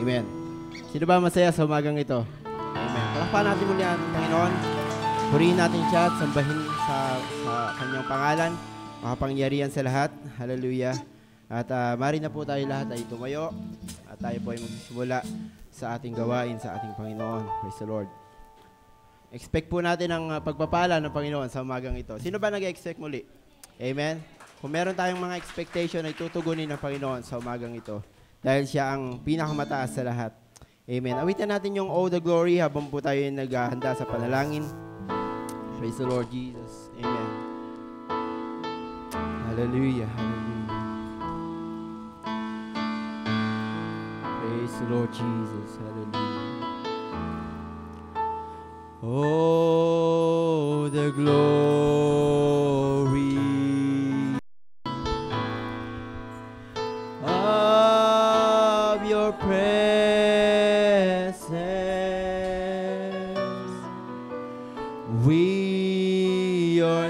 Amen. Sino ba masaya sa umagang ito? Amen. Palakpakan natin muli ang Panginoon. Purihin natin siya at sambahin sa kanyang pangalan. Makapangyarihan sa lahat. Hallelujah. At mari na po tayo lahat ay tumayo. At tayo po ay magsisimula sa ating gawain sa ating Panginoon. Praise the Lord. Expect po natin ang pagpapala ng Panginoon sa umagang ito. Sino ba nag-expect muli? Amen. Kung meron tayong mga expectation ay tutugunin ng Panginoon sa umagang ito. Dahil siya ang pinakamataas sa lahat. Amen. Awitan natin yung All the Glory habang po tayo naghahanda sa panalangin. Praise the Lord Jesus. Amen. Hallelujah. Hallelujah. Praise the Lord Jesus. Hallelujah. Oh, the glory of your presence. We your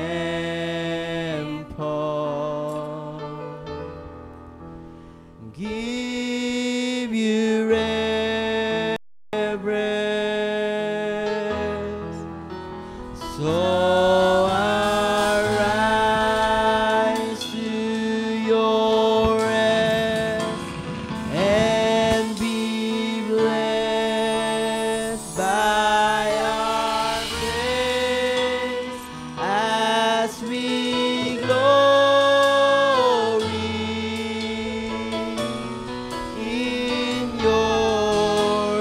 temple give you reverence. So I rise to your rest and be blessed by our praise as we glory in your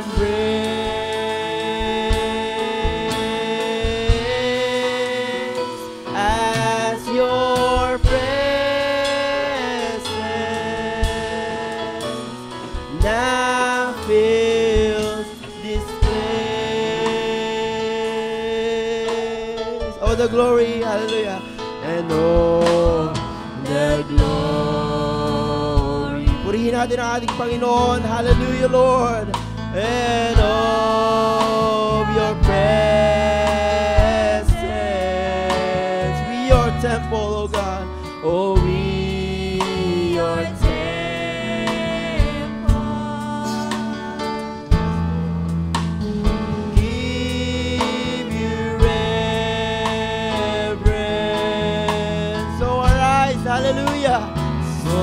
embrace as your presence now fills this place. Oh, the glory, hallelujah. And oh, the glory. Purihin natin ang ating Panginoon. Hallelujah, Lord. And of your presence. We your temple, oh God. Oh, we your give you reverence. So arise, hallelujah. So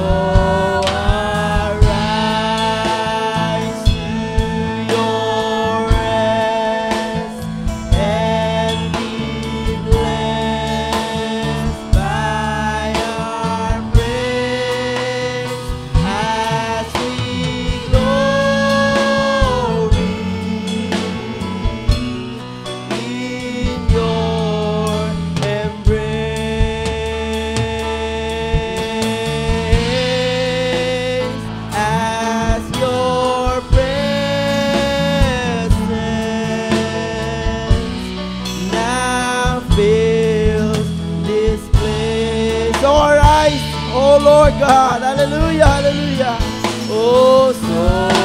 arise to your rest and be blessed by our praise as we glory in your embrace as your presence now fills this place. So arise, oh Lord God, hallelujah, hallelujah. Oh, so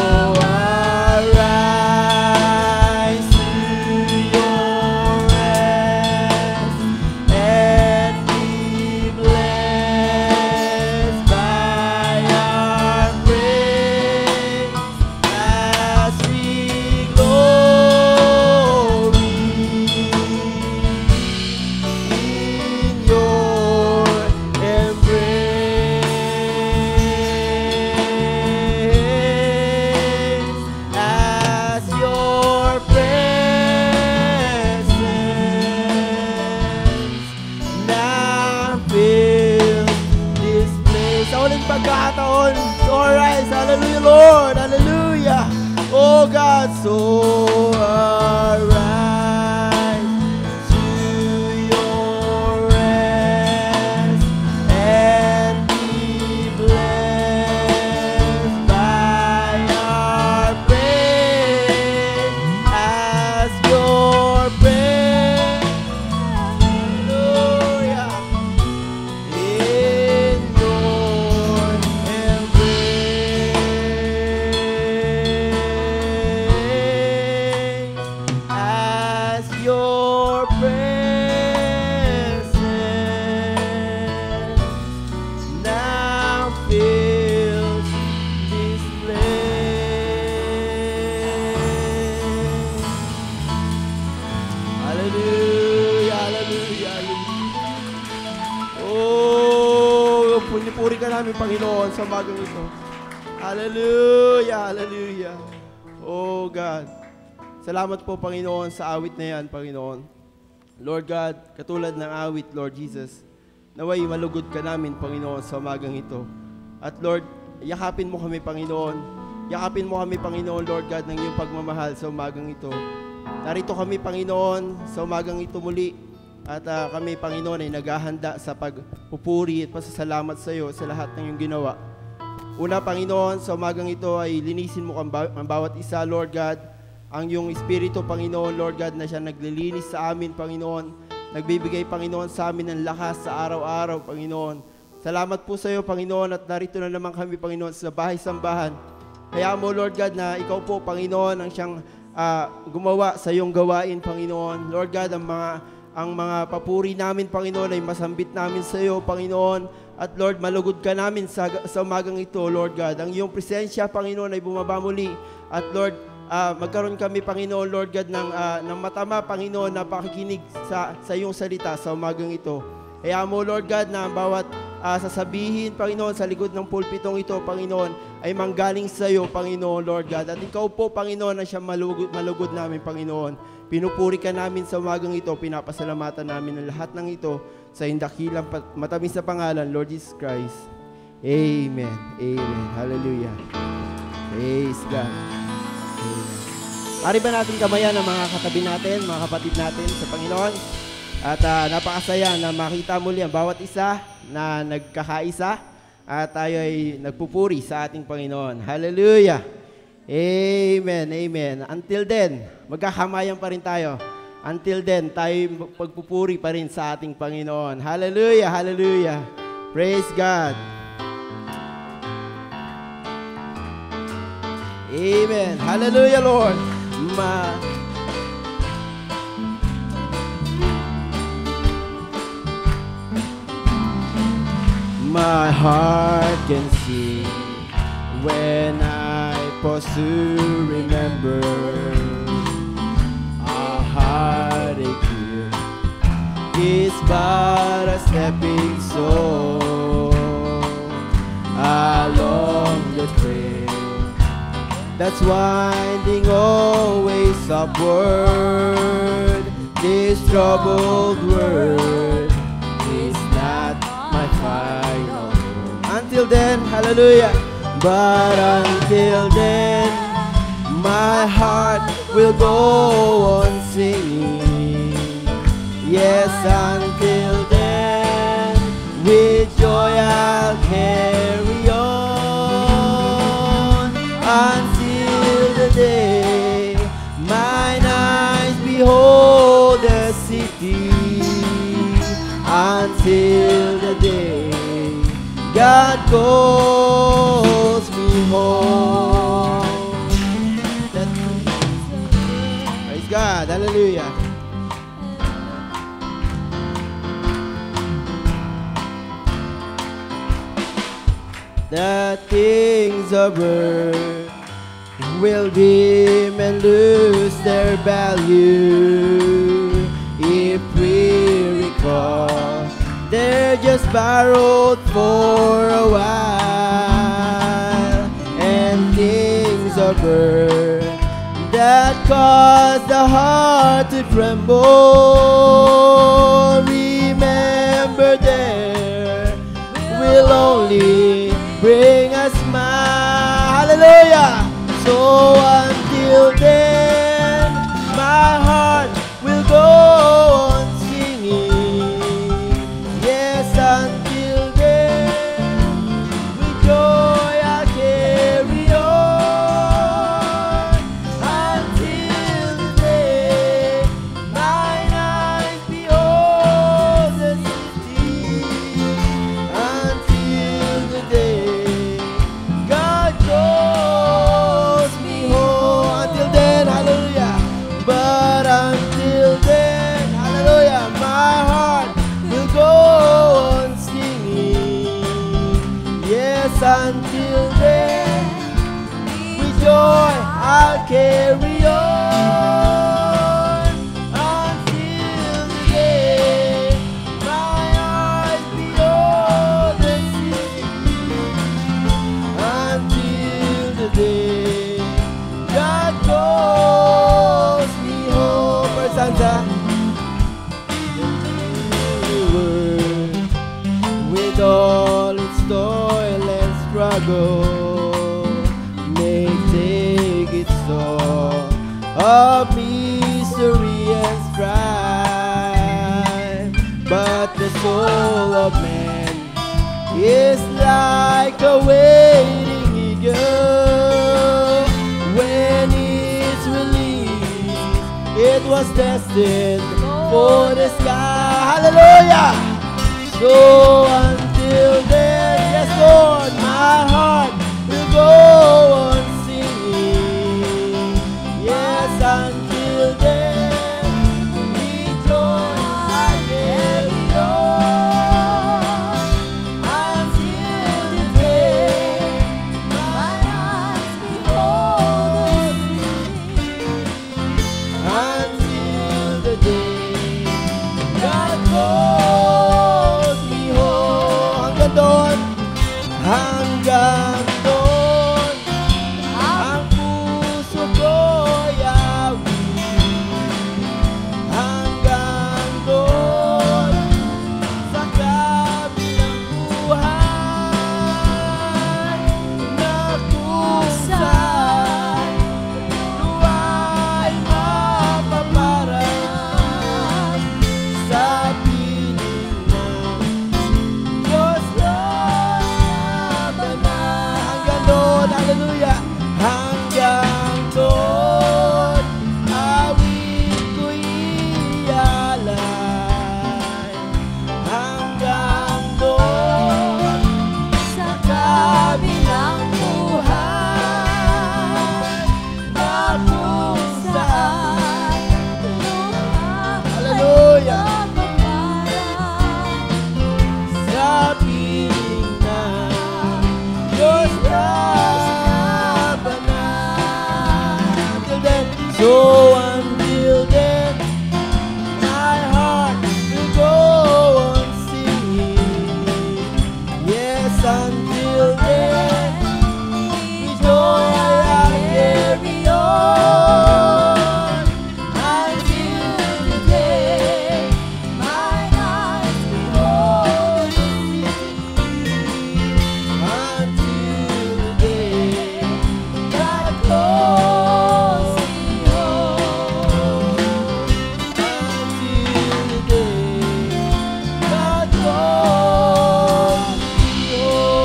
arise to your rest and be blessed by our praise as we glory in your embrace as your presence now fills this place. Sa uling pagkataon, so arise, hallelujah, Lord, hallelujah. Oh God, so arise to your rest and be blessed by our praise as your praise. Hallelujah. In your embrace. namin, Panginoon, sa umagang ito. Hallelujah, hallelujah. Oh God. Salamat po, Panginoon, sa awit na yan, Panginoon. Lord God, katulad ng awit, Lord Jesus, naway malugod ka namin, Panginoon, sa umagang ito. At Lord, yakapin mo kami, Panginoon. Yakapin mo kami, Panginoon, Lord God, ng iyong pagmamahal sa umagang ito. Narito kami, Panginoon, sa umagang ito muli. At kami, Panginoon, ay naghahanda sa pagpupuri at pasasalamat sa iyo sa lahat ng iyong ginawa. Una, Panginoon, sa umagang ito ay linisin mo ang bawat isa, Lord God. Ang iyong Espiritu, Panginoon, Lord God, na siya naglilinis sa amin, Panginoon. Nagbibigay, Panginoon, sa amin ng lakas sa araw-araw, Panginoon. Salamat po sa iyo, Panginoon, at narito na naman kami, Panginoon, sa bahay-sambahan. Kaya mo, Lord God, na ikaw po, Panginoon, ang siyang gumawa sa iyong gawain, Panginoon. Lord God, ang mga papuri namin, Panginoon, ay masambit namin sa iyo, Panginoon. At Lord, malugod ka namin sa umagang ito, Lord God. Ang iyong presensya, Panginoon, ay bumaba muli. At Lord, magkaroon kami, Panginoon, Lord God, ng matama, Panginoon, na pakikinig sa iyong salita sa umagang ito. Kaya mo, Lord God, na bawat sasabihin, Panginoon, sa likod ng pulpitong ito, Panginoon, ay manggaling sa iyo, Panginoon, Lord God. At ikaw po, Panginoon, na siya malugod namin, Panginoon. Pinupuri ka namin sa umagang ito, pinapasalamatan namin ang lahat ng ito sa dakilang matamis na pangalan, Lord Jesus Christ. Amen. Amen. Hallelujah. Praise God. Amen. Pari ba natin kamayan ang mga katabi natin, mga kapatid natin sa Panginoon? At napakasaya na makita muli ang bawat isa na nagkakaisa at tayo ay nagpupuri sa ating Panginoon. Hallelujah. Amen, amen. Until then, magkakamayan pa rin tayo. Until then, tayo pagpupuri pa rin sa ating Panginoon. Hallelujah, hallelujah. Praise God. Amen. Hallelujah, Lord. My heart can sing when I pause to remember a heartache here is but a stepping stone along the trail that's winding always upward. This troubled world is not my final home. Until then, hallelujah. But until then, my heart will go on singing. Yes, until then, with joy I'll carry on. Until the day mine eyes behold the city. Until the day God calls me home. Praise God, hallelujah. The things of earth will dim and lose their value if we recall they're just borrowed for a while, and things of earth that cause the heart to tremble, remember there will only bring a smile. Hallelujah. So until then, my heart will go on singing. Yes, until then, with joy I'll carry on. Until the day mine eyes behold the city. Until the day God calls me home. Until then, hallelujah. But until then, hallelujah, my heart will go on singing. Yes, until then, with joy I'll carry on. Until the day my eyes behold the city. struggle may take its toll of misery and strife, but the soul of man is like a waiting eagle. When it's released, it was destined for the sky. Hallelujah! So until then, yes Lord, my heart will go on singing. Yes, until then, rejoice I carry on. Until the day my eyes behold thee. Until the day God calls me home. Hanggang doon, ang puso ko'y awit. Hanggang doon, sa kabilang buhay, na kung saan luwa'y mapaparang sa piling ng Diyos laban na. Hanggang doon, hallelujah, hanggang doon, awit ko'y ialay. Hanggang doon, sa kabilang buhay, na kung saan hallelujah, sa piling ng Diyos laban na. Until then, so until then, my heart will go on singing. Yes, until then, with joy I carry on. Until the day my eyes behold the city. Until the day God calls me home. Until the day God calls me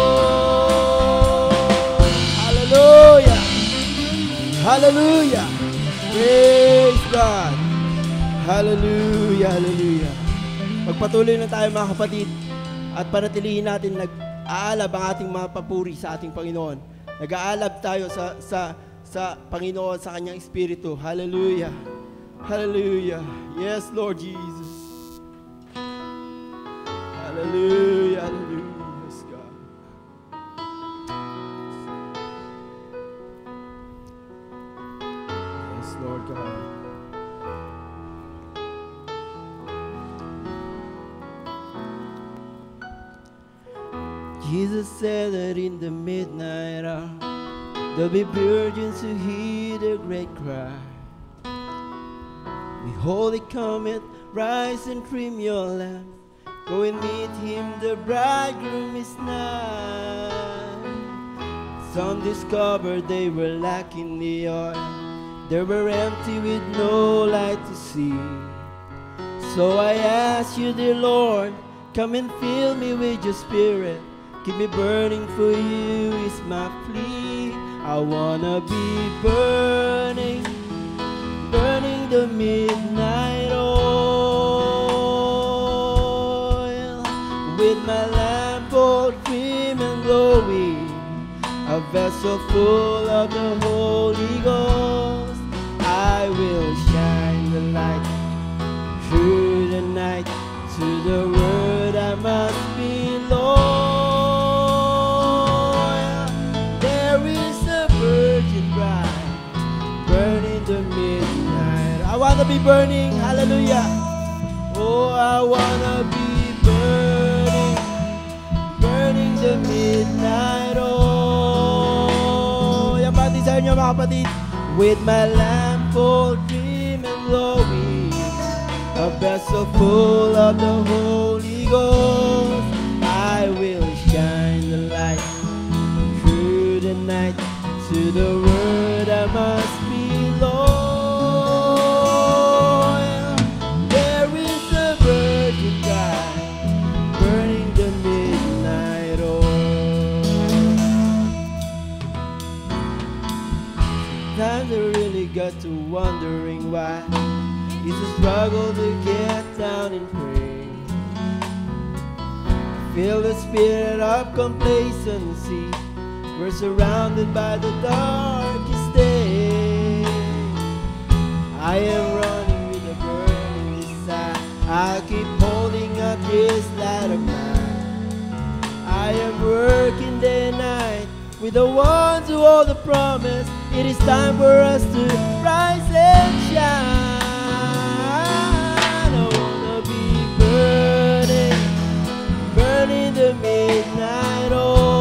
home. Hallelujah! Hallelujah! Praise God! Hallelujah! Hallelujah! Magpatuloy na tayo mga kapatid at panatilihin natin nag-aalab ang ating mga papuri sa ating Panginoon. Nag-aalab tayo sa Panginoon, sa Kanyang Espiritu. Hallelujah! Hallelujah! Yes, Lord Jesus! Hallelujah! Hallelujah! Yes, God! Yes, Lord God! Jesus said that in the midnight hour there'll be virgins who hear the great cry. Behold, He cometh, rise and trim your lamp. Go and meet Him, the bridegroom is nigh. Some discovered they were lacking the oil. They were empty with no light to see. So I ask you, dear Lord, come and fill me with your Spirit. Keep me burning for you is my plea. I wanna be burning, burning the midnight oil. With my lamp all trim and glowing, a vessel full of the Holy Ghost. I will shine the light through the night. To the word I must be loyal. There is a virgin bride burning the midnight. I wanna be burning, hallelujah. Oh, I wanna be burning, burning the midnight oil. Yan ba ang desire nyo mga kapatid? With my lamp all dim and glowing, a vessel full of the Holy Ghost, I will shine the light through the night, to the word I must be loyal. There is a virgin bride burning the midnight oil. Sometimes I really got to wondering why it's a struggle to get down and pray. Feel the spirit of complacency. We're surrounded by the darkest day. I am running with a burning desire. I'll keep holding up this light of mine. I am working day and night with the ones who hold the promise. It is time for us to rise and shine. I wanna be burning, burning the midnight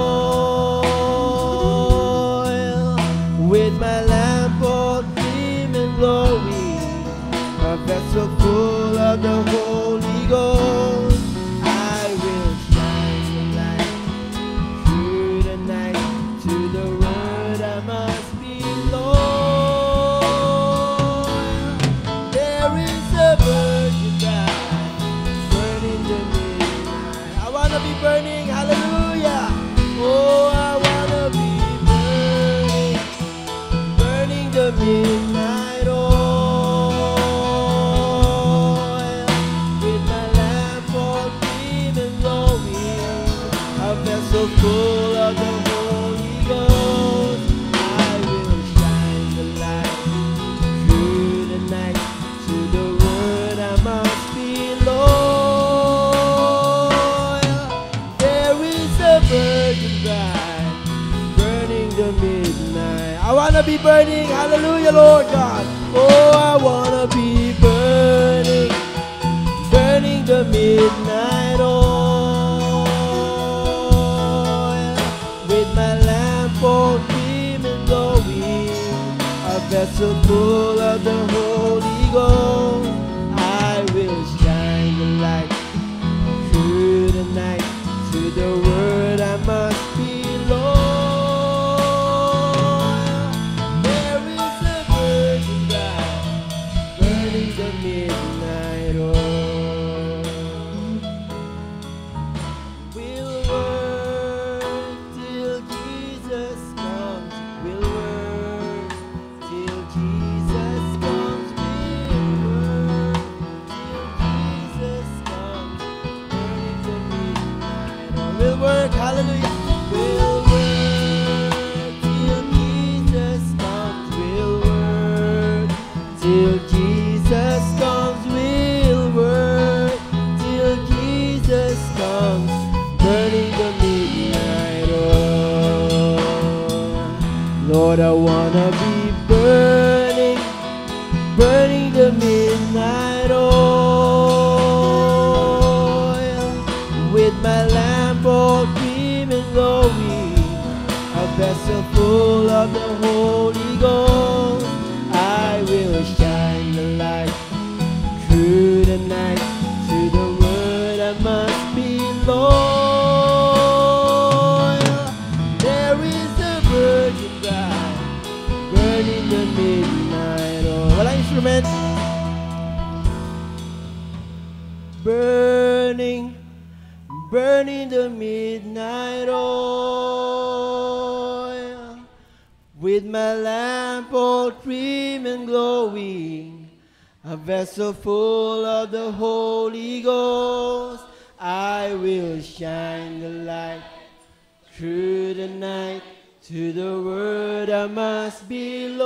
oil, with my lamp all dim and glowing, a vessel full of the Holy Ghost. I will shine the light through the night, to the word I must be loyal. There is a virgin bride burning the midnight. I wanna be burning, hallelujah. Oh, I wanna be burning, burning the midnight oil, with my lamp all dim and glowing, a vessel full of the Holy Ghost. I will shine the light through the night, to the word I must be loyal. There is a virgin bride burning the midnight. I wanna be burning, hallelujah, Lord God. Oh, I wanna be burning, burning the midnight oil, with my lamp all dim and glowing, a vessel full of the Holy Ghost. I will shine the light through the night, to the word I must be loyal. There is a virgin bride burning the midnight oil. We'll work till Jesus comes. We'll work till Jesus comes. We'll work till Jesus comes, burning the midnight oil. We'll work, hallelujah. We'll work till Jesus comes. We'll work till Jesus comes. We'll work till Jesus comes, burning the midnight oil. Lord, I wanna be burning, burning the midnight oil, with my lamp all dim and glowing, a vessel full of the Holy Ghost. I will shine the light through the night, to the word I must be loyal. There is a virgin bride burning the midnight oil. Wala instrument. Burning, burning the midnight oil, with my lamp all trim and glowing, a vessel full of the Holy Ghost. I will shine the light through the night, to the word I must be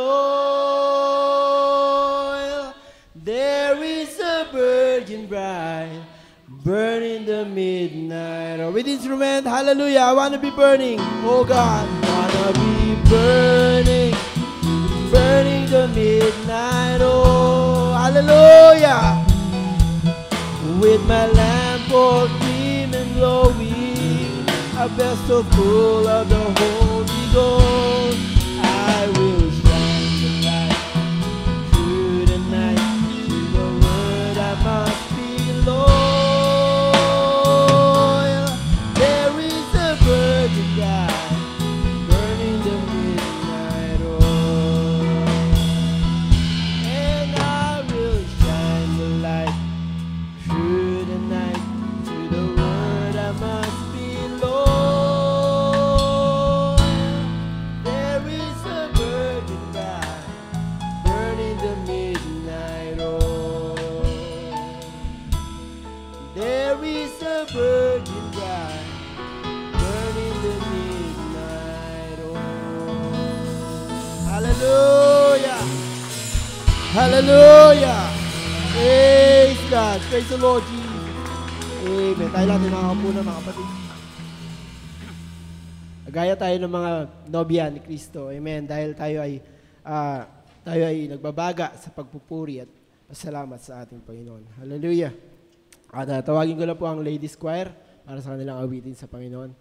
loyal. There is a virgin bride burning the midnight oil. With instrument, hallelujah. I want to be burning, oh God. Wanna be burning, burning the midnight oil, hallelujah, with my lamp all dim and glowing, a vessel full of the Holy Ghost. I will shine the light through the night, to the word I must be loyal. There is a virgin bride burning the Hallelujah! Praise God! Praise the Lord Jesus! Amen. Tayo natin nakakapo na mga kapatid. Gaya tayo ng mga nobya ni Kristo. Amen. Dahil tayo ay nagbabaga sa pagpupuri at pasalamat sa ating Panginoon. Hallelujah. At tawagin ko na po ang ladies choir para sa kanilang awitin sa Panginoon.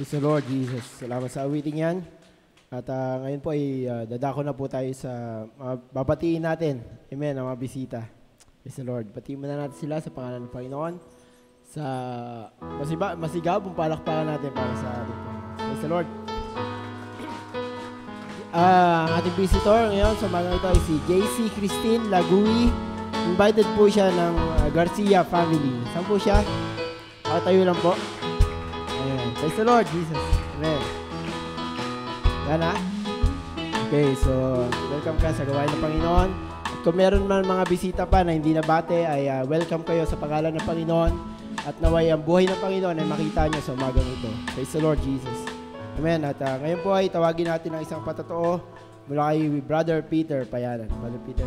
Praise the Lord Jesus. Salamat sa awiting yan. At ngayon po ay dadako na po tayo sa babatiin natin. Amen, ang mga bisita. Praise the Lord. Batiin muna natin sila sa pangalan ng Panginoon. Sa masigabong palakpakan natin para sa ating Panginoon. Praise the Lord. Ang ating visitor ngayon sa umagang ito ay si JC Christine Lagui. Invited po siya ng Garcia family. Saan po siya? Tayo lang po. Amen. Praise the Lord, Jesus. Amen. Yan ha? Okay, so welcome ka sa gawain ng Panginoon. At kung meron man mga bisita pa na hindi nabate, ay welcome kayo sa pangalan ng Panginoon. At naway ang buhay ng Panginoon ay makita niyo sa umagang ito. Praise the Lord, Jesus. Amen. At ngayon po ay tawagin natin ang isang patotoo mula kay Brother Peter Payanan. Brother Peter.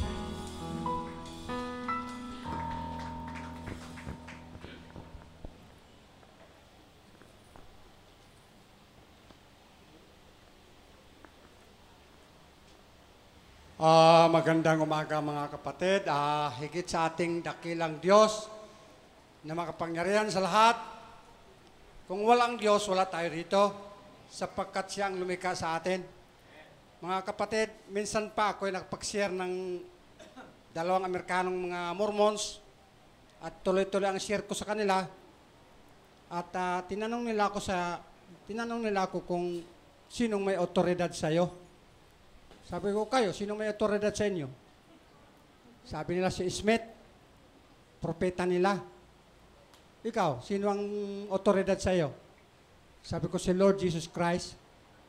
Magandang umaga mga kapatid. Higit sa ating dakilang Diyos na makapangyarihan sa lahat. Kung walang Diyos, wala tayo rito sapagkat siya ang lumikha sa atin. Mga kapatid, minsan pa ako ay nakapag-share ng dalawang Amerikanong mga Mormons at tuloy-tuloy ang share ko sa kanila. At tinanong nila ako kung sinong may otoridad sa iyo. Sabi ko, kayo, sino may otoridad sa inyo? Sabi nila si Smith, propeta nila. Ikaw, sino ang otoridad sa iyo? Sabi ko, si Lord Jesus Christ.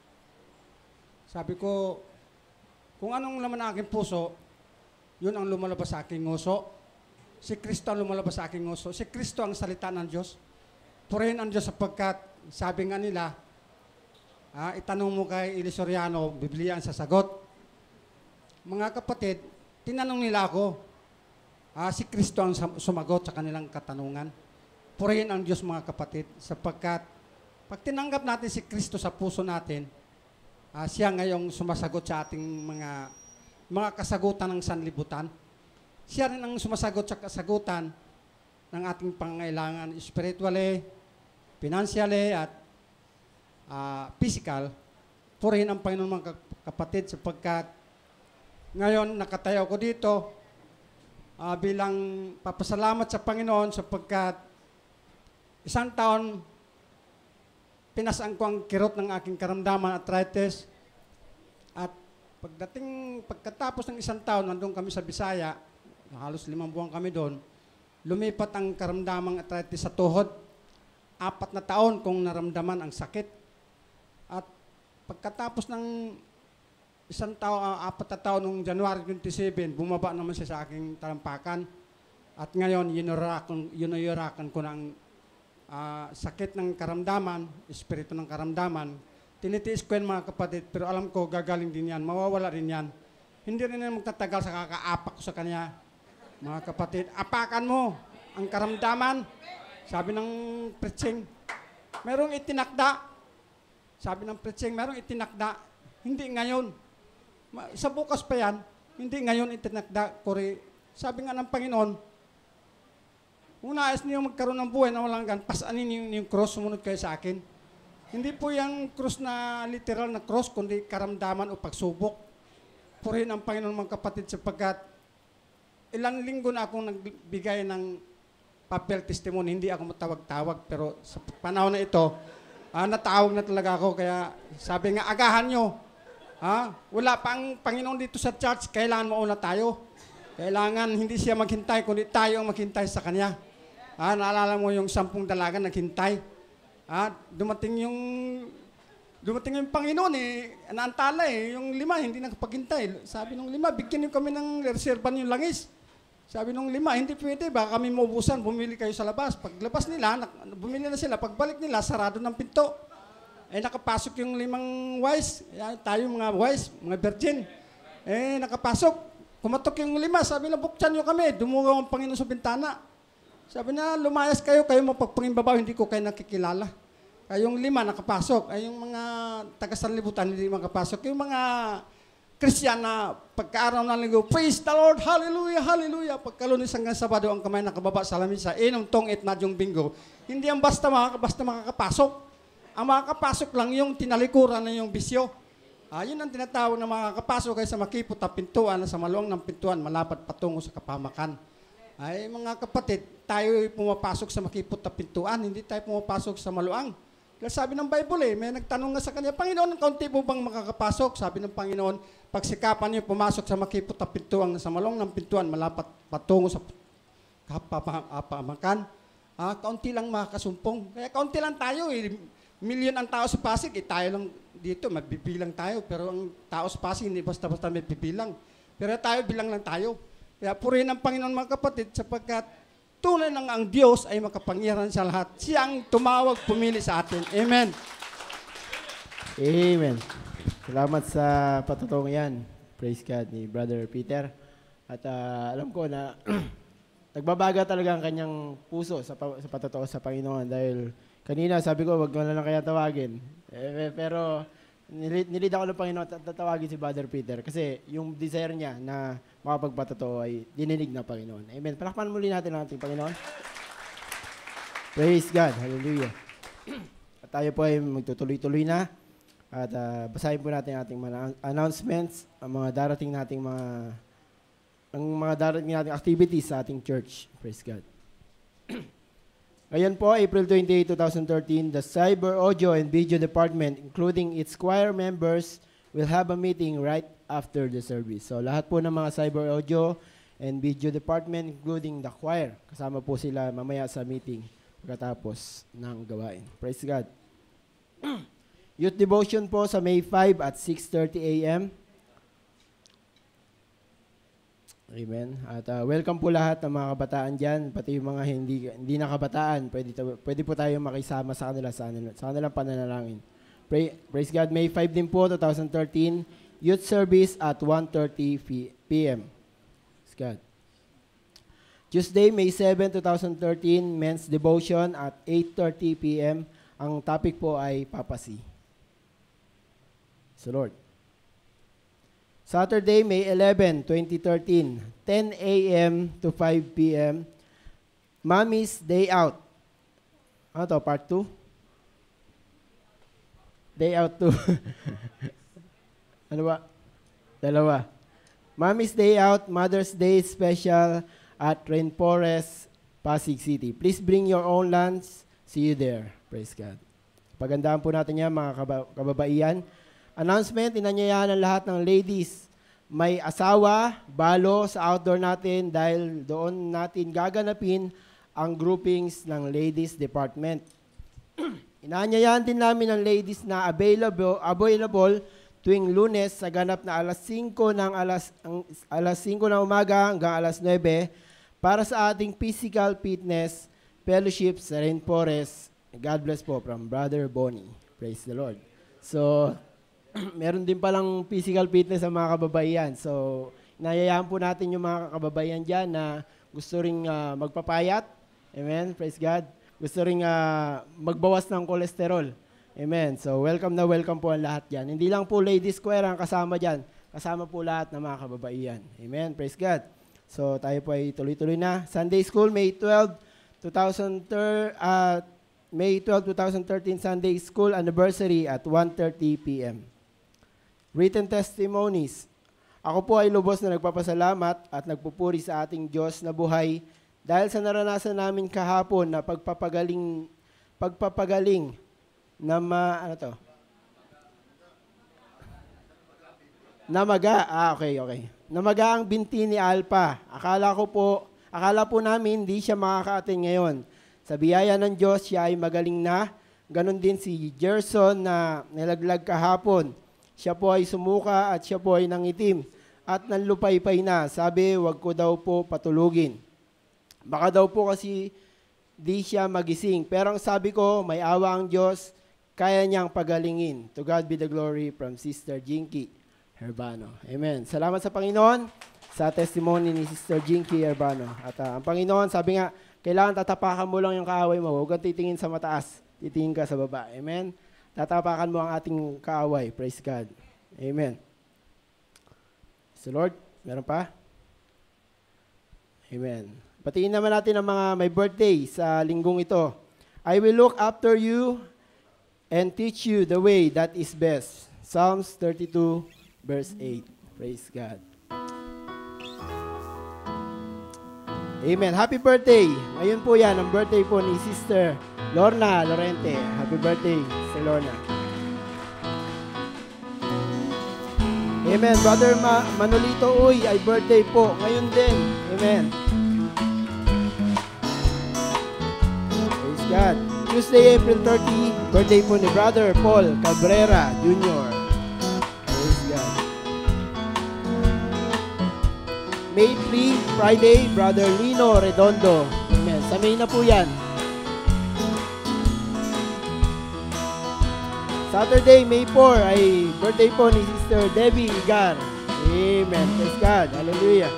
Sabi ko, kung anong laman ng aking puso, yun ang lumalabas sa aking nguso. Si Kristo ang lumalabas sa aking nguso. Si Kristo ang salita ng Diyos. Purihin ang Diyos sapagkat, sabi nga nila, itanong mo kay Eli Soriano, Biblia ang sasagot. Mga kapatid, tinanong nila ako, si Kristo ang sumagot sa kanilang katanungan. Purihin ang Diyos mga kapatid, sapagkat pag tinanggap natin si Kristo sa puso natin, siya ngayong sumasagot sa ating mga kasagutan ng sanlibutan. Siya rin ang sumasagot sa kasagutan ng ating pangangailangan spiritually, financially, at physical. Purihin ang Panginoon mga kapatid, sapagkat ngayon, nakatayo ko dito bilang papasalamat sa Panginoon sapagkat isang taon, pinasaan ko ang kirot ng aking karamdaman, arthritis. At pagkatapos ng isang taon, nandun kami sa Bisaya, halos 5 buwan kami doon, lumipat ang karamdamang arthritis sa tuhod. 4 na taon kong naramdaman ang sakit. At pagkatapos ng 4 na taon, noong January 27, bumaba naman siya sa aking talampakan. At ngayon, yunurakan ko ng sakit ng karamdaman, espiritu ng karamdaman. Tinitiis ko yan mga kapatid, pero alam ko gagaling din yan, mawawala rin yan. Hindi rin yan magtatagal sa kakaapak ko sa kanya. Mga kapatid, apakan mo ang karamdaman. Sabi ng preaching, merong itinakda. Sabi ng preaching, merong itinakda. Hindi ngayon. Sa bukas pa yan, hindi ngayon itinakda, kuri. Sabi nga ng Panginoon, kung nais niyo magkaroon ng buhay na walang hanggan, pasanin yung cross, sumunod kayo sa akin. Hindi po yung cross na literal na cross, kundi karamdaman o pagsubok. Purihin ang Panginoon mga kapatid sapagkat ilang linggo na akong nagbigay ng papel testimony, hindi ako matawag-tawag, pero sa panahon na ito, natawag na talaga ako, kaya sabi nga, agahan nyo. Wala pa ang Panginoon dito sa church, kailangan mauna tayo. Kailangan hindi siya maghintay, kundi tayo ang maghintay sa Kanya. Naalala mo yung 10 dalaga naghintay. Dumating yung Panginoon, naantala yung 5, hindi nakapaghintay. Sabi nung 5, bigyan niyo kami ng reservan yung langis. Sabi nung 5, hindi pwede, baka kami maubusan, bumili kayo sa labas. Paglabas nila, bumili na sila. Pagbalik nila, sarado ng pinto. Nakapasok yung 5 wise. Tayo mga wise, mga virgin. Nakapasok. Kumatok yung 5. Sabi na, buksan nyo kami. Dumugaw ang Panginoon sa bintana. Sabi na, lumayas kayo mapagpangimbabaw, hindi ko kayo nakikilala. Kayong 5 nakapasok. Yung mga taga-sanlibutan hindi makapasok. Yung mga Christian na pagkaaraw ng linggo, praise the Lord, hallelujah, hallelujah. Pagkalunis hanggang Sabado, ang kamay nakababa sa lamisa, inom tong itnadyong bingo. Hindi ang basta makakapasok. Ang makakapasok lang yung tinalikuran na yung bisyo. Yun ang tinatawag na makakapasok kayo sa makipot na pintuan, sa maluwang ng pintuan, malapad patungo sa kapamakan. Ay mga kapatid, tayo pumapasok sa makipot na pintuan, hindi tayo pumapasok sa maluwang. Kaya sabi ng Bible may nagtanong nga sa kanya, Panginoon, kaunti po bang makakapasok? Sabi ng Panginoon, pagsikapan niyo pumasok sa makipot na pintuan, sa maluwang ng pintuan, malapad patungo sa kapamakan. Kaunti lang makakasumpong. Kaya kaunti lang tayo Milyon ang tao sa Pasig, tayo lang dito, magbibilang tayo. Pero ang tao sa Pasig, hindi basta-basta may bibilang. Pero tayo, bilang lang tayo. Kaya purihin ang Panginoon mga kapatid, sapagkat tunay lang ang Diyos ay makapangyarihan sa lahat. Siya ang tumawag, pumili sa atin. Amen. Amen. Salamat sa patutong yan. Praise God ni Brother Peter. At alam ko na nagbabaga talaga ang kanyang puso sa patotoo sa Panginoon dahil kanina sabi ko, wag mo na lang kaya tawagin. Pero nilid ako ng Panginoon at tatawagin si Brother Peter kasi yung desire niya na makapagpatotoo ay dininig ng Panginoon. Amen. Palakpan muli natin ang ating Panginoon. Praise God. Hallelujah. At tayo po ay magtutuloy-tuloy na at basahin po natin ating mga announcements, ang mga darating nating activities sa ating church. Praise God. Ngayon po, April 28, 2013, the Cyber Audio and Video Department, including its choir members, will have a meeting right after the service. So lahat po ng mga Cyber Audio and Video Department, including the choir, kasama po sila mamaya sa meeting pagkatapos ng gawain. Praise God. Youth Devotion po sa May 5 at 6:30 a.m. Amen. At welcome po lahat ng mga kabataan dyan, pati yung mga hindi nakabataan. Pwede po tayo makisama sa kanila sa kanilang pananalangin. Praise God. May 5 din po, 2013, youth service at 1:30 p.m. Praise God. Tuesday, May 7, 2013, men's devotion at 8:30 p.m. Ang topic po ay papasi. So Lord. Saturday, May 11, 2013, 10 a.m. to 5 p.m., Mommy's Day Out. Ano to, part 2? Day Out 2. Ano ba? Dalawa. Mommy's Day Out, Mother's Day Special at Rainforest, Pasig City. Please bring your own lunch. See you there. Praise God. Pagandaan po natin yan, mga kababaihan. Announcement, inanyayahan ng lahat ng ladies. May asawa, balo sa outdoor natin dahil doon natin gaganapin ang groupings ng ladies department. Inanyayahan din namin ng ladies na available tuwing Lunes sa ganap na alas 5 ng umaga hanggang alas 9 para sa ating physical fitness fellowship sa Rainforest. God bless po from Brother Bonnie. Praise the Lord. So, meron din palang physical fitness sa mga kababaihan. So, inayayaan po natin yung mga kababaihan dyan na gusto ring magpapayat. Amen. Praise God. Gusto ring magbawas ng kolesterol. Amen. So, welcome na welcome po ang lahat dyan. Hindi lang po ladies square ang kasama dyan. Kasama po lahat ng mga kababaihan. Amen. Praise God. So, tayo po ay tuloy-tuloy na. Sunday School, May 12, 2013 Sunday School Anniversary at 1:30 p.m. Written testimonies. Ako po ay lubos na nagpapasalamat at nagpupuri sa ating Diyos na buhay dahil sa naranasan namin kahapon na pagpapagaling na namaga. Okay. Namaga ang binti ni Alpha. Akala po namin hindi siya makaka-attend ngayon. Sa biyaya ng Diyos, siya ay magaling na. Ganon din si Gerson na nilaglag kahapon. Siya po ay sumuka at siya po ay nangitim at nanlupaypay na. Sabi, wag ko daw po patulugin. Baka daw po kasi di siya magising. Pero ang sabi ko, may awa ang Diyos, kaya niyang pagalingin. To God be the glory from Sister Jinky Herbano. Amen. Salamat sa Panginoon sa testimony ni Sister Jinky Herbano. At ang Panginoon, sabi nga, kailangan tatapakan mo lang yung kaaway mo. Huwag kang titingin sa mataas. Titingin ka sa baba. Amen. Tatapakan mo ang ating kaaway. Praise God. Amen. So Lord, meron pa? Amen. Batiin naman natin ang mga may birthday sa linggong ito. I will look after you and teach you the way that is best. Psalms 32, verse 8. Praise God. Amen. Happy birthday. Ngayon po yan, ang birthday po ni Sister Lorna Lorente. Happy birthday, Sister Lorna. Amen. Brother Manolito Uy, ay birthday po. Ngayon din. Amen. Praise God. Tuesday, April 30, birthday po ni Brother Paul Cabrera Jr. Praise God. May 3, Friday, Brother Lino Redondo. Amen. Sa May na po yan. Saturday, May 4, ay birthday po ni Sister Debbie Igar. Amen. Praise God. Hallelujah.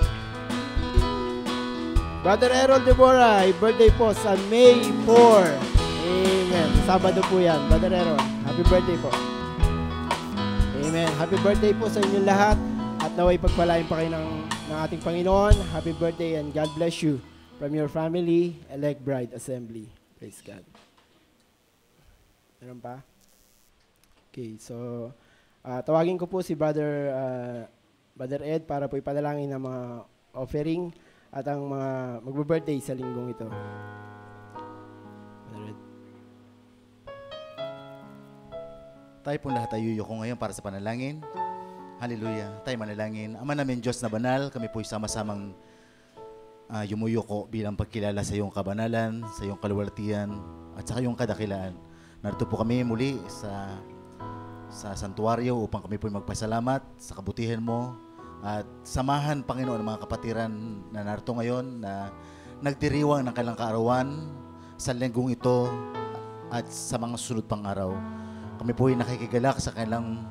Brother Errol Deborah, ay birthday po sa May 4. Amen. Sabado po yan. Brother Errol, happy birthday po. Amen. Happy birthday po sa inyong lahat. At naway pagpalain pa kayo ng ating Panginoon. Happy birthday and God bless you from your family, Elect Bride Assembly. Praise God. Meron pa? Okay, so tawagin ko po si Brother Ed para po ipadalangin ang mga offering at ang mga magbe-birthday sa linggong ito. Brother Ed. Tayo pong lahat ay yuyuko ngayon para sa panalangin. Hallelujah. Tayo manalangin. Ama namin Diyos na banal, kami po'y sama-samang yumuyuko bilang pagkilala sa iyong kabanalan, sa iyong kaluwalhatian, at sa iyong kadakilaan. Narito po kami muli sa santuaryo upang kami po'y magpasalamat sa kabutihan mo at samahan, Panginoon, ang mga kapatiran na narito ngayon na nagdiriwang ng kanilang kaarawan sa linggong ito at sa mga sunod pang araw. Kami po'y nakikigalak sa kanilang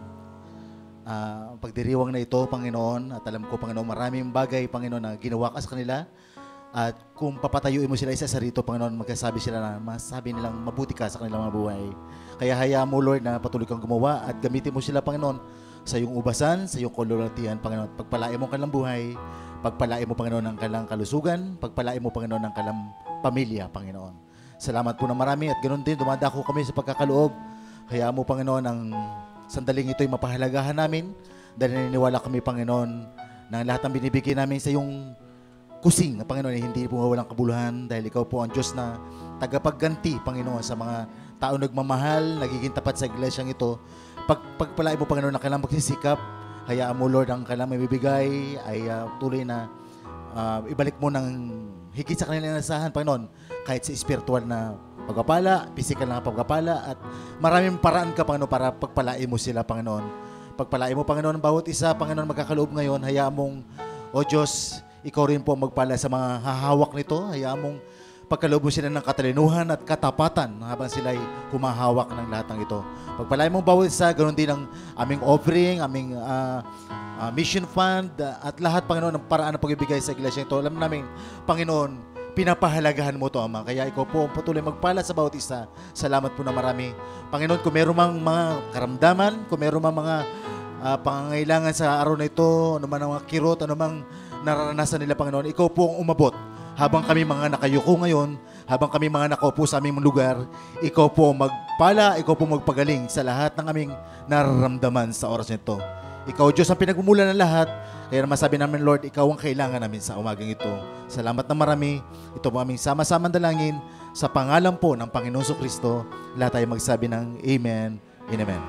pagdiriwang na ito, Panginoon, at alam ko, Panginoon, maraming bagay, Panginoon, na ginawa ka sa kanila. At kung papatayuin mo sila isa sa rito, Panginoon, magkasabi sila na masabi nilang mabuti ka sa kanilang mga buhay. Kaya hayaan mo, Lord, na patuloy kang gumawa at gamitin mo sila, Panginoon, sa iyong ubasan, sa iyong kalulatian, Panginoon. Pagpalain mo ang kanilang buhay, pagpalain mo, Panginoon, ang kanilang kalusugan, pagpalain mo, Panginoon, ang kanilang pamilya, Panginoon. Salamat po na marami at ganoon din, dumadako kami sa pagkakaloob. Hayaan mo, Panginoon, ang sandaling ito'y mapahalagahan namin dahil naniniwala kami, Panginoon, na lahat ng binibigay namin sa iyong kusing, Panginoon, ay hindi po walang kabuluhan dahil ikaw po ang Diyos na tagapagganti, Panginoon, sa mga tao nagmamahal, nagiging tapat sa iglesyang ito. Pagpalain mo, Panginoon, na kailangang magsisikap. Hayaan mo, Lord, ang kailangang may bibigay ay tuloy na ibalik mo ng higit sa kanilang nasahan, Panginoon, kahit sa spiritual na pagpapala, physical na pagpapala, at maraming paraan ka, Panginoon, para pagpalain mo sila, Panginoon. Pagpalain mo, Panginoon, bawat isa, Panginoon, magkakaloob ngayon. Hayaan mong, O Diyos, ikaw rin po magpala sa mga hahawak nito. Hayaan mong pagkaloob mo sila ng katalinuhan at katapatan habang sila ay humahawak ng lahat ng ito. Pagpalain mong bawat isa, ganoon din ang aming offering, aming mission fund, at lahat, Panginoon, ng paraan ng pagbibigay sa iglesia ito. Alam namin, Panginoon, pinapahalagahan mo to, Ama. Kaya ikaw po patuloy magpala sa bawat isa. Salamat po na marami. Panginoon, kung meron mang mga karamdaman, kung meron mang mga pangangailangan sa araw na ito, ano man ang mga kirot, ano mang nararanasan nila, Panginoon, ikaw po ang umabot. Habang kami mga nakayuko ngayon, habang kami mga nakaupo sa aming lugar, ikaw po magpala, ikaw po magpagaling sa lahat ng aming nararamdaman sa oras nito. Ikaw, Diyos, ang pinagmumula ng lahat. Kaya naman sabi namin, Lord, ikaw ang kailangan namin sa umagang ito. Salamat na marami. Ito po aming sama-samang dalangin sa pangalan po ng Panginoon Kristo. Lahat tayo magsabi ng Amen and Amen.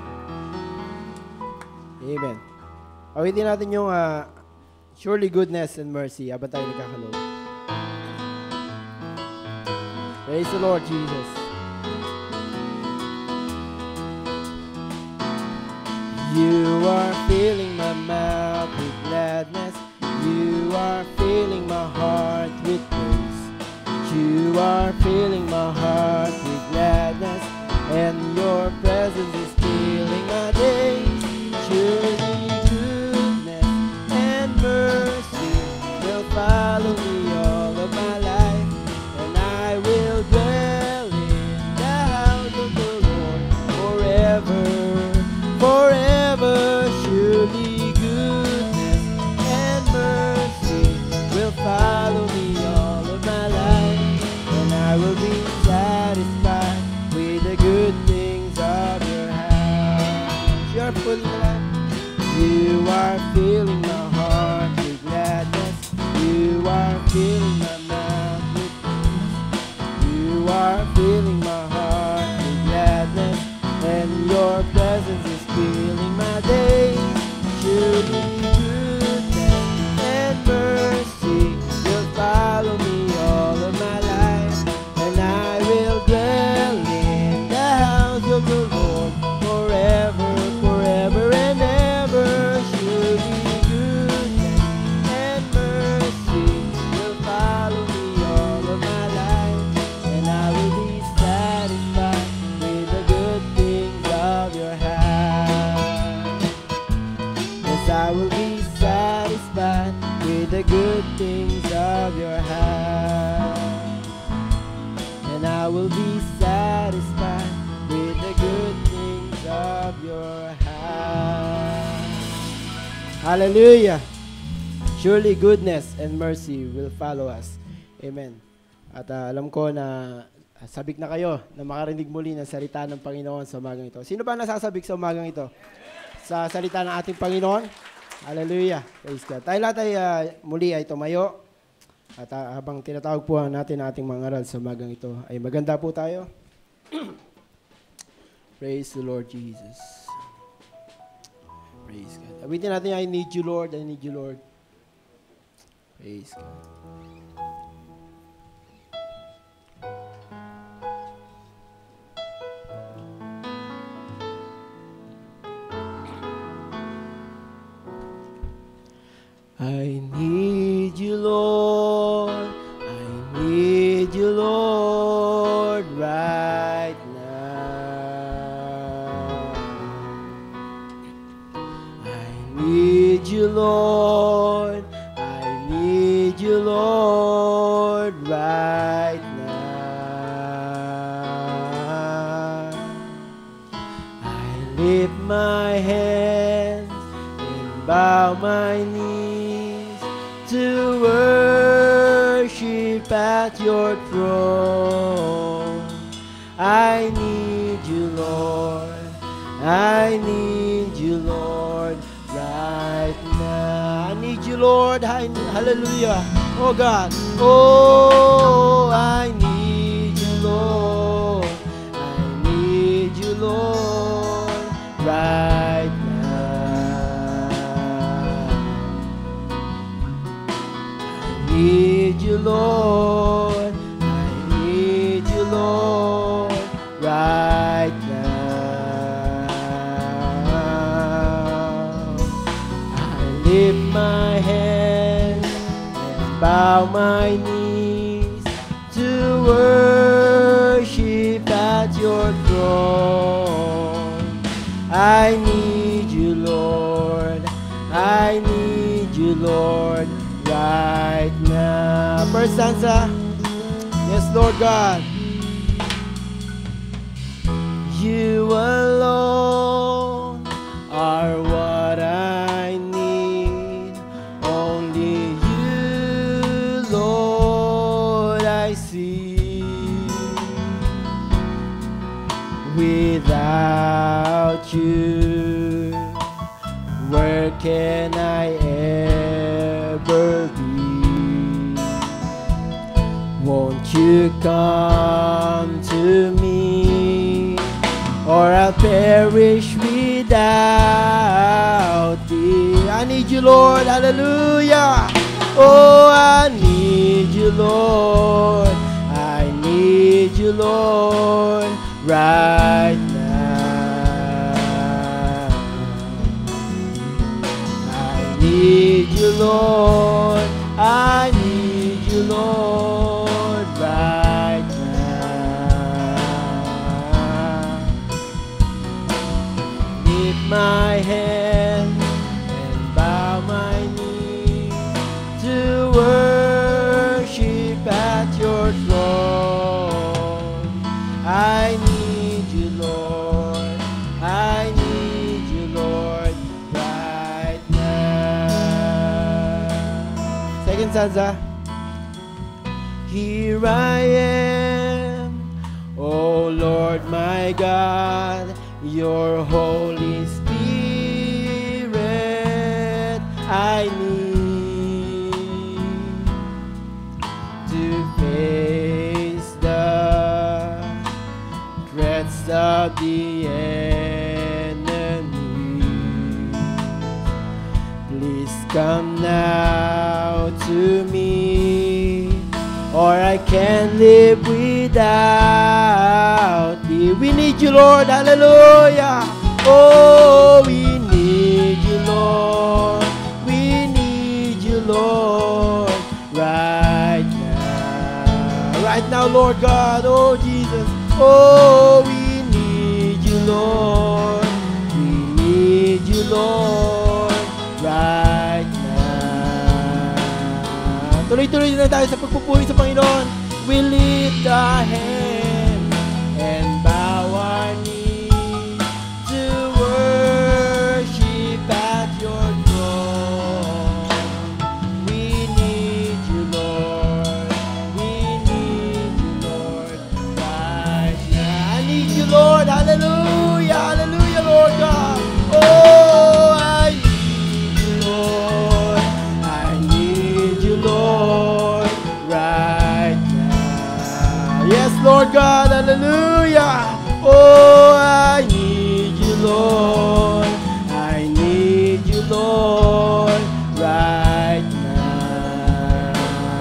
Amen. Awitin natin yung surely goodness and mercy habang tayo nagkakaloob. Praise the Lord Jesus. You are filling my mouth with gladness. You are filling my heart with praise. You are filling my heart with gladness, and your presence is filling my days. Surely goodness and mercy will follow me all of my life, and I will dwell in the house of the Lord forever, forever. Surely goodness and mercy will follow me all of my life, and I will filling my mouth with peace. You are filling my heart with gladness, and your presence is filling my days. Surely goodness and mercy will follow me all of my life, and I will dwell in the house of the Lord forever, forever and ever. Surely goodness and mercy will follow me all of my life, and I will be satisfied with the good things of your hand. Yes, I will be satisfied with the good things of your hand, and I will be satisfied with the good things of your hand. Hallelujah! Surely goodness and mercy will follow us. Amen. At alam ko na sabik na kayo na makarinig muli ng salita ng Panginoon sa umagang ito. Sino ba nasasabik sa umagang ito? Sa salita ng ating Panginoon? Hallelujah. Praise God. Tayo lahat ay muli ay tumayo. At habang tinatawag po natin ating mga aral sa umagang ito, ay maganda po tayo. Praise the Lord Jesus. Praise God. Awitin natin, I need you, Lord. I need you, Lord. Praise God. I need you, Lord. I need you, Lord, right now. I need you, Lord. I need you, Lord, right now. I lift my hands and bow my knees to worship at your throne. I need you, Lord. I need you, Lord, right now. I need you, Lord. Hallelujah. Oh God. Oh, I need you, Lord. I need you, Lord, right now. I need you, Lord. I need you, Lord, right now. I lift my hands and bow my knees to worship at your throne. I need you, Lord. I need you, Lord, right now. First stanza. Yes, Lord God. You alone are what I need. Only you, Lord, I see. Without you, where can I ever be? Won't you come to me, or I'll perish without thee. I need you, Lord. Hallelujah. Oh, I need you, Lord. I need you, Lord, right now. I need you, Lord. I need you, Lord, right now. Lift my hands and bow my knees to worship at your throne. I need you, Lord. I need you, Lord, right now. Second stanza. Here I am, oh Lord my God, your Holy Spirit I need. of the enemy. Please come now to me, or I can't live without thee. We need you, Lord. Hallelujah. Oh, we need you, Lord. We need you, Lord, right now. Right now, Lord God. Oh, Jesus. Oh, we need you, Lord. We need you, Lord, right now. Tuloy-tuloy na tayo sa pagpupuri sa Panginoon. We lift our hands and bow our knees to worship at your throne. We need you, Lord. We need you, Lord, right now. I need you, Lord. Hallelujah. Hallelujah, Lord God. Oh, I need you, Lord. I need you, Lord, right now. Yes, Lord God. Hallelujah. Oh, I need you, Lord. I need you, Lord, right now.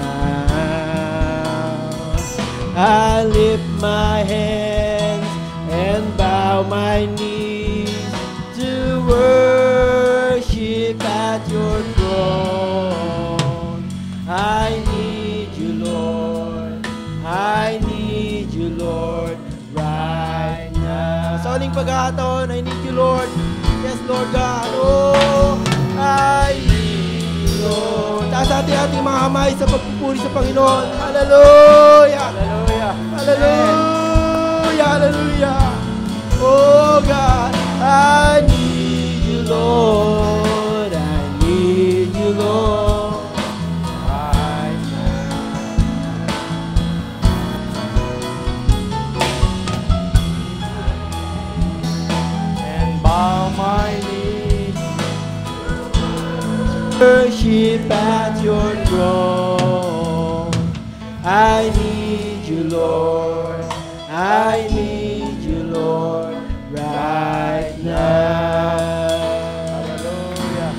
I lift my hands and bow my knees to worship at your throne. I need you, Lord. I need you, Lord, right now. Sa uling pagkakataon, I need you, Lord. Yes, Lord God. Oh, I need you, Lord. Taas natin ating mga kamay sa pagpupuri sa Panginoon. Hallelujah. Hallelujah. Hallelujah. Hallelujah. Oh, God. I need you, Lord. I need you, Lord, right now. And bow my knees, worship at your throne. I need you, Lord. I need you, Lord, right now. Hallelujah.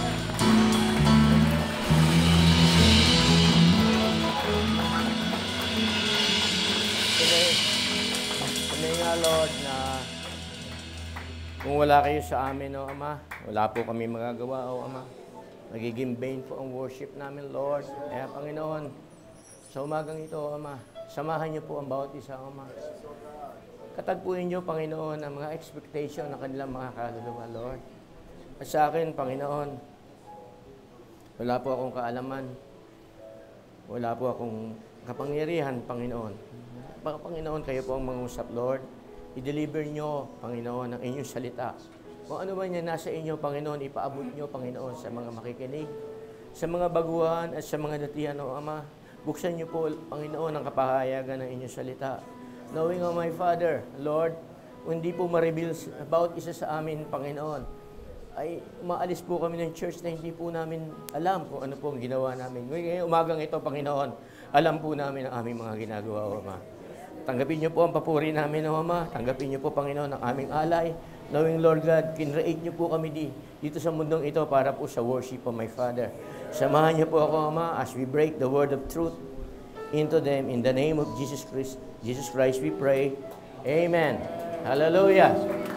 Tunay nga, Lord, na kung wala kayo sa amin, O Ama, wala po kami magagawa, O Ama. Magiging vain po ang worship namin, Lord. Kaya, Panginoon, sa umagang ito, O Ama, samahan niyo po ang bawat isa, O Ama. Katagpuin niyo, Panginoon, ang mga expectation ng kanilang mga kaluluwa, Lord. At sa akin, Panginoon, wala po akong kaalaman. Wala po akong kapangyarihan, Panginoon. Panginoon, kayo po ang mangusap, Lord. I-deliver niyo, Panginoon, ang inyong salita. Kung ano man yan nasa inyo, Panginoon, ipaabot niyo, Panginoon, sa mga makikinig, sa mga baguhan at sa mga datihan, O Ama. Buksan niyo po, Panginoon, ang kapahayagan ng inyong salita. Knowing, O my Father, Lord, kung hindi po ma-reveal about isa sa amin, Panginoon, ay umaalis po kami ng church na hindi po namin alam kung ano po ang ginawa namin. Ngayong umagang ito, Panginoon, alam po namin ang aming mga ginagawa, O Ama. Tanggapin niyo po ang papuri namin, O Ama. Tanggapin niyo po, Panginoon, ang aming alay. Knowing, Lord God, kinreate niyo po kami dito sa mundong ito para po sa worship of my Father. Samahan niyo po ako, Ama, as we break the word of truth into them. In the name of Jesus Christ we pray. Amen. Hallelujah.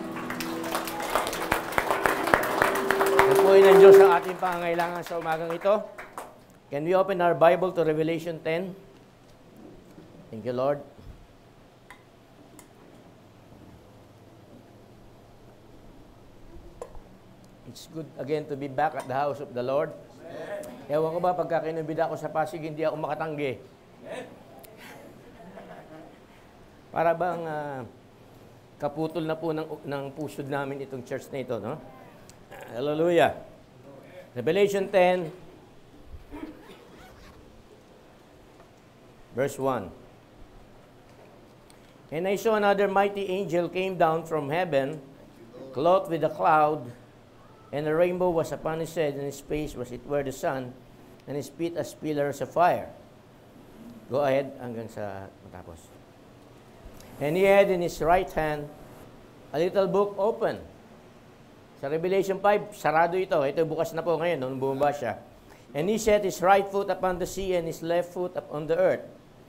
Napuin ng Diyos ang ating pangangailangan sa umagang ito. Can we open our Bible to Revelation 10? Thank you, Lord. It's good again to be back at the house of the Lord. Ewan ko ba, pagka kinubida ako sa Pasig, hindi ako makatanggi. Para bang kaputol na po ng pusod namin itong church na ito, no? Hallelujah. Revelation 10, verse 1. And I saw another mighty angel came down from heaven, clothed with a cloud, and a rainbow was upon his head, and his face was it were the sun, and his feet as pillars of fire. Go ahead hanggang sa matapos. And he had in his right hand a little book open. Sa Revelation 5, sarado ito. Ito bukas na po ngayon, nung bumaba siya. And he set his right foot upon the sea and his left foot upon the earth.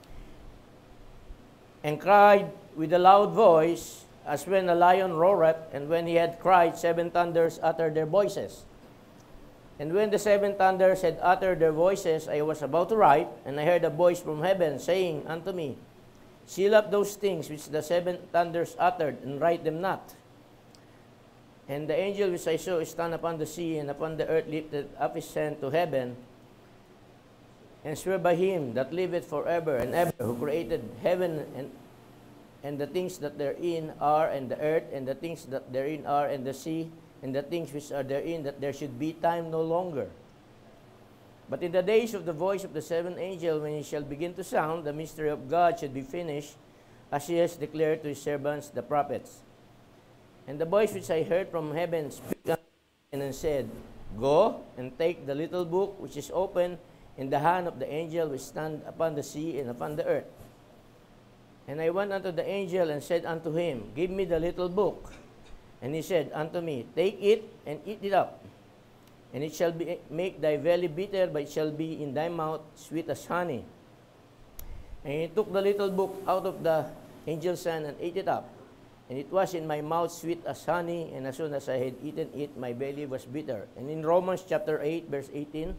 And cried with a loud voice, as when a lion roareth, and when he had cried, 7 thunders uttered their voices. And when the 7 thunders had uttered their voices, I was about to write, and I heard a voice from heaven saying unto me, seal up those things which the 7 thunders uttered, and write them not. And the angel which I saw stand upon the sea and upon the earth lifted up his hand to heaven, and swear by him that liveth forever and ever, who created heaven and the things that therein are, and the earth, and the things that therein are, and the sea, and the things which are therein, that there should be time no longer. But in the days of the voice of the 7th angel, when he shall begin to sound, the mystery of God should be finished, as he has declared to his servants the prophets. And the voice which I heard from heaven spake unto me and said, Go and take the little book which is open in the hand of the angel which stand upon the sea and upon the earth. And I went unto the angel and said unto him, Give me the little book. And he said unto me, Take it and eat it up. And it shall make thy belly bitter, but it shall be in thy mouth sweet as honey. And he took the little book out of the angel's hand and ate it up. And it was in my mouth sweet as honey, and as soon as I had eaten it, my belly was bitter. And in Romans chapter 8, verse 18,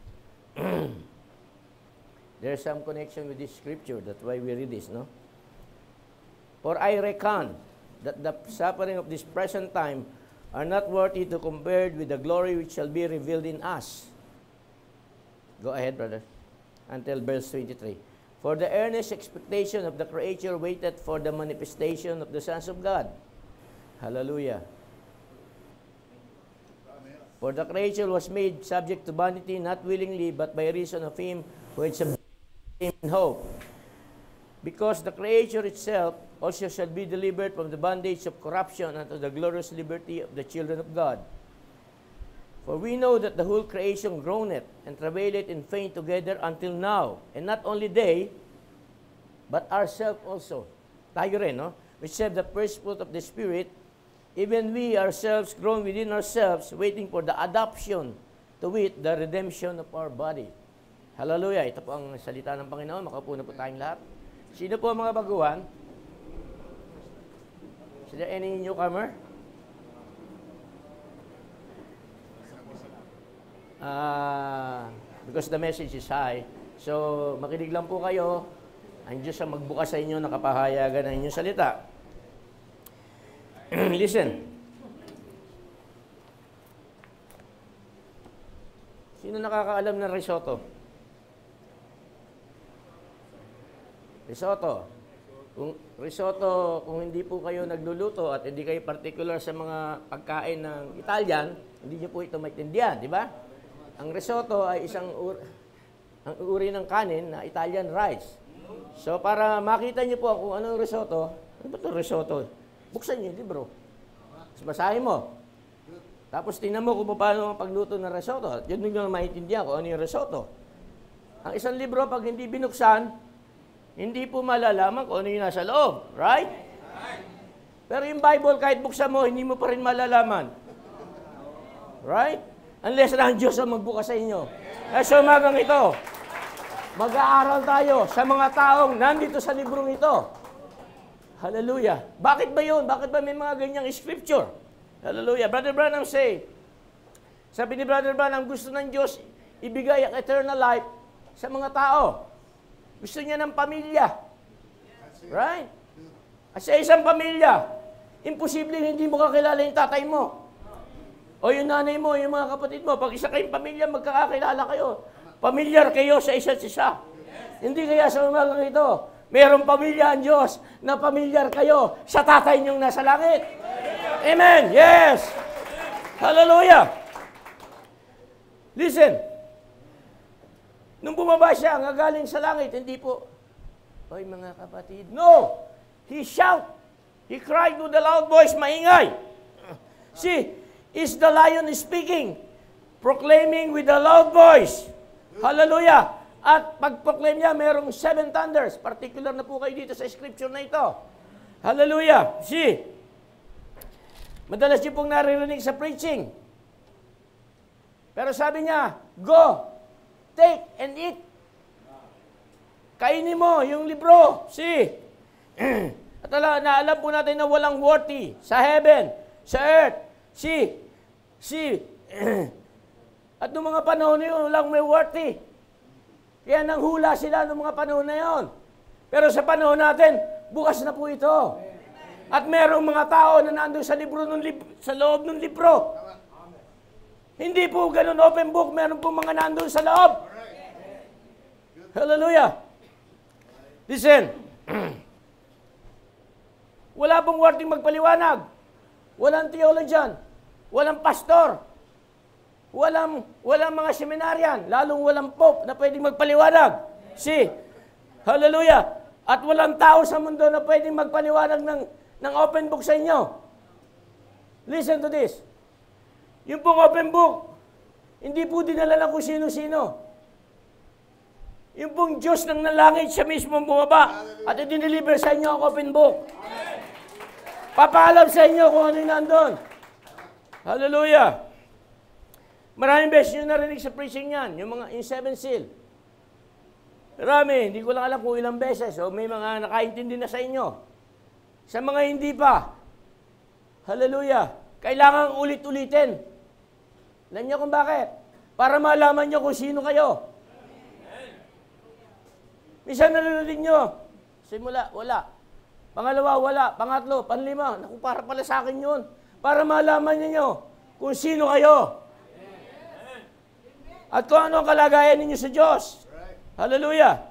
there's some connection with this scripture. That's why we read this, no? For I reckon that the suffering of this present time are not worthy to compare with the glory which shall be revealed in us. Go ahead, brother. Until verse 23. For the earnest expectation of the creature waited for the manifestation of the sons of God. Hallelujah. For the creature was made subject to vanity, not willingly, but by reason of him who had subjected him in hope. Because the creature itself also shall be delivered from the bondage of corruption unto the glorious liberty of the children of God. For we know that the whole creation groaneth and travaileth in pain together until now. And not only they, but ourselves also. Tayo rin, no? Which have the first fruit of the Spirit, even we ourselves groan within ourselves, waiting for the adoption, to wit, the redemption of our body. Hallelujah. Ito po ang salita ng Panginoon. Makaupo na po tayong lahat. Sino po ang mga baguhan? Is there any newcomer? Because the message is high. So, makinig lang po kayo. Ang Diyos ang magbukas sa inyo, nakapahayagan ng inyong salita. Listen. Sino nakakaalam ng risotto? Risotto. Kung hindi po kayo nagluluto at hindi kayo particular sa mga pagkain ng Italian, hindi niyo po ito maintindihan, di ba? Ang risotto ay isang uri ng kanin na Italian rice. So, para makita niyo po kung ano yung risotto, ano ba ito risotto? Buksan niyo yung libro. Basahin mo. Tapos tingnan mo kung paano ang pagluto ng risotto. Yun nyo maintindihan kung ano yung risotto. Ang isang libro, pag hindi binuksan, hindi po malalaman kung ano yung nasa loob. Right? Pero yung Bible, kahit buksan mo, hindi mo pa rin malalaman. Right? Unless na ang Diyos ang magbukas sa inyo. Kaya sa umagang ito, mag-aaral tayo sa mga taong nandito sa librong ito. Hallelujah. Bakit ba yun? Bakit ba may mga ganyang scripture? Hallelujah. Brother Branham sabi ni Brother Branham, gusto ng Diyos ibigay ang eternal life sa mga tao. Gusto niya ng pamilya. Right? At sa isang pamilya, imposible hindi mo kakilala yung tatay mo. O yung nanay mo, yung mga kapatid mo. Pag isa kayong pamilya, magkakakilala kayo. Pamilyar kayo sa isa't isa. Hindi kaya sa umagang ito, mayroong pamilya ang Diyos na pamilyar kayo sa tatay niyong nasa langit. Amen. Yes. Hallelujah. Listen. Nung bumaba siya, nga galing sa langit, hindi po, oy mga kapatid, no! He shout. He cried with a loud voice, maingay. See, is the lion speaking, proclaiming with a loud voice. Hallelujah. At pag-proclaim niya, mayroong 7 thunders. Particular na po kayo dito sa scripture na ito. Hallelujah. See, Madalas niyo pong naririnig sa preaching. Pero sabi niya, go, take and eat. Kainin mo yung libro. See? At naalam po natin na walang worthy sa heaven, sa earth. See? At noong mga panahon na yun, walang may worthy. Kaya nanghula sila noong mga panahon na yun. Pero sa panahon natin, bukas na po ito. At merong mga tao na nandun sa loob ng libro. Hindi po ganun open book, meron po mga nandun sa loob. Hallelujah. Listen. Wala pong worthy magpaliwanag. Walang theologian. Walang pastor. Walang mga seminaryan. Lalong walang pope na pwedeng magpaliwanag. See? Hallelujah. At walang tao sa mundo na pwedeng magpaliwanag ng open book sa inyo. Listen to this. Yung pong open book, hindi po dinala lang kung sino-sino. Yung pong Diyos ng nalangit, siya mismo bumaba at i-deliver sa inyo ang open book. Papaalam sa inyo kung ano yung nandun. Hallelujah. Maraming beses nyo narinig sa preaching yan, yung seven seal. Marami, hindi ko lang alam kung ilang beses, o may mga nakaintindi na sa inyo. Sa mga hindi pa, hallelujah, kailangan ulit-ulitin. Alam niyo kung bakit? Para malaman niyo kung sino kayo. Minsan narinig nyo, simula, wala. Pangalawa, wala. Pangatlo, panlima, naku, para pala sa akin yun. Para malaman niyo kung sino kayo. At kung ano ang kalagayan ninyo sa Diyos. Hallelujah.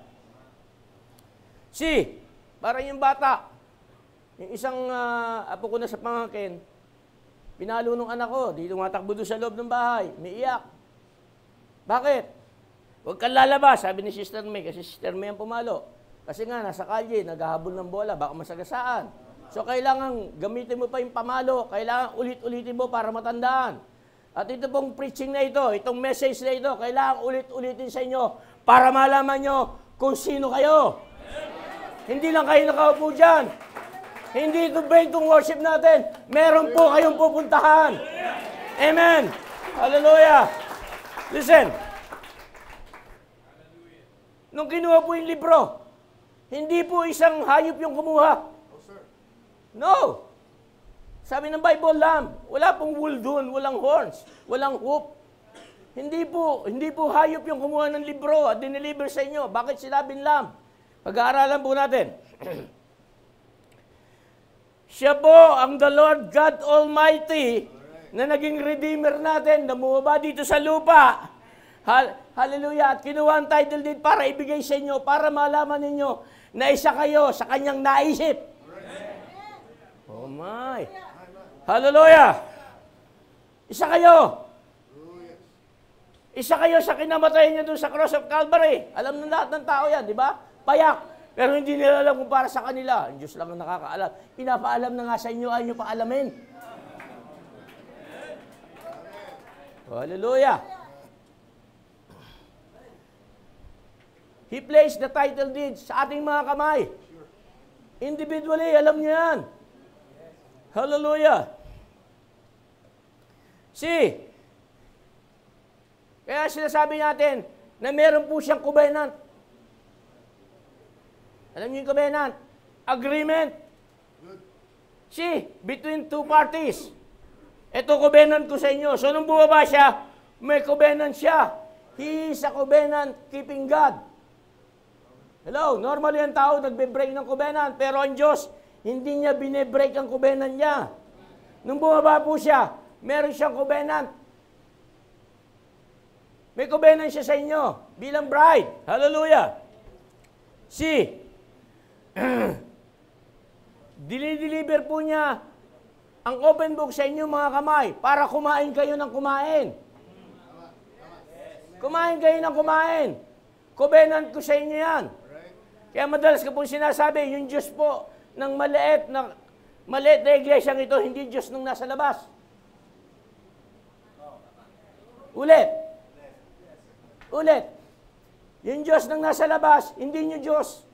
See, parang yung bata, yung isang apo ko na sa pangangkin, pinalo nung anak ko, di tumatakbo doon sa loob ng bahay, may iyak. Bakit? Huwag kang lalabas, sabi ni Sister May, kasi Sister May ang pumalo. Kasi nga, nasa kalye, naghahabol ng bola, baka masagasaan. So, kailangan gamitin mo pa yung pamalo, kailangan ulit-ulitin mo para matandaan. At ito pong preaching na ito, itong message na ito, kailangan ulit-ulitin sa inyo para malaman nyo kung sino kayo. Hindi lang kayo nakaupo dyan. Hindi ito ba itong worship natin? Meron po kayong pupuntahan. Amen. Hallelujah. Listen. Nung kinuha po yung libro, hindi po isang hayop yung kumuha. No. Sabi ng Bible, lamb. Wala pong wool doon, walang horns, walang hoop. Hindi po hayop yung kumuha ng libro at dineliver sa inyo. Bakit sinabing lamb? Pag-aaralan po natin. Siya po ang the Lord God Almighty na naging Redeemer natin, na bumaba dito sa lupa. Hallelujah. At kinuha ang title deed para ibigay sa inyo, para malaman ninyo na isa kayo sa kanyang naisip. Oh my. Hallelujah. Isa kayo. Isa kayo sa kinamatay niya doon sa cross of Calvary. Alam na lahat ng tao yan, di ba? Payak. Pero hindi nila alam kung para sa kanila. Ang Diyos lang ang nakakaalam. Pinapaalam na nga sa inyo, ayaw nyo paalamin. Hallelujah. He placed the title deed sa ating mga kamay. Individually, alam niyo yan. Hallelujah. See, kaya sinasabi natin na meron po siyang covenant. Alam niyo yung covenant? Agreement. See, between two parties. Ito covenant ko sa inyo. So, nung bumaba siya, may covenant siya. He is a covenant-keeping God. Hello, normally ang tao nagbe-break ng covenant, pero ang Diyos, hindi niya bine-break ang covenant niya. Nung bumaba po siya, meron siyang covenant. May covenant siya sa inyo bilang bride. Hallelujah. See, deliver po niya ang open book sa inyo mga kamay para kumain kayo ng kumain. Kumain kayo ng kumain. Covenant ko sa inyo yan. Kaya madalas ko pong sinasabi, yung Diyos po ng maliit na iglesyang ito, hindi Diyos nung nasa labas. Ulit. Yung Diyos nang nasa labas, hindi nyo Diyos.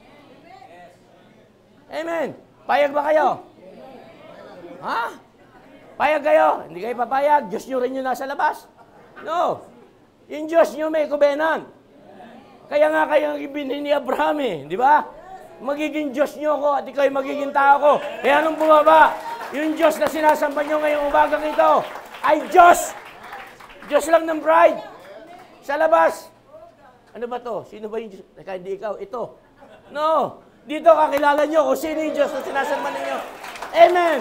Amen. Payag ba kayo? Ha? Payag kayo? Hindi kayo papayag. Diyos nyo rin yung nasa labas. No. Yung Diyos nyo may kubenan. Kaya nga kayo ibinin ni Abraham eh. Di ba? Magiging Diyos nyo ako at ikaw magiging tao ko. Kaya anong bumaba? Yung Diyos na sinasamba nyo ngayong umagang ito ay Diyos. Diyos lang ng bride. Sa labas. Ano ba to? Sino ba yung Diyos? Kaya hindi ikaw. Ito. No. Dito kakilala nyo kung sino yung Diyos na sinasamba ninyo. Amen.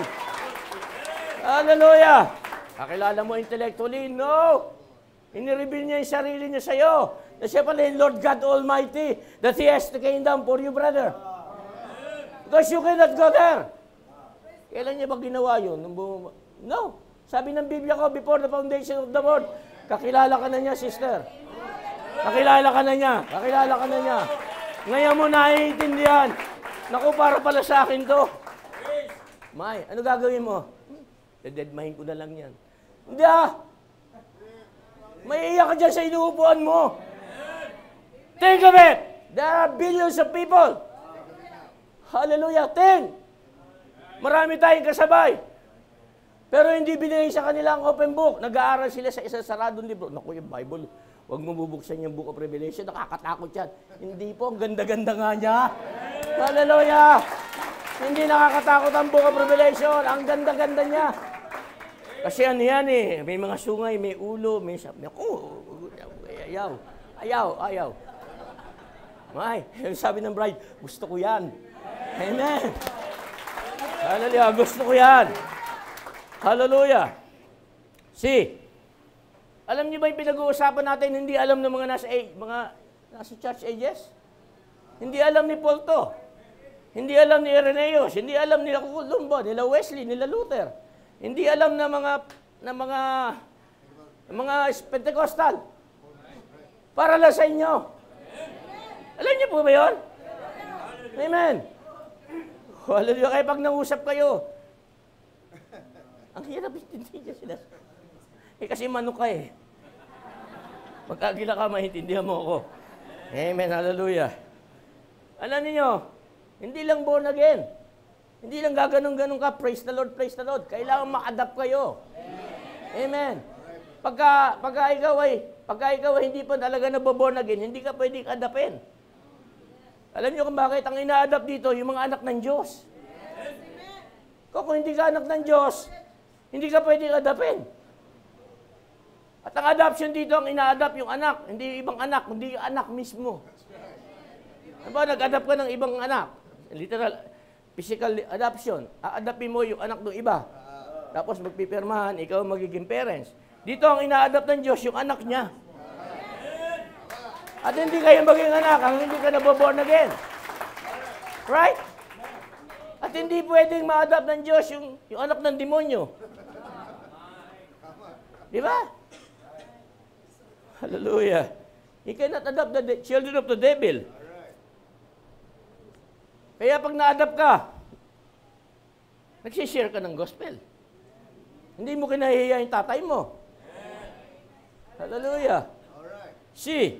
Hallelujah. Kakilala mo intellectually? No. Inireveal niya yung sarili niya sa'yo. Na siya pala yung Lord God Almighty, that He has the kingdom for you, brother. Because you cannot go there. Kailan niya ba ginawa yun? No. Sabi ng Biblia ko, before the foundation of the world, kakilala ka na niya, sister. Kakilala ka na niya. Kakilala ka na niya. Ngayon mo naiintindihan. Naku, para pala sa akin to. May, ano gagawin mo? Deadmine ko na lang yan. Hindi ah. Maiiyak ka dyan sa inuupuan mo. Think of it. There are billions of people. Hallelujah. Think. Marami tayong kasabay. Pero hindi binigay sa kanila ang open book. Nag-aaral sila sa isang saradong libro. Naku, yung Bible. Huwag mo bubuksan yung Book of Revelation. Nakakatakot yan. Hindi po. Ang ganda-ganda nga niya. Hallelujah. Hindi nakakatakot ang Book of Revelation. Ang ganda-ganda niya. Kasi ano yan eh. May mga sungay, may ulo, may sabi. Ayaw. Ayaw. Ayaw. May, sabi ng bride, gusto ko yan. Amen. Hallelujah. Gusto ko yan. Hallelujah. See, alam niyo ba yung pinag-uusapan natin, hindi alam ng mga nasa church ages? Hindi alam ni Paul to. Hindi alam ni Irenaeus. Hindi alam nila Columba, nila Wesley, nila Luther. Hindi alam ng mga Pentecostal. Para lang sa inyo. Alam niyo po ba yun? Amen. Hallelujah. Kaya pag nausap kayo, ang hirap intindihan sila. Kasi manok ka eh. Magkagila ka, maintindihan mo ako. Amen. Hallelujah. Alam niyo, hindi lang born again. Hindi lang gaganong-ganong ka, praise the Lord, praise the Lord. Kailangan ma-adapt kayo. Amen. Pagka ikaw ay hindi pa talaga naboborn again, hindi ka pwedeng adapin. Alam niyo kung bakit? Ang ina-adapt dito, yung mga anak ng Diyos. Kung hindi ka anak ng Diyos, hindi ka pwedeng adapin. At ang adoption dito, ang ina-adapt yung anak, hindi ibang anak, hindi yung anak mismo. Ano ba, nag-adapt ka ng ibang anak? Literal, physical adoption. A-adapin mo yung anak ng iba. Tapos magpipirmahan, ikaw magiging parents. Dito ang ina-adapt ng Diyos, yung anak niya. At hindi kayo maging anak, ang hindi ka naboborn again. Right? At hindi pwedeng ma-adapt ng Diyos yung anak ng demonyo. Di ba? Hallelujah. He cannot adopt the children of the devil. Kaya pag na-adapt ka, nagsishare ka ng gospel. Hindi mo kinahihiya yung tatay mo. Hallelujah. See,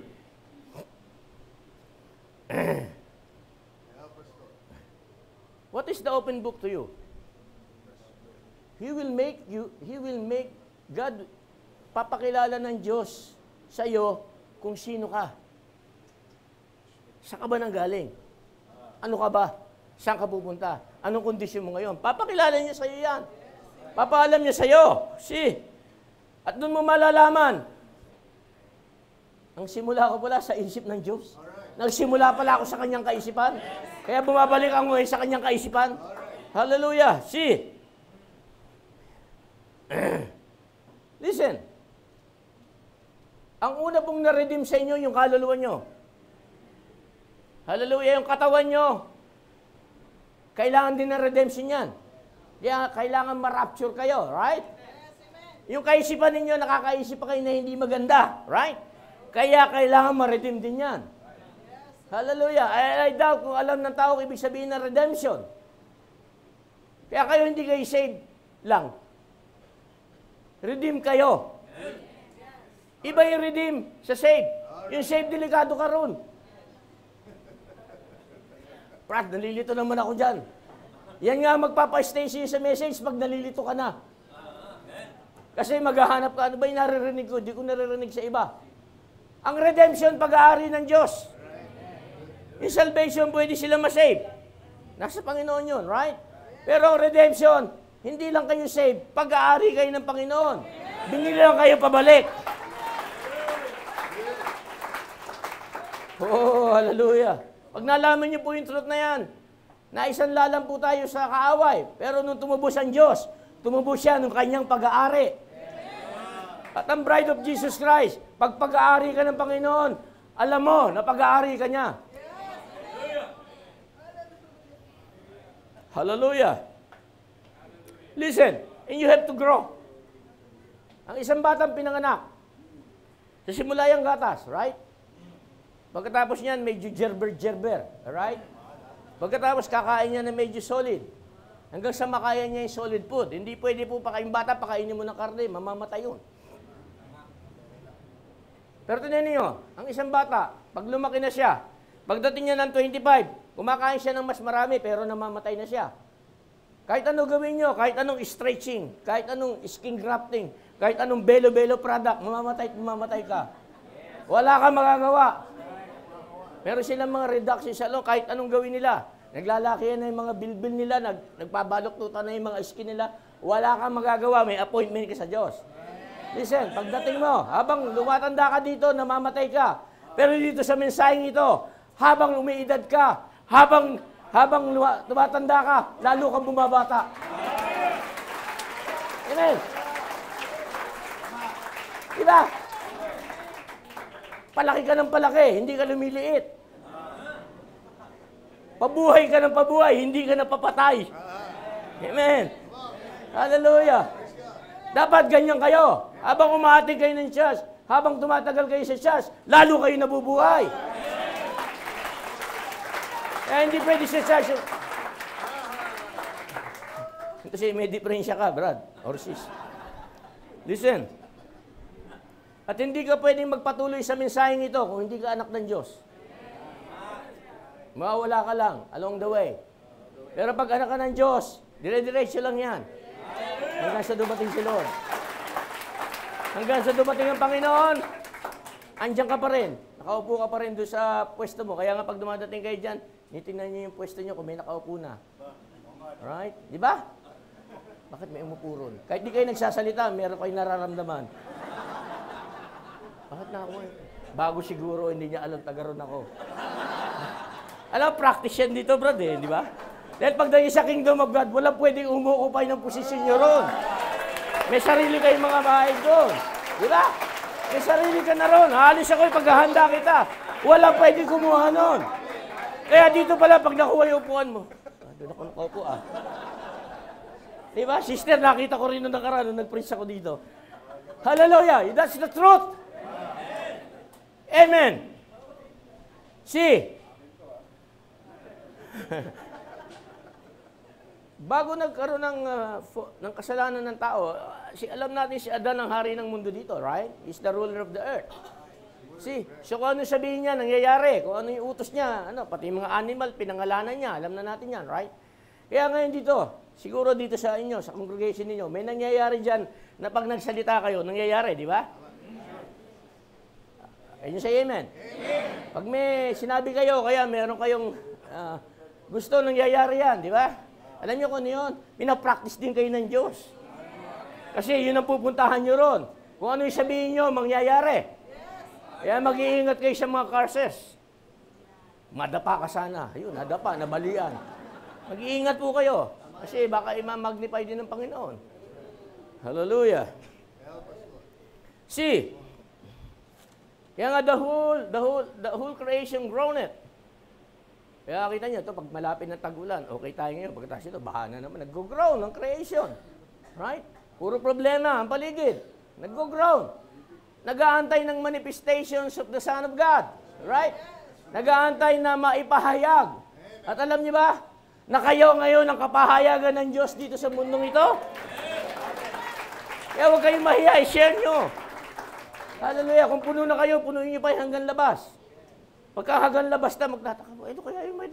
what is the open book to you? He will make God, papakilala ng Diyos sa iyo kung sino ka. Saan ka ba nanggaling? Ano ka ba? Saan ka pupunta? Anong kondisyon mo ngayon? Papakilala niya sa iyo yan. Papaalam niya sa iyo. See? At doon mo malalaman. Ang simula ko pala sa isip ng Diyos. Nagsimula pala ako sa kanyang kaisipan. Kaya bumabalik ako ngayon sa kanyang kaisipan. Hallelujah. See? Listen. Ang una pong na-redeem sa inyo, yung kaluluwa nyo. Hallelujah. Yung katawan nyo. Kailangan din ng redemption yan. Kaya kailangan ma-rapture kayo. Right? Yung kaisipan ninyo, nakakaisip pa kayo na hindi maganda. Right? Kaya kailangan ma-redeem din yan. Hallelujah. I doubt kung alam ng tao ibig sabihin ng redemption. Kaya kayo hindi kayo saved lang. Redeem kayo. Iba yung redeem sa save. Yung save, delikado ka ron. Brad, nalilito naman ako dyan. Yan nga magpapa-stay siya sa message pag nalilito ka na. Kasi maghahanap ka, ano ba yung naririnig ko? Di ko naririnig sa iba. Ang redemption, pag-aari ng Diyos. Yung salvation, pwede sila masave. Nasa Panginoon yun, right? Pero ang redemption, hindi lang kayo save, pag-aari kayo ng Panginoon. Binili lang kayo pabalik. Oh, hallelujah. Pag nalaman niyo po yung truth na yan, naisanla lang po tayo sa kaaway. Pero nung tumubos ang Diyos, tumubos siya ng kanyang pag-aari. At ang bride of Jesus Christ, pag pag-aari ka ng Panginoon, alam mo na pag-aari ka niya. Hallelujah. Listen, and you have to grow. Ang isang batang pinanganak, sa simula yung gatas, right? Pagkatapos niyan, medyo gerber-gerber, alright? Pagkatapos, kakain niya na medyo solid. Hanggang sa makaya niya yung solid food. Hindi pwede po yung bata, pakainin mo ng karne, mamamatay yun. Pero tingnan niyo, ang isang bata, pag lumaki na siya, pagdating niya ng 25, kumakain siya ng mas marami, pero namamatay na siya. Kahit ano gawin niyo, kahit anong stretching, kahit anong skin grafting, kahit anong belo-belo product, mamamatay ka. Wala kang magagawa. Meron silang mga reduction sa loob, kahit anong gawin nila. Naglalaki na yung mga bilbil nila, nagpabaloktutan na yung mga skin nila. Wala kang magagawa, may appointment ka sa Diyos. Listen, pagdating mo, habang lumatanda ka dito, namamatay ka. Pero dito sa mensaheng ito, habang umiidad ka, habang tumatanda ka, lalo kang bumabata. Amen. Diba? Palaki ka ng palaki, hindi ka lumiliit. Pabuhay ka ng pabuhay, hindi ka napapatay. Amen. Hallelujah. Dapat ganyan kayo. Habang umahatid kayo ng church, habang tumatagal kayo sa church, lalo kayo nabubuhay. Kaya hindi pwede sa church. Kasi may diferensya ka, Brad, or sis. Listen. At hindi ka pwedeng magpatuloy sa mensaheng ito kung hindi ka anak ng Diyos. Mawawala ka lang along the way. Pero pag anak ka ng Diyos, dire-diretso lang yan. Hanggang sa dumating si Lord. Hanggang sa dumating ang Panginoon, andyan ka pa rin. Nakaupo ka pa rin doon sa pwesto mo. Kaya nga pag dumadating kayo dyan, nitingnan niyo yung pwesto niyo kung may nakaupo na. Alright? Di ba? Bakit may umupo ron? Kahit di kayo nagsasalita, meron kayong nararamdaman. Bakit na ako? Bago siguro, hindi niya alam tagaroon ako. Alam, practice yan dito, brad, eh, di ba? Dahil pagdating sa Kingdom of God, walang pwedeng umukupay ng posisyon nyo ron. May sarili kayong mga bahay doon. Di ba? May sarili ka na ron. Halos ako'y paghahanda kita. Walang pwedeng kumuha nun. Kaya dito pala, pag nakuha yung upuan mo, doon ako nakaupo, Di ba? Sister, nakita ko rin nung nakaraan, nung nag-preach ako dito. Hallelujah! That's the truth! Amen! See? Bago nagkaroon ng kasalanan ng tao, alam natin si Adan ang hari ng mundo dito, right? He's the ruler of the earth. See? So kung ano sabihin niya, nangyayari. Kung ano yung utos niya, pati mga animal, pinangalanan niya. Alam na natin yan, right? Kaya ngayon dito, siguro dito sa inyo, sa congregation ninyo, may nangyayari dyan na pag nagsalita kayo, nangyayari, di ba? Ayun say amen. Pag may sinabi kayo, kaya meron kayong gusto, nangyayari yan, di ba? Alam niyo kung ano yun? Pinapractice din kayo ng Diyos. Kasi yun ang pupuntahan nyo ron. Kung ano yung sabihin nyo, mangyayari. Kaya mag-iingat kayo sa mga curses. Madapa ka sana. Ayun, nadapa, nabalian. Mag-iingat po kayo. Kasi baka i-magnify din ng Panginoon. Hallelujah. See, kaya nga the whole creation groaneth. Kaya kita nyo, ito, pag malapit ng tag-ulan, okay tayo ngayon, pagkatapos ito, bahana naman, nag-groan ng creation. Right? Puro problema ang paligid. Nag-groan. Nag-aantay ng manifestations of the Son of God. Right? Nag-aantay na maipahayag. At alam niyo ba, na kayo ngayon ang kapahayagan ng Diyos dito sa mundong ito? Kaya huwag kayong mahiya, i-share nyo. Hallelujah, kung puno na kayo, punuin nyo pa yung hanggang labas. Pagkakagang labas na, magtataka mo, ito kaya yung may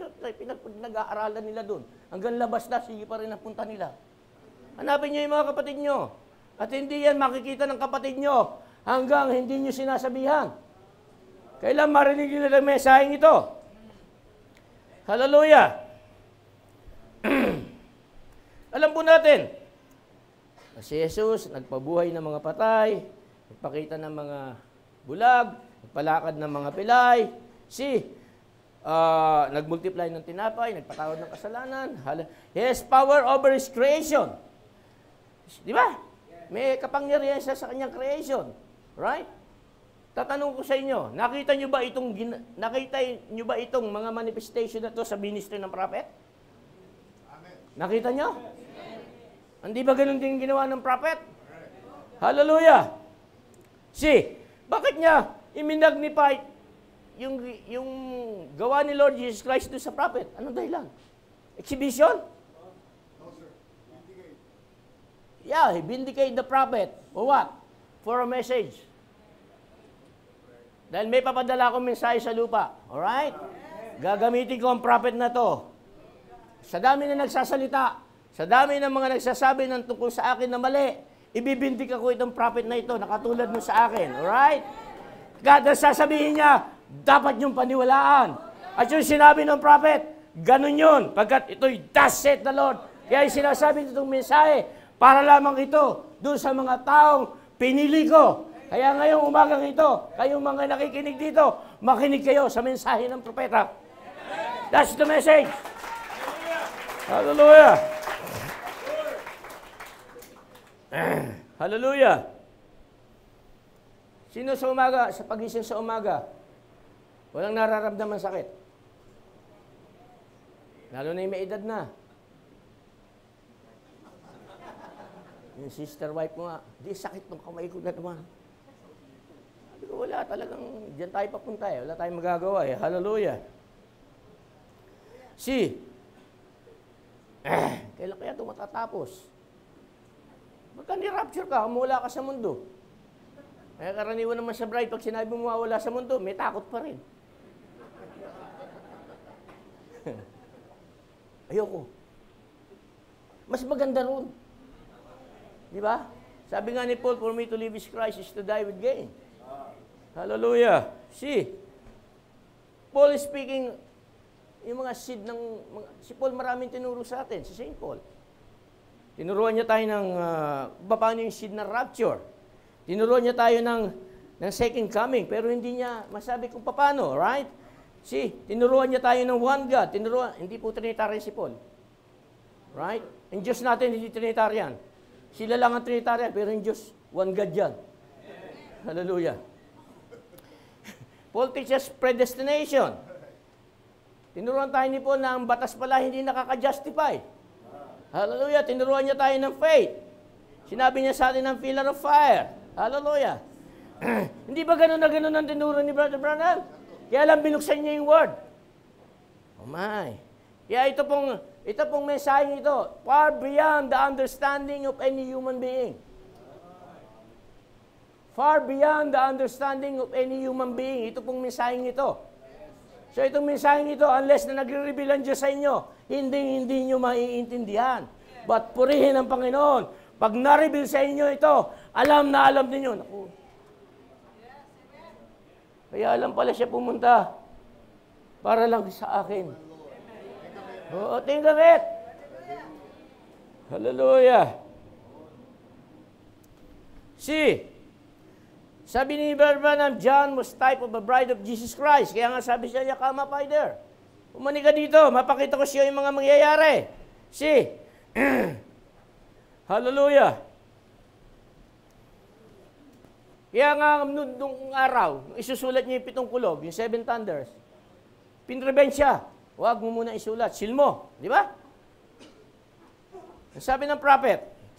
pinag-aaralan nila doon. Hanggang labas na, sige pa rin ang punta nila. Hanapin nyo yung mga kapatid nyo. At hindi yan makikita ng kapatid nyo hanggang hindi nyo sinasabihan. Kailan marinig nila ng mensaheng ito? Hallelujah! Alam po natin, si Jesus nagpabuhay ng mga patay, nagpakita ng mga bulag, nagpalakad ng mga pilay, nagmultiply ng tinapay, nagpatawad ng kasalanan. He has power over His creation. Di ba? May kapangyarihan siya sa kanyang creation. Right? Tatanong ko sa inyo, nakita niyo ba itong mga manifestation na to sa ministry ng prophet? Amen. Nakita niyo? Hindi ba ganun din ginawa ng prophet? Hallelujah! Bakit niya i-magnify yung gawa ni Lord Jesus Christ doon sa prophet? Anong dahilan? Exhibition? No, sir. Vindicate. Yeah, he vindicate the prophet. For what? For a message. Dahil may papadala akong mensahe sa lupa. Alright? Gagamitin ko ang prophet na to. Sa dami na nagsasalita, sa dami ng mga nagsasabi ng tungkol sa akin na mali, ibibindik ako itong prophet na ito, nakatulad mo sa akin. Alright? Kada sasabihin niya, dapat niyong paniwalaan. At yung sinabi ng prophet, ganun yun. Pagkat ito'y thus saith the Lord. Kaya yung sinasabi nitong mensahe, para lamang ito, doon sa mga taong pinili ko. Kaya ngayong umagang ito, kayong mga nakikinig dito, makinig kayo sa mensahe ng propeta. That's the message. Hallelujah. Hallelujah. Sino sa umaga, sa pagising sa umaga, walang nararamdaman sakit? Lalo na yung may edad na. Yung sister wife mo nga, di sakit ng kamay ko na naman. Wala talagang, diyan tayo papunta eh. Wala tayong magagawa eh. Hallelujah. Kailan kaya ito matatapos? Pagka ni-rapture ka, mawala ka sa mundo. Kaya karaniwan naman sa bride, pag sinabi mo mawala sa mundo, may takot pa rin. Ayoko. Mas maganda ron. Di ba? Sabi nga ni Paul, for me to live is Christ, is to die with gain. Hallelujah. Paul is speaking, yung mga seed ng, si Paul maraming tinuro sa atin, si St. Paul. Tinuruan niya tayo ng, paano yung seed ng rapture. Tinuruan niya tayo ng second coming, pero hindi niya masabi kung paano, right? Tinuruan niya tayo ng one God. Hindi po Trinitarian si Paul. Right? Ang Diyos natin, hindi Trinitarian. Sila lang ang Trinitarian, pero yung Diyos, one God yan. Hallelujah. Paul teaches predestination. Tinuruan tayo ni Paul na ang batas pala hindi nakaka-justify. Hallelujah. Tinuruan niya tayo ng faith. Sinabi niya sa atin ng pillar of fire. Hallelujah. Hindi ba ganun na ganun ang tinuro ni Brother Branham? Kaya lang binuksan niya yung word. Oh my. Kaya ito pong mensaheng ito, far beyond the understanding of any human being. Far beyond the understanding of any human being. Ito pong mensaheng ito. So itong mensaheng ito, unless na nagre-reveal ang Diyos sa inyo, hindi nyo maiintindihan. But purihin ang Panginoon. Pag na-reveal sa inyo ito, alam na alam ninyo. Naku. Kaya alam pala siya pumunta para lang sa akin. Oo, think of it. Hallelujah. Sabi ni Brother Branham, John was type of a bride of Jesus Christ. Kaya nga sabi siya, come up there. Umani ka dito, mapakita ko siya yung mga mangyayari. Hallelujah. Kaya nga, nung araw, isusulat niya yung 7 kulog, yung 7 thunders, pinrevent siya. Huwag mo muna isulat. Seal mo. Di ba? Sabi ng prophet,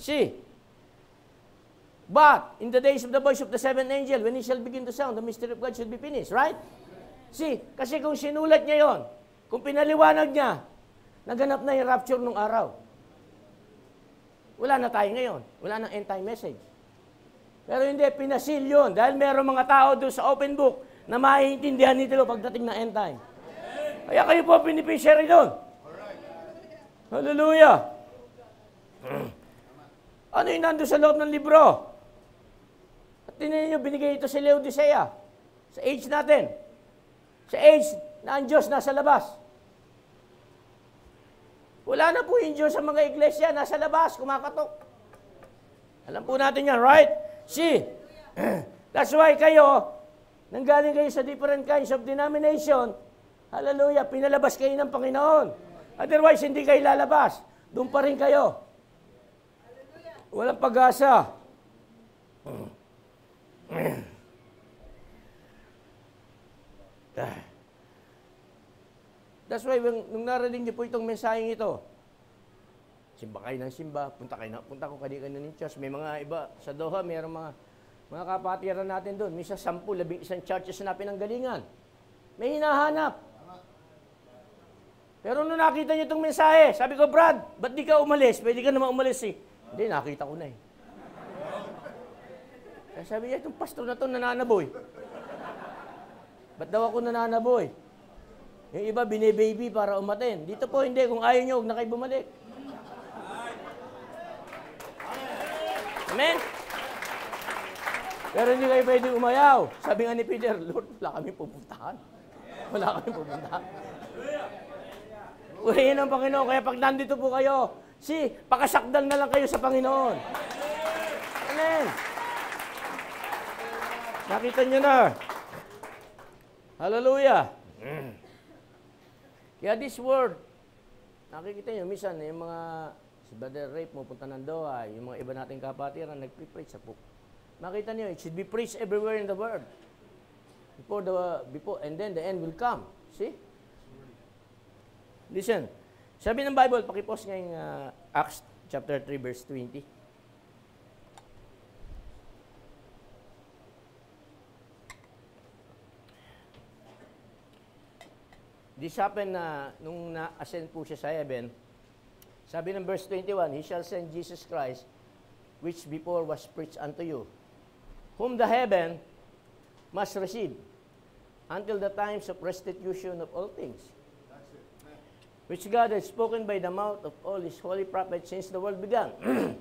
but in the days of the voice of the 7th angel, when he shall begin to sound, the mystery of God should be finished. Right? Kasi kung sinulat niya yon, kung pinaliwanag niya, naganap na yung rapture nung araw. Wala na tayo ngayon. Wala nang end time message. Pero hindi, pinasil yun. Dahil meron mga tao doon sa open book na maiintindihan nito pagdating na end time. Kaya kayo po beneficiary doon. Hallelujah. Ano yung nandun sa loob ng libro? At tingnan niyo, binigay ito si Laodicea. Sa age natin. Sa age na ang Diyos nasa labas. Wala na po yung Diyos sa mga iglesia, nasa labas, kumakatok. Alam po natin yan, right? See, that's why kayo, nanggaling kayo sa different kinds of denomination, hallelujah, pinalabas kayo ng Panginoon. Otherwise, hindi kayo lalabas. Doon pa rin kayo. Walang pag-asa. That's why, nung narinig niyo po itong mensaheng ito, simba kayo ng simba, punta ko kanina ng church. May mga iba, sa Doha, mayroong mga kapatiran natin doon. May 10, 11 churches na pinanggalingan. May hinahanap. Pero nung nakita niyo itong mensahe, sabi ko, Brad, ba't di ka umalis? Pwede ka naman umalis eh. Hindi, nakita ko na eh. Kaya sabi niya, itong pastor na ito nananaboy. Ba't daw ako nananaboy? Yung iba, bine-baby para umatin. Dito po, hindi. Kung ayaw niyo, huwag na kayo bumalik. Amen? Pero hindi kayo pwede umayaw. Sabi nga ni Peter, Lord, wala kami pupuntahan. Wala kami pupuntahan. Urihin ang Panginoon. Kaya pag nandito po kayo, pakasakdal na lang kayo sa Panginoon. Amen? Nakita niyo na. Hallelujah. Kaya this word, nakikita niyo, minsan, yung mga, si Brother Ray, pupunta ng Doha, yung mga iba nating kapatiran, nag-preach sa book. Makita niyo, it should be preached everywhere in the world. And then the end will come. See? Listen. Sabi ng Bible, pakipost ngayong Acts chapter 3, verse 20. This happened nung na-ascend po siya sa heaven. Sabi ng verse 21, He shall send Jesus Christ, which before was preached unto you, whom the heaven must receive, until the times of restitution of all things, which God has spoken by the mouth of all His holy prophets since the world began.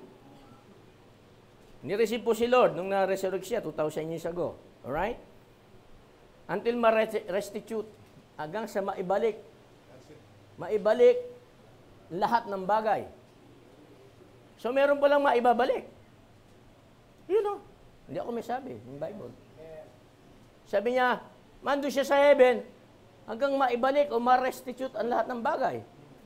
Nireceive po si Lord nung na-resurrect siya 2,000 years ago. Alright? Until ma-restitute, hanggang sa maibalik. Maibalik lahat ng bagay. So, meron palang maibabalik. You know, hindi ako may sabi, yung Bible. Sabi niya, mando siya sa heaven, hanggang maibalik o ma-restitute ang lahat ng bagay.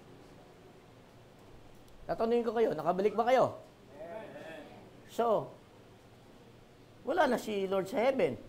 Tatanungin ko kayo, nakabalik ba kayo? So, wala na si Lord sa heaven.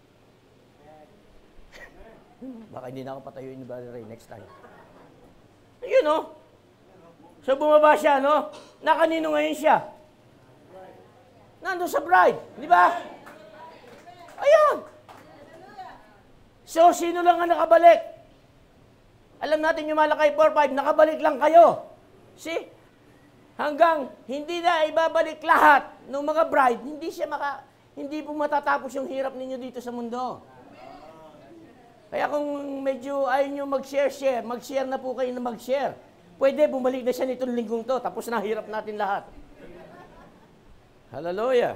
Baka hindi na ako patayuin ni Brother Ray next time. You know? So bumaba siya, no? Nakanino ngayon siya? Nandun sa bride, di ba? Ayun! So, sino lang ang nakabalik? Alam natin yung Malakay 4:5, nakabalik lang kayo. See? Hanggang hindi na ibabalik lahat ng mga bride, hindi po matatapos yung hirap ninyo dito sa mundo. Kaya kung medyo ayaw nyo mag-share na po kayo na mag-share. Pwede, bumalik na siya nitong linggong to, tapos nahirap natin lahat. Hallelujah.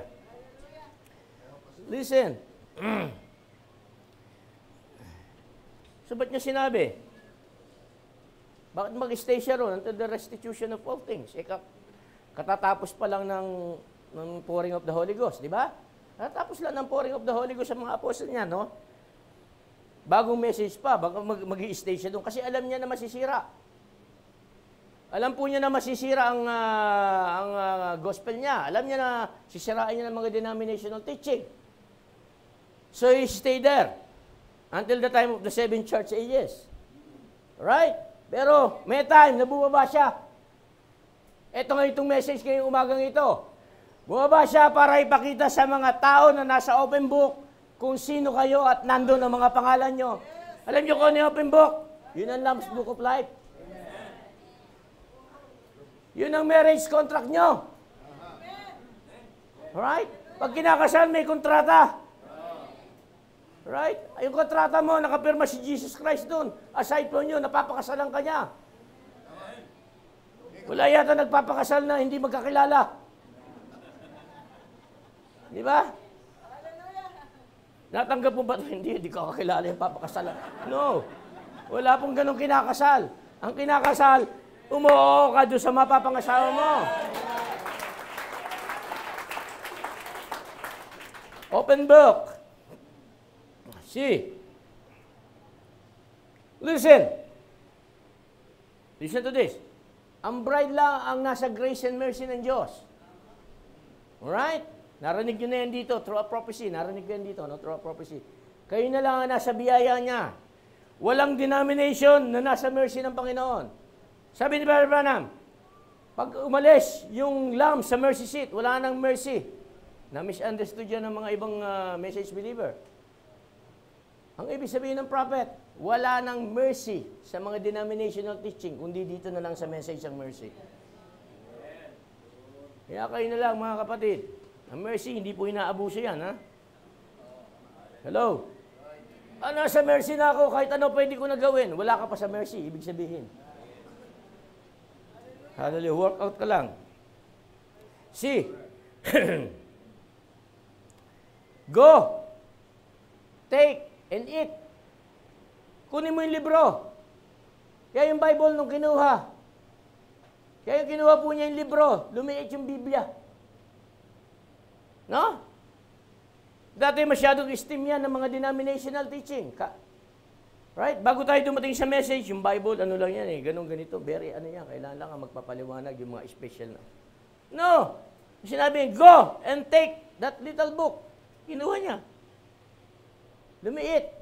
Listen. So, ba't niya sinabi? Bakit mag-stay siya ron until the restitution of all things? Katatapos pa lang ng pouring of the Holy Ghost, di ba? Katatapos lang ng pouring of the Holy Ghost sa mga apostle niya, no? Bagong message pa, baka mag-i-stay siya doon. Kasi alam niya na masisira. Alam po niya na masisira ang gospel niya. Alam niya na sisirain niya ng mga denominational teaching. So he stayed there until the time of the 7 church ages. Right? Pero may time na bumaba siya. Ito nga itong message ngayong umagang ito. Bumaba siya para ipakita sa mga tao na nasa open book kung sino kayo at nandun ang mga pangalan nyo. Alam nyo kung ano yung open book? Yun ang Lamb's Book of Life. Yun ang marriage contract nyo. Alright? Pag kinakasal, may kontrata. Right? Yung kontrata mo, nakapirma si Jesus Christ doon. Aside from yun, napapakasalan ka niya. Wala yata nagpapakasal na hindi magkakilala. Di ba? Natanggap mo ba ito? Hindi ko kakilala yung papakasalan. No. Wala pong ganong kinakasal. Ang kinakasal, umuo ka doon sa mapapangasawa mo. Open book. See. Listen. Listen to this. Ang bride lang ang nasa grace and mercy ng Diyos. Alright? Narinig nyo na yan dito, through a prophecy. Narinig nyo yan dito, no? Through a prophecy. Kayo na lang ang nasa biyaya niya. Walang denomination na nasa mercy ng Panginoon. Sabi ni Brother Branham, pag umalis yung lamb sa mercy seat, wala nang mercy. Na-misunderstood yan ng mga ibang message believer. Ang ibig sabihin ng prophet, wala nang mercy sa mga denominational teaching, kundi dito na lang sa message ang mercy. Kaya kayo na lang, mga kapatid. Ang mercy, hindi po inaabuso yan, ha? Hello? Nasa mercy na ako, kahit ano pwede ko na gawin. Wala ka pa sa mercy, ibig sabihin. Hallelujah, work out ka lang. See, go, take, and eat. Kunin mo yung libro. Kaya yung Bible nung kinuha. Kaya yung kinuha po niya yung libro, lumiit yung Biblia. No? Dati masyadong esteem yan ng mga denominational teaching. Right? Bago tayo dumating sa message, yung Bible, ano lang yan eh, ganun ganito, very ano yan, kailangan lang magpapaliwanag yung mga special na. No! Sinabi, go and take that little book. Kinuha niya. Lumiit.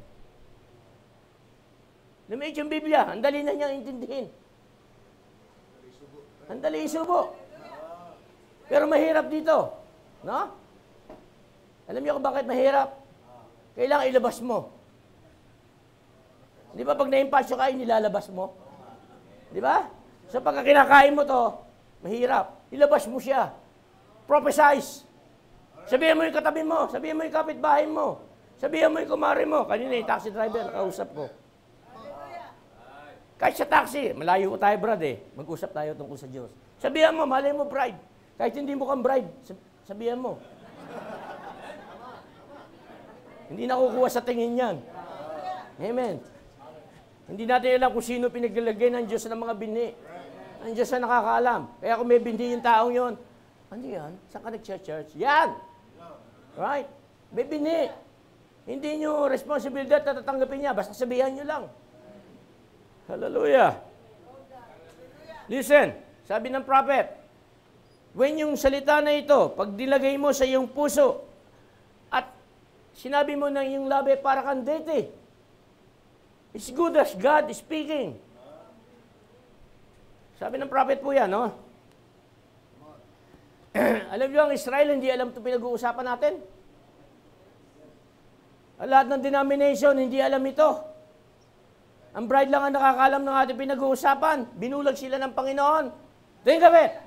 Lumiit yung Biblia. Ang dali na niyang intindihin. Ang dali isubo. Pero mahirap dito. No? Alam niyo kung bakit mahirap? Kailangan ilabas mo. Di ba pag na-impatch ka, nilalabas mo? Di ba? So pagka kinakain mo to, mahirap. Ilabas mo siya. Prophesize. Sabihin mo yung katabi mo. Sabihin mo yung kapitbahay mo. Sabihin mo yung kumari mo. Kanina yung taxi driver, kausap ko. Kahit sa taxi, malayo ko tayo, brad eh. Mag-usap tayo tungkol sa Diyos. Sabihan mo, malay mo, bride. Kahit hindi mo kang bride, sabihan mo. Hindi nakukuha sa tingin yan. Amen. Hindi natin alam kung sino pinaglagay ng Diyos ng mga bini. Ang Diyos na nakakaalam. Kaya kung may bini yung taong yon, ano yan? Saan ka nag-church? Yan! Right? May bini. Hindi nyo responsibilidad na tatanggapin niya. Basta sabihan nyo lang. Hallelujah. Listen, sabi ng prophet, when yung salita na ito, pag dilagay mo sa iyong puso, at sinabi mo na yung labi para kang deity, it's good as God is speaking. Sabi ng prophet po yan, no? Alam niyo, ang Israel, hindi alam ito pinag-uusapan natin. Ang lahat ng denomination, hindi alam ito. Ang bride lang ang nakakalam ng ating pinag-uusapan. Binulag sila ng Panginoon. Think of it.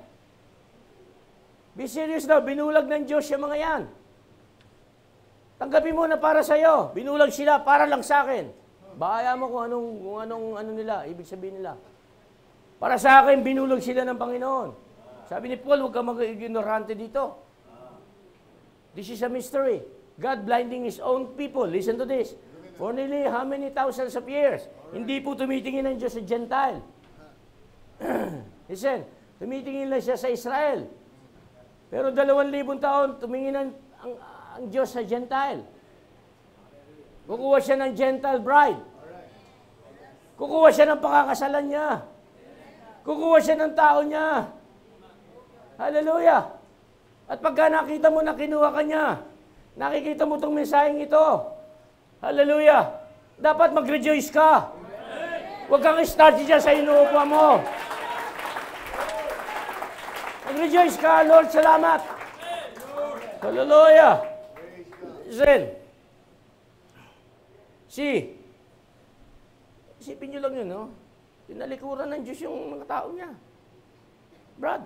Be serious daw, binulag ng Diyos yung mga yan. Tanggapin mo na para sa'yo. Binulag sila para lang sa akin. Bahaya mo kung anong ano nila, ibig sabihin nila. Para sa akin, binulag sila ng Panginoon. Sabi ni Paul, huwag ka mag-ignorante dito. This is a mystery. God blinding His own people. Listen to this. For nearly how many thousands of years, hindi po tumitingin ng Diyos sa Gentile. Listen, tumitingin lang siya sa Israel. Pero 2,000 taon, tumingin ang Diyos sa Gentile. Kukuha siya ng Gentile bride. Kukuha siya ng pakakasalan niya. Kukuha siya ng tao niya. Hallelujah! At pagka nakita mo na kinuha ka niya, nakikita mo itong mensaheng ito, hallelujah! Dapat mag-rejoice ka. Huwag kang start dyan sa inuupuan mo. Mag-rejoice ka, Lord, salamat. Hallelujah! Listen. See, isipin nyo lang yun, no? Pinalikuran ng Diyos yung mga tao niya. Brad,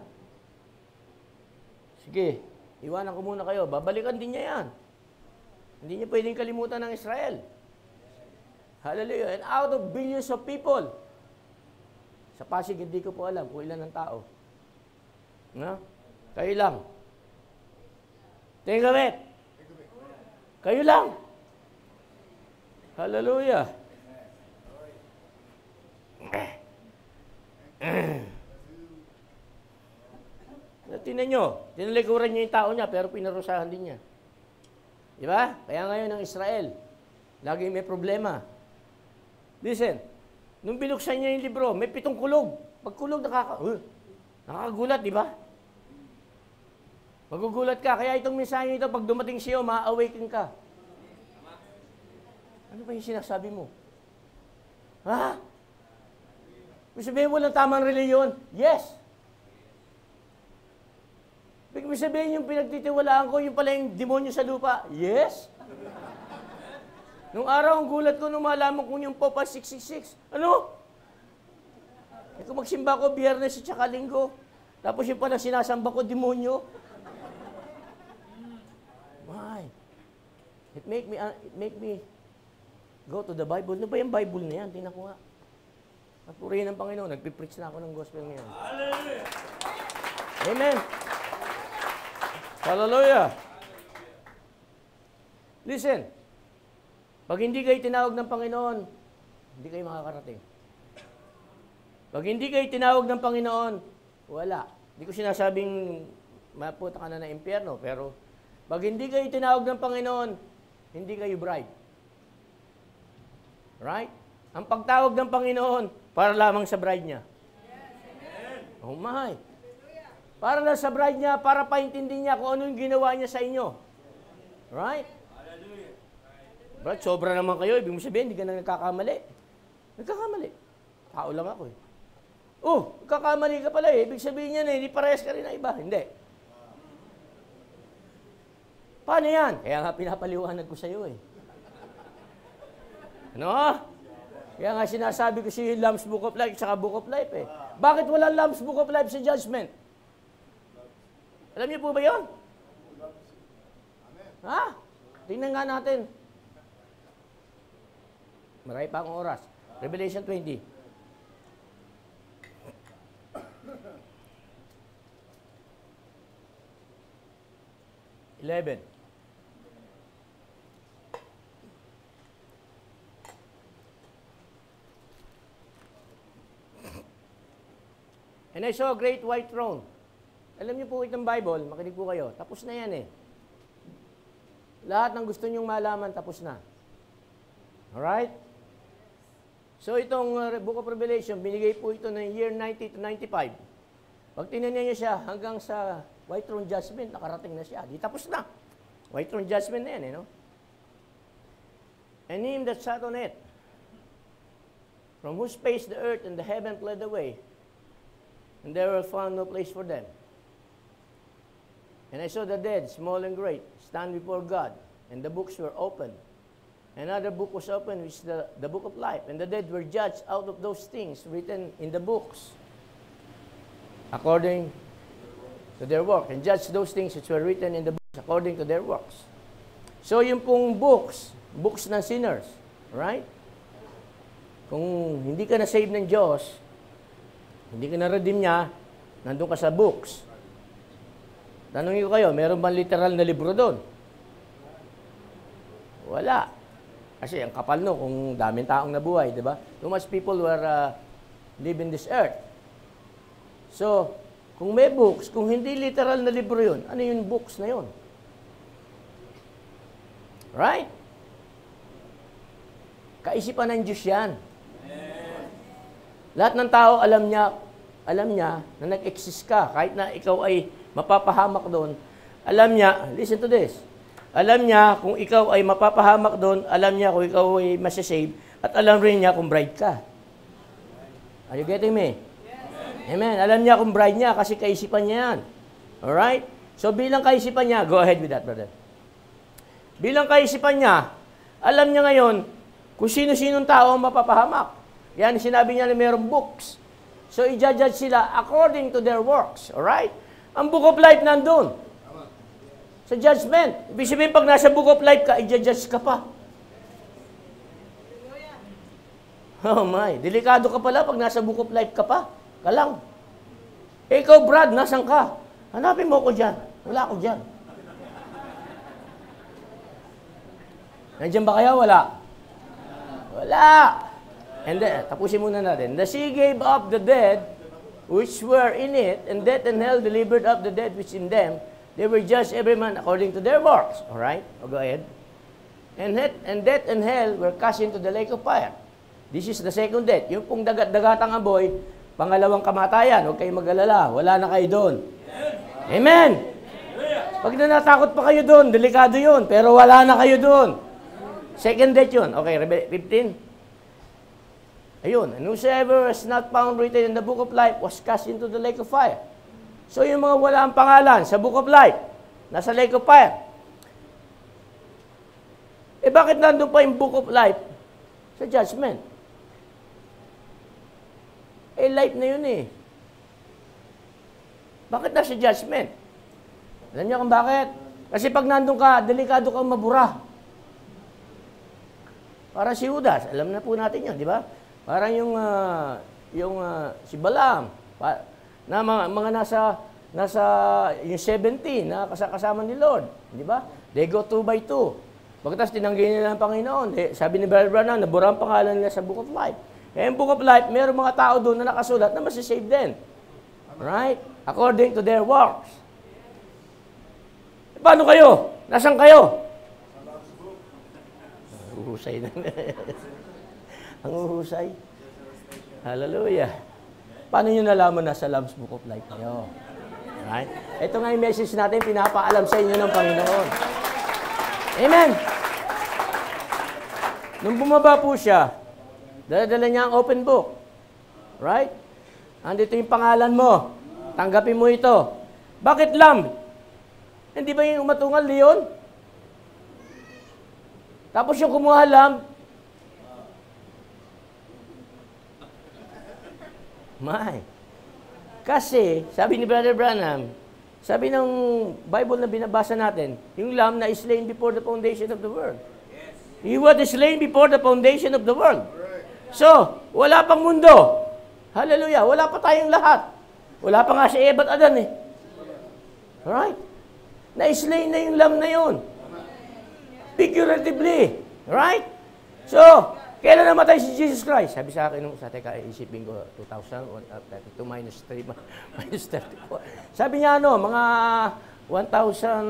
sige, iwanan ko muna kayo. Babalikan din niya yan. Hindi niya pwedeng kalimutan ng Israel. Hallelujah. And out of billions of people, sa Pasig, hindi ko po alam kung ilan ang tao. No? Kayo lang. Think of it. Kayo lang. Hallelujah. Tingnan nyo, tinalikuran niya yung tao niya, pero pinarusahan din niya. Di ba? Kaya ngayon ang Israel, lagi may problema. Listen, nung binuksan niya yung libro, may 7 kulog. Pag kulog, nakakagulat, di ba? Magugulat ka. Kaya itong mensahe ito, pag dumating siyo, ma-awaken ka. Ano ba yung sinasabi mo? Ha? Ibig sabihin, walang tamang reliyon? Yes. Ibig sabihin, yung pinagtitiwalaan ko, yung pala yung demonyo sa lupa? Yes. Nung araw, ang gulat ko nung malaman ko yung Popa 666. Ano? Kung magsimba ko, Biyernes at saka Linggo. Tapos yung pala sinasamba ko, demonyo. My. It make me go to the Bible. Ano ba yung Bible na yan? Tingnan ko nga. Napurihin ng Panginoon. Nagpipreach na ako ng gospel ngayon. Hallelujah! Amen! Hallelujah! Listen. Pag hindi kayo tinawag ng Panginoon, hindi kayo makakarating. Pag hindi kayo tinawag ng Panginoon, wala. Hindi ko sinasabing mapunta ka na ng impyerno, pero pag hindi kayo tinawag ng Panginoon, hindi kayo bride. Right? Ang pagtawag ng Panginoon, para lamang sa bride niya. Oh my! Para lang sa bride niya, para paintindi niya kung ano yung ginawa niya sa inyo. Right? Brad, sobra naman kayo. Ibig mo sabihin, hindi ka na nagkakamali. Nagkakamali. Tao lang ako eh. Oh, nagkakamali ka pala eh. Ibig sabihin niya na, hindi parehas ka rin na iba. Hindi. Paano yan? Kaya nga pinapaliwanag ko sa iyo eh. Ano? Kaya nga sinasabi ko si Lamb's Book of Life saka Book of Life eh. Bakit walang Lamb's Book of Life sa judgment? Alam niyo po ba yun? Ha? Tingnan nga natin. Marami pa akong oras. Revelation 20. And I saw a great white throne. Alam niyo po itong Bible, makinig po kayo, tapos na yan eh. Lahat ng gusto niyong malaman, tapos na. Alright? So itong Book of Revelation, binigay po ito ng year 90 to 95. Pag tinanyan niyo siya, hanggang sa White Throne Judgment, nakarating na siya. Di tapos na. White Throne Judgment na yan, eh, no? And him that sat on it, from whose face the earth and the heaven fled away, and there were found no place for them. And I saw the dead, small and great, stand before God, and the books were opened. Another book was opened, which is the book of life. And the dead were judged out of those things written in the books, according to their work. And judged those things which were written in the books, according to their works. So yung pong books ng sinners, right? Kung hindi ka na-save ng Diyos, hindi ka na-redeem niya, nandun ka sa books. Tanungin ko kayo, meron bang literal na libro doon? Wala. Kasi ang kapal no, kung daming taong nabuhay, di ba? Too much people were living this earth. So, kung may books, kung hindi literal na libro yun, ano yung books na yun? Right? Kaisipan ng Diyos yan. Lahat ng tao alam niya na nag-exist ka. Kahit na ikaw ay mapapahamak doon, alam niya, listen to this, alam niya kung ikaw ay mapapahamak doon, alam niya kung ikaw ay masasave, at alam rin niya kung bride ka. Are you getting me? Yes. Amen. Alam niya kung bride niya kasi kaisipan niya yan. Alright? So bilang kaisipan niya, go ahead with that, brother. Bilang kaisipan niya, alam niya ngayon kung sino-sinong tao ang mapapahamak. Yan, sinabi niya na mayroong books. So i-judge sila according to their works. Alright? Ang Book of Life nandun. Sa judgment. Ibig sabihin, pag nasa Book of Life ka, i-judge ka pa. Oh my, delikado ka pala pag nasa Book of Life ka pa. Kalang. Eh, ikaw, Brad, nasan ka? Hanapin mo ko dyan. Wala ako dyan. Nandiyan ba kaya? Wala. Wala. And then, tapusin muna natin. The sea gave up the dead which were in it, and death and hell delivered up the dead which in them. They were judged every man according to their works. Alright? Go ahead. And death and hell were cast into the lake of fire. This is the second death. Yung pong dagatang apoy, pangalawang kamatayan. Huwag kayong mag-alala. Wala na kayo doon. Amen! Pag natakot pa kayo doon, delikado yun. Pero wala na kayo doon. Second death yun. Okay, 15. Ayun. And whosoever is not found written in the book of life was cast into the lake of fire. So yung mga wala ang pangalan sa book of life, nasa lake of fire. Eh bakit nandun pa yung book of life sa judgment? Eh life na yun eh. Bakit nasa judgment? Alam niyo kung bakit? Kasi pag nandun ka, delikado kang mabura. Para si Judas, alam na po natin yun, di ba? Parang yung si Balaam, na mga nasa yung 70 na kasama ni Lord, di ba? They go 2 by 2. Pagkatapos tinanggi nila ng Panginoon, sabi ni Brother Branham, nabura ang pangalan nila sa Book of Life. Eh, yung Book of Life, mayroong mga tao doon na nakasulat na masisave din. Right? According to their works. E, paano kayo? Nasaan kayo? Uhusay na. Ang uhusay. Hallelujah. Paano nyo nalaman na sa Lamb's Book of Life kayo? Right? Ito nga yung message natin, pinapaalam sa inyo ng Panginoon. Amen! Nung bumaba po siya, dala-dala niya ang open book. Right? Andito yung pangalan mo. Tanggapin mo ito. Bakit lamb? Hindi ba yung umatungal leon? Tapos yung kumuha lamb, kasi, sabi ni Brother Branham, sabi ng Bible na binabasa natin, yung lamb na is slain before the foundation of the world. He was slain before the foundation of the world. So, wala pang mundo. Hallelujah. Wala pa tayong lahat. Wala pa nga si Eva at Adan eh. Alright? Na-slain na yung lamb na yun. Figuratively. Right? So, kailan namatay si Jesus Christ? Sabi sa akin nung teka, isipin ko 2,000, 32 minus 3, minus 34. Sabi niya mga 1,000,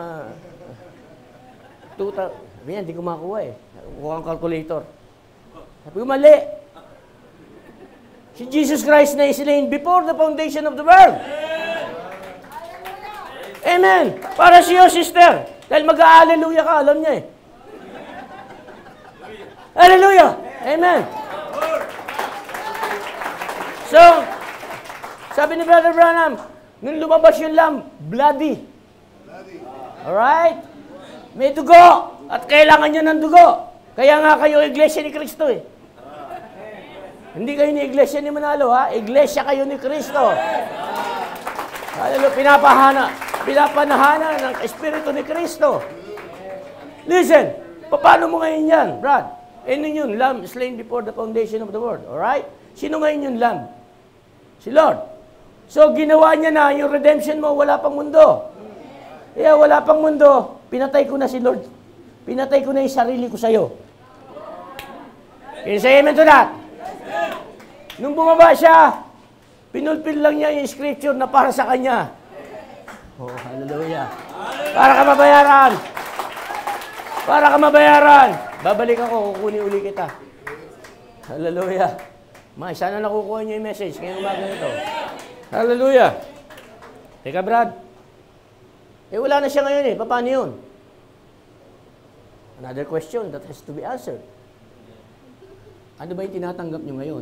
2,000. Sabi niya, hindi ko makuha eh. Kuha ang calculator. Sabi ko, mali. Si Jesus Christ na slain before the foundation of the world. Amen. Para siyo, sister. Dahil mag-a-hallelujah ka, alam niya eh. Hallelujah! Amen! So, sabi ni Brother Branham, nung lumabas yung lamb, bloody. Alright? May dugo. At kailangan nyo ng dugo. Kaya nga kayo iglesia ni Kristo eh. Hindi kayo ni iglesia ni Manalo ha. Iglesia kayo ni Kristo. Hallelujah. Pinapanahana ng Espiritu ni Kristo. Listen, paano mo ngayon yan, Brad? Yun, lamb slain before the foundation of the world. Alright? Sino ngayon yung lamb? Si Lord. So, ginawa niya na yung redemption mo, wala pang mundo. Kaya wala pang mundo, pinatay ko na si Lord. Pinatay ko na yung sarili ko sa'yo. Can you say amen to that? Nung bumaba siya, pinulpil lang niya yung scripture na para sa kanya. Oh, hallelujah. Para ka mabayaran. Para ka mabayaran. Babalik ako, kukunin uli kita. Hallelujah. Sana nakukuha niyo yung message ngayong umaga nito. Hallelujah. Teka, Brad. Wala na siya ngayon eh. Paano yun? Another question that has to be answered. Ano ba yung tinatanggap niyo ngayon?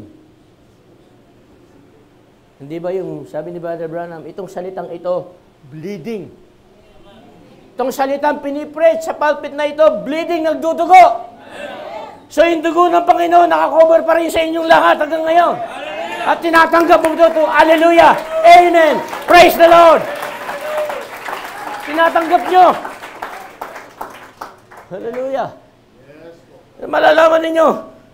Hindi ba yung, sabi ni Brother Branham, itong salitang ito, bleeding. Itong salitang pinipreach sa pulpit na ito, bleeding, nagdudugo. So yung dugo ng Panginoon, nakakover pa rin sa inyong lahat hanggang ngayon. At tinatanggap mo ito, hallelujah, amen, praise the Lord. Tinatanggap nyo. Hallelujah. Malalaman ninyo,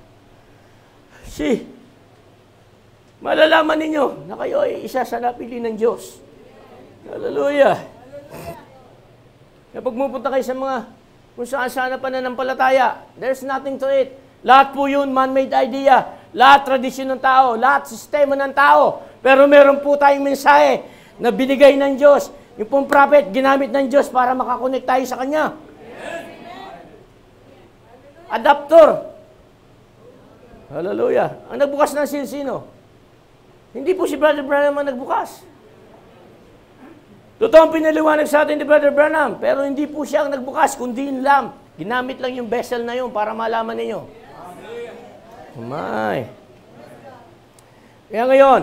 malalaman ninyo na kayo ay isa sa napili ng Diyos. Hallelujah. Kapag pupunta kayo sa mga Kung saan-saan na pananampalataya. There's nothing to it. Lahat po yun, man-made idea. Lahat tradisyon ng tao. Lahat sistema ng tao. Pero meron po tayong mensahe na binigay ng Diyos. Yung pong prophet, ginamit ng Diyos para makakonect tayo sa Kanya. Adapter. Hallelujah. Ang nagbukas ng seal, sino? Hindi po si Brother Branham ang nagbukas. Totoo ang pinaliwanag sa atin ni Brother Branham, pero hindi po siya ang nagbukas, kundi yung lamp. Ginamit lang yung vessel na yun para malaman ninyo. Umay. Kaya ngayon,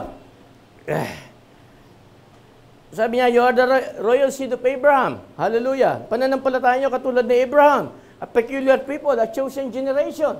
sabi niya, you are the royal seed of Abraham. Hallelujah. Pananampalataya nyo katulad ni Abraham. A peculiar people, a chosen generation.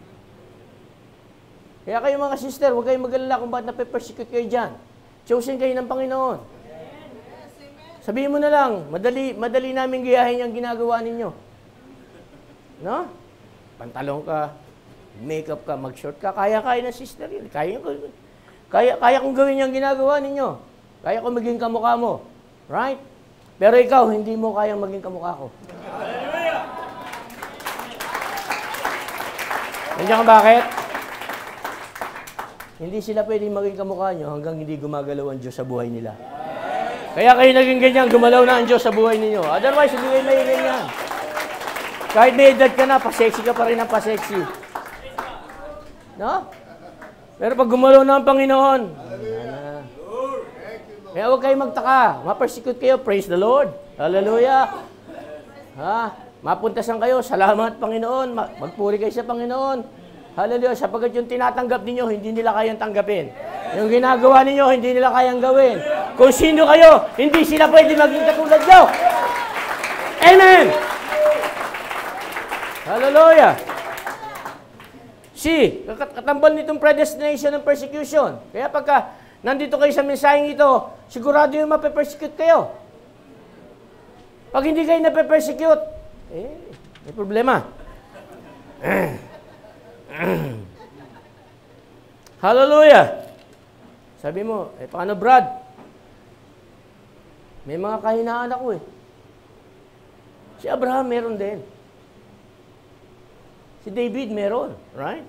Kaya kayo mga sister, huwag kayong mag-alala kung bakit nape-persecute kayo dyan. Chosen kayo ng Panginoon. Sabihin mo na lang, madali namin gayahin yung ginagawa ninyo. No? Pantalon ka, makeup ka, mag-short ka, kaya na sister yun. Kaya kong gawin yung ginagawa ninyo. Kaya kong maging kamukha mo. Right? Pero ikaw, hindi mo kayang maging kamukha ko. Nandiyan ka bakit? Hindi sila pwedeng maging kamukha nyo hanggang hindi gumagalaw ang Diyos sa buhay nila. Kaya kayo naging ganyan, gumalaw na ang Diyos sa buhay ninyo. Otherwise, hindi kayo may ganyan. Kahit may edad ka na, pasexy ka pa rin ang pasexy. No? Pero pag gumalaw na ang Panginoon, kaya huwag kayo magtaka. Ma-persecute kayo, praise the Lord. Hallelujah. Ha? Mapuntasan kayo, salamat Panginoon. Magpuri kayo sa Panginoon. Hallelujah. Sapagat yung tinatanggap ninyo, hindi nila kayang tanggapin. Yung ginagawa ninyo, hindi nila kayang gawin. Kung sino kayo, hindi sila pwede maging katulad nyo. Amen! Hallelujah! See, katambal nitong predestination ng persecution. Kaya pagka nandito kayo sa mensaheng ito, sigurado yung mape-persecute kayo. Pag hindi kayo nape-persecute, may problema. Hallelujah! Sabi mo, paano Brad? May mga kahinaan ako eh. Si Abraham meron din. Si David meron, right?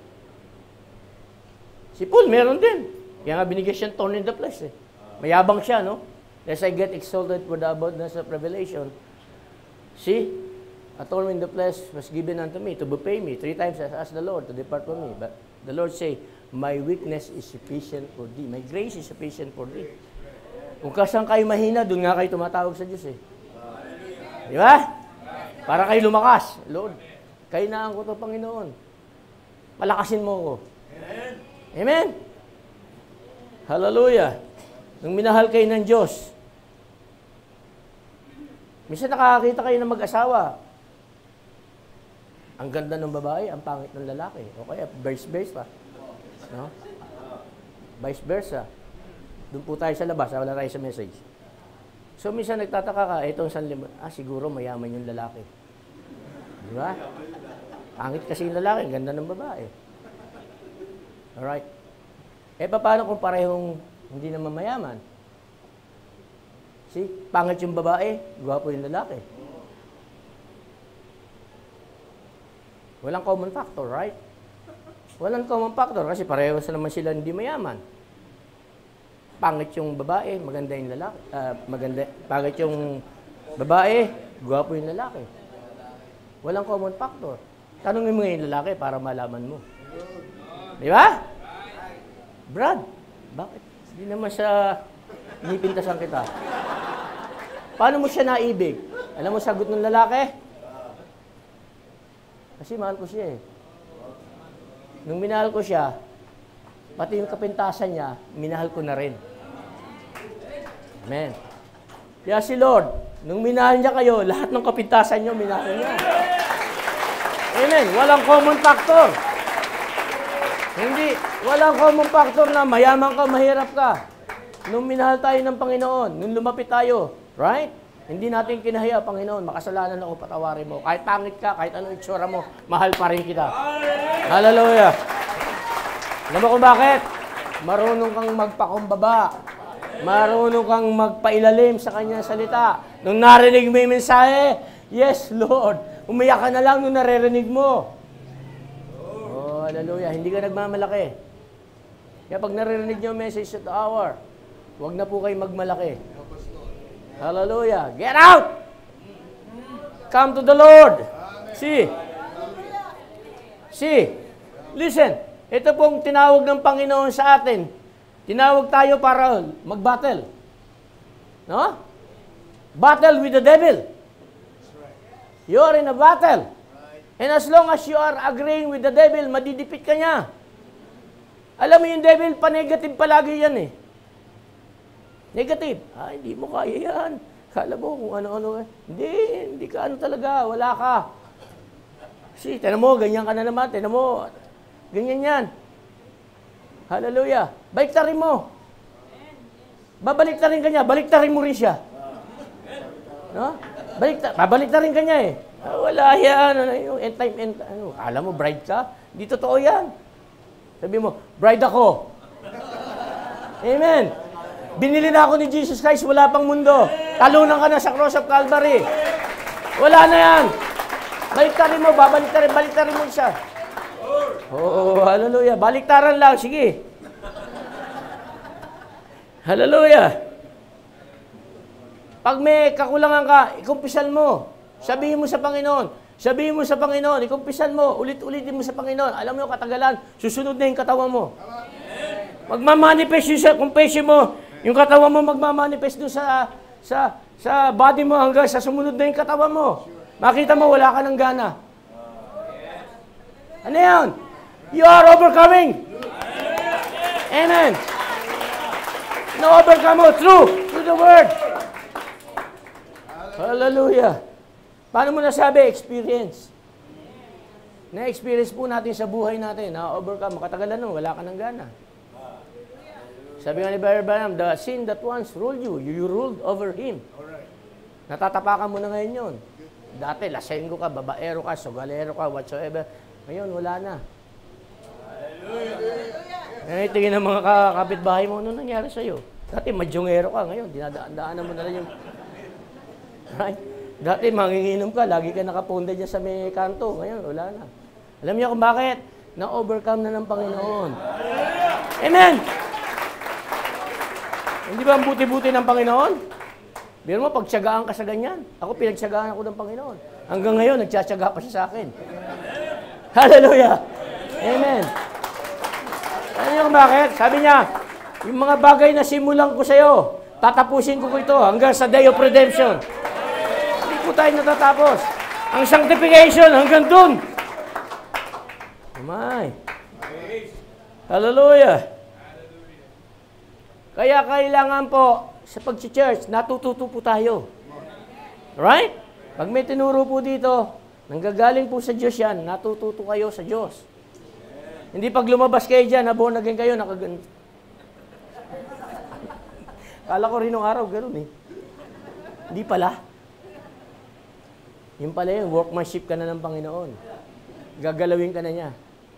Si Paul meron din. Kaya nga binigay siyang thorn in the flesh eh. Mayabang siya, no? Lest I get exalted for the aboundness of revelation. See, a thorn in the flesh was given unto me to repay me 3 times as the Lord to depart from me. But the Lord say, my weakness is sufficient for thee. My grace is sufficient for thee. Kung kasang kayo mahina, doon nga kayo tumatawag sa Diyos eh. Di ba? Para kayo lumakas. Lord, kainaan ko ito, Panginoon. Palakasin mo ko. Amen? Hallelujah. Nung minahal kayo ng Diyos, minsan nakakakita kayo ng mag-asawa. Ang ganda ng babae, ang pangit ng lalaki. O kaya, vice versa. No? Vice versa. Doon po tayo sa labas, wala tayo sa message. So, minsan nagtataka ka, itong siguro mayaman yung lalaki. Di ba? Pangit kasi yung lalaki, ang ganda ng babae. Alright. Paano kung parehong hindi naman mayaman? See? Pangit yung babae, gwapo yung lalaki. Walang common factor, right? Walang common factor kasi pareho naman sila hindi mayaman. Pangit yung babae, maganda yung lalaki. Pangit yung babae, gwapo yung lalaki. Walang common factor. Tanungin mo yung lalaki para malaman mo. Di ba? Brad, bakit? Hindi naman siya inipintasan kita. Paano mo siya naibig? Alam mo sagot ng lalaki? Kasi mahal ko siya eh. Nung minahal ko siya, pati yung kapintasan niya, minahal ko na rin. Amen. Kaya si Lord, nung minahal niya kayo, lahat ng kapintasan niyo, minahal niya. Amen. Walang common factor. Hindi. Walang common factor na mayaman ka, mahirap ka. Nung minahal tayo ng Panginoon, nung lumapit tayo, right? Hindi natin kinahiya, Panginoon, makasalanan ako, patawarin mo. Kahit pangit ka, kahit anong itsura mo, mahal pa rin kita. Hallelujah. Alam mo kung bakit? Marunong kang magpakumbaba. Marunong kang magpailalim sa kanyang salita. Nung narinig mo yung mensahe, yes, Lord, Umiyak ka na lang nung naririnig mo. Oh, hallelujah. Hindi ka nagmamalaki. Kaya pag naririnig niyo message at the hour, huwag na po kayo magmalaki. Hallelujah. Get out! Come to the Lord. See? Listen. Ito pong tinawag ng Panginoon sa atin. Tinawag tayo para mag-battle. No? Battle with the devil. You are in a battle. And as long as you are agreeing with the devil, madidipit ka niya. Alam mo yung devil, pa-negative palagi yan eh. Negative. Hindi mo kaya yan. Kala mo kung ano-ano. Hindi ka ano talaga. Wala ka. See, tinan mo, ganyan ka na naman. Tinan mo, ganyan yan. Hallelujah. Baliktarin mo. Babaliktarin ka niya. Baliktarin mo rin siya. No? Babaliktarin ka niya eh. Wala yan. End time, alam mo, bride ka? Hindi totoo yan. Sabi mo, bride ako. Amen. Binili na ako ni Jesus Christ, wala pang mundo. Talunan ka na sa cross of Calvary. Wala na yan. Baliktarin mo, baliktarin mo siya. Oh, hallelujah. Baliktaran lang, sige. Hallelujah. Pag may kakulangan ka, ikumpisan mo. Sabihin mo sa Panginoon. Ikumpisan mo. Ulit-ulitin mo sa Panginoon. Alam mo yung katagalan, susunod na yung katawan mo. Magmamanifest yung sa confession mo. Yung katawan mo magmamanifest doon sa body mo hanggang sa sumunod na yung katawan mo. Makita mo, wala ka ng gana. Ano yan? You are overcoming. Amen. No, overcome mo through the word. Hallelujah. Paano mo nasabi? Experience. Na-experience po natin sa buhay natin. Na-overcome. Makatagalan nun, wala ka ng gana. Sabi nga ni Brother Branham, the sin that once ruled you, you ruled over him. Natatapakan mo na ngayon yun. Dati, lasenggo ka, babaero ka, sogalero ka, whatsoever. Ngayon, wala na. Hallelujah. Tingin ng mga kapitbahay mo, ano nangyari sa'yo? Dati, madyongero ka. Ngayon, dinadaanan mo na lang yung... Right? Dati, manginginom ka, lagi ka nakapunde dyan sa may kanto. Ngayon, wala na. Alam niyo kung bakit? Na-overcome na ng Panginoon. Amen! Hindi ba ang buti-buti ng Panginoon? Biro mo, pagtsagaan ka sa ganyan. Ako, pinagtsagaan ako ng Panginoon. Hanggang ngayon, nagtsatsaga pa siya sa akin. Hallelujah! Amen! Alam niyo kung bakit? Sabi niya, yung mga bagay na simulan ko sa'yo, tatapusin ko ito hanggang sa day of redemption. Hindi po tayo natatapos. Ang sanctification hanggang dun. Umay. Hallelujah! Kaya kailangan po sa pag-church, natututo po tayo. Right? Pag may tinuro po dito, nanggagaling po sa Diyos yan, natututo kayo sa Diyos. Hindi pag lumabas kayo dyan, born again kayo, Kala ko rin nung araw, gano'n eh. Hindi pala. Yung pala yun, workmanship ka na ng Panginoon. Gagalawin ka na niya.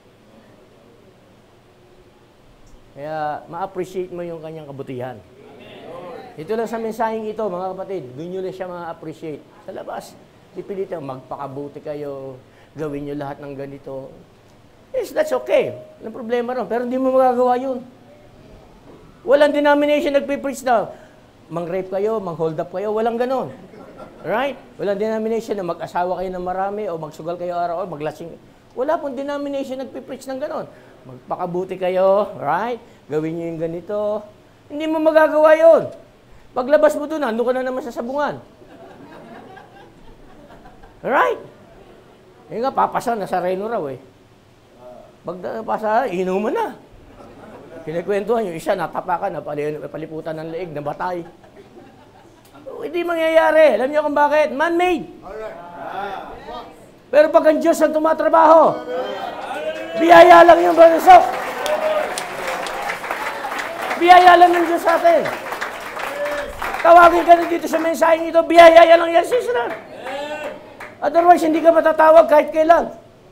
Kaya, ma-appreciate mo yung kanyang kabutihan. Ito lang sa mensaheng ito, mga kapatid, doon nyo lang siya ma-appreciate. Sa labas, pipilitan, magpakabuti kayo, gawin nyo lahat ng ganito. Yes, that's okay. Walang problema ron. Pero hindi mo magagawa yun. Walang denomination nagpipreach na, mang-rape kayo, mang-hold up kayo, walang ganon. Right? Walang denomination na mag-asawa kayo ng marami o magsugal kayo araw-araw, maglasing. Wala pong denomination nagpipreach ng ganon. Magpakabuti kayo, right? Gawin nyo yung ganito. Hindi mo magagawa yun. Paglabas mo doon, ando ka na naman sa sabungan. Right? Yung nga, papasa, nasa reno raw eh. Pagpasa, inuman na. Pinagkwentuhan yung isa, natapakan, napaliputan ng leeg, nabatay. Hindi mangyayari. Alam niyo kung bakit? Man-made. Pero pag ang Diyos ang tumatrabaho, biyaya lang yung banasok. Biyaya lang ng Diyos sa atin. Tawagin ka na dito sa mensaheng ito, biyaya lang yan, sister. Otherwise, hindi ka matatawag kahit kailan.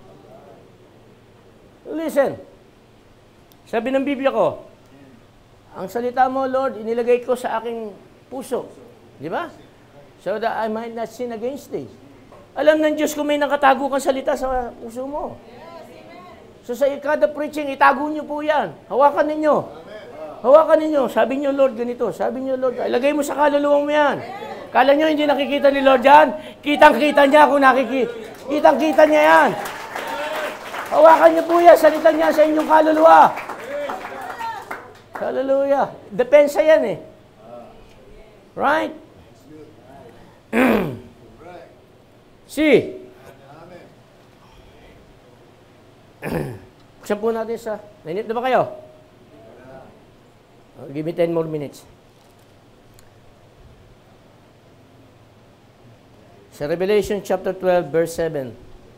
Listen. Sabi ng Biblia ko, ang salita mo, Lord, inilagay ko sa aking puso. Di ba? So that I might not sin against thee. Alam ng Diyos kung may nakatago kang salita sa puso mo. So sa kada preaching, itago niyo po yan. Hawakan ninyo. Hawakan ninyo. Sabi niyo, Lord, ganito. Sabi niyo, Lord, ilagay mo sa kaluluwa mo yan. Kala niyo hindi nakikita ni Lord yan? Kitang-kita niya kung Kitang-kita niya yan. Hawakan niyo po yan. Salita niya sa inyong kaluluwa. Hallelujah. Depensa yan eh. Right? See. Buksan po natin sa... Nainip na ba kayo? Give me 10 more minutes. Sa Revelation chapter 12, verse 7.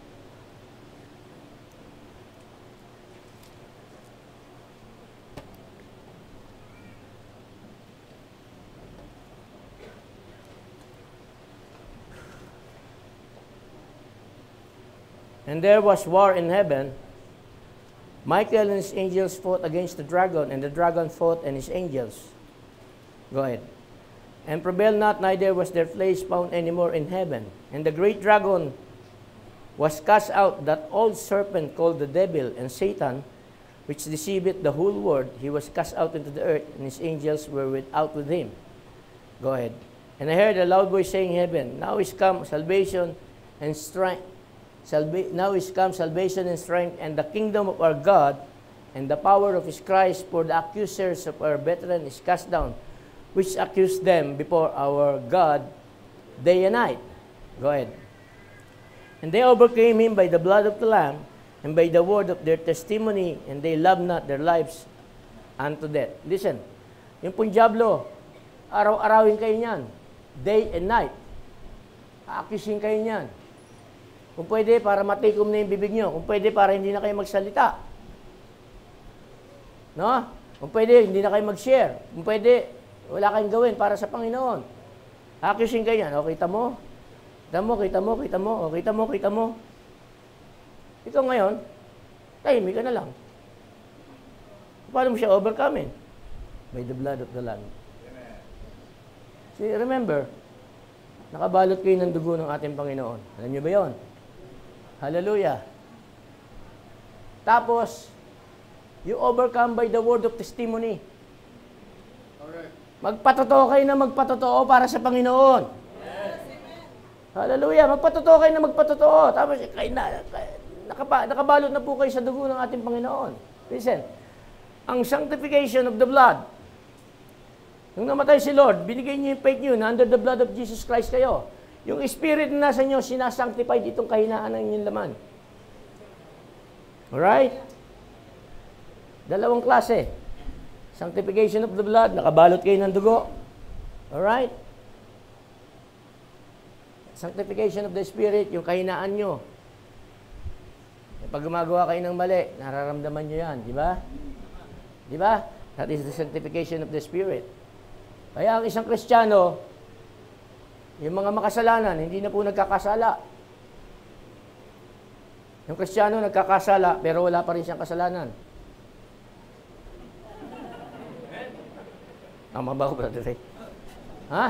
And there was war in heaven. Michael and his angels fought against the dragon, and the dragon fought and his angels. Go ahead. And prevailed not, neither was their place found any more in heaven. And the great dragon was cast out, that old serpent called the devil and Satan, which deceiveth the whole world. He was cast out into the earth, and his angels were out with him. Go ahead. And I heard a loud voice saying in heaven, Now is come salvation and strength. Now is come salvation and strength, and the kingdom of our God, and the power of his Christ, for the accusers of our brethren is cast down, which accused them before our God day and night. Go ahead. And they overcame him by the blood of the Lamb, and by the word of their testimony, and they loved not their lives unto death. Listen, yung pong diablo, araw-arawin kayo niyan, day and night. Aakisin kayo niyan. Kung pwede, para matikom na yung bibig nyo. Kung pwede, para hindi na kayo magsalita. No? Kung pwede, hindi na kayo mag-share. Kung pwede, wala kayong gawin para sa Panginoon. Akisin kayo yan. O, kita mo? Kita mo, kita mo, kita mo. O, kita mo, kita mo. Ikaw ngayon, tahimik ka na lang. Paano mo siya overcome? By the blood of the Lamb. See, remember, nakabalot kayo ng dugo ng ating Panginoon. Alam niyo ba yon? Hallelujah. Tapos, you overcome by the word of testimony. Magpatotoo kayo na magpatotoo para sa Panginoon. Yes. Hallelujah. Magpatotoo kayo na magpatotoo. Tapos, nakabalot na po kayo sa dugo ng ating Panginoon. Listen, ang sanctification of the blood, nung namatay si Lord, binigay niyo yung faith niyo na under the blood of Jesus Christ kayo. Yung spirit na nasa inyo, sinasanctify itong kahinaan ng inyong laman. Alright? Dalawang klase. Sanctification of the blood, nakabalot kayo ng dugo. Alright? Sanctification of the spirit, yung kahinaan nyo. Pag gumagawa kayo ng mali, nararamdaman nyo yan, di ba? Di ba? That is the sanctification of the spirit. Kaya ang isang Kristiyano, yung mga makasalanan, hindi na po nagkakasala. Yung Kristiyano nagkakasala, pero wala pa rin siyang kasalanan. Tama ba ko, brother Ray? Ha?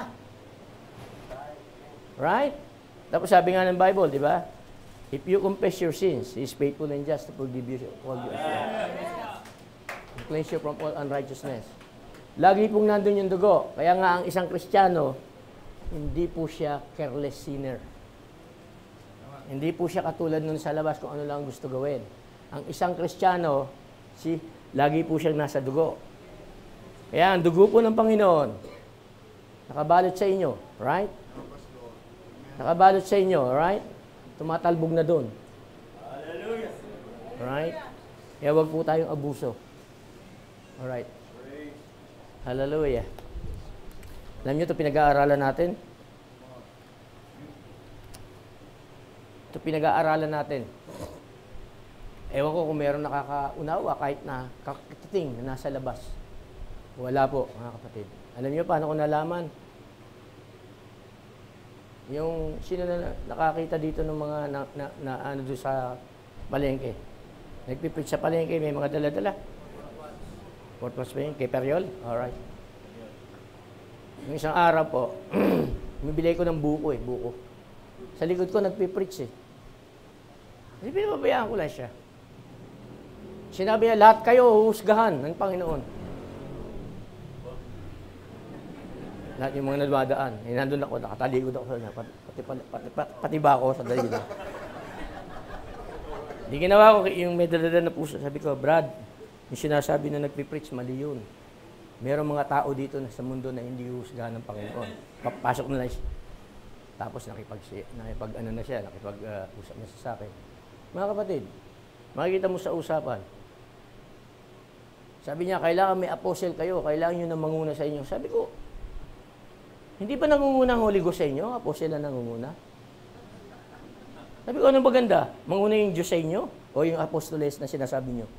Right? Tapos sabi nga ng Bible, di ba? If you confess your sins, He is faithful and just to forgive you all your sins. Cleanse you from all unrighteousness. Lagi pong nandun yung dugo. Kaya nga ang isang Kristiyano, hindi po siya careless sinner. Hindi po siya katulad nun sa labas kung ano lang gusto gawin. Ang isang Kristiyano, lagi po siyang nasa dugo. Kaya ang dugo po ng Panginoon, nakabalot sa inyo, right? Nakabalot sa inyo, right? Tumatalbog na doon. Right? Kaya wag po tayong abuso. Alright. Hallelujah. Alam niyo ito pinag-aaralan natin? Ito pinag-aaralan natin. Ewan ko kung meron nakakaunawa kahit na kakatiting na nasa labas. Wala po, mga kapatid. Alam niyo paano ko nalaman? Yung sino na nakakita dito ng mga ano doon sa palengke. Nagpipreach sa palengke, may mga dala-dala. Fort Mas ba yun? Kay Periol? Alright. Yung isang araw po, bumibili ko ng buko. Sa likod ko, nagpipreach eh. Hindi pinapabayaan ko lang siya. Sinabi niya, lahat kayo huhusgahan ng Panginoon. Lahat yung mga nadadaan. Eh, nandun ako, nakataligod ako sa kanya. Pati ba ako sa dalila. Di ginawa ko yung may daladan na puso. Sabi ko, Brad, yung sinasabi na nagpipreach, mali yun. Merong mga tao dito na sa mundo na hindi huhusgahan ng Panginoon. Papasok na lang siya. Tapos nakipag-usap na siya sa akin. Mga kapatid, makikita mo sa usapan. Sabi niya, kailangan may apostle kayo, kailangan nyo na manguna sa inyo. Sabi ko, hindi ba nangunguna ang Holy Ghost sa inyo? Apostle na nangunguna? Sabi ko, ano ba ganda? Manguna yung Diyos sa inyo? O yung apostoles na sinasabi nyo?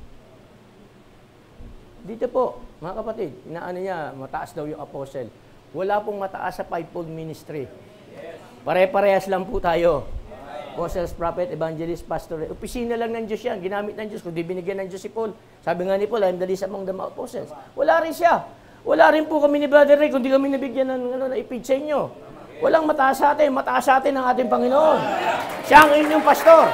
Dito po, mga kapatid, inaano niya, mataas daw yung apostle. Wala pong mataas sa fivefold ministry. Pare-parehas lang po tayo. Apostles, prophet, evangelist, pastor. Opisina lang ng Diyos yan. Ginamit ng Diyos. Kung di binigyan ng Diyos si Paul. Sabi nga ni Paul, I'm the least among the apostles. Wala rin siya. Wala rin po kami ni Brother Ray kung di kami nabigyan ng ipid sa inyo. Walang mataas sa atin. Mataas sa atin ang ating Panginoon. Siya ang inyong pastor.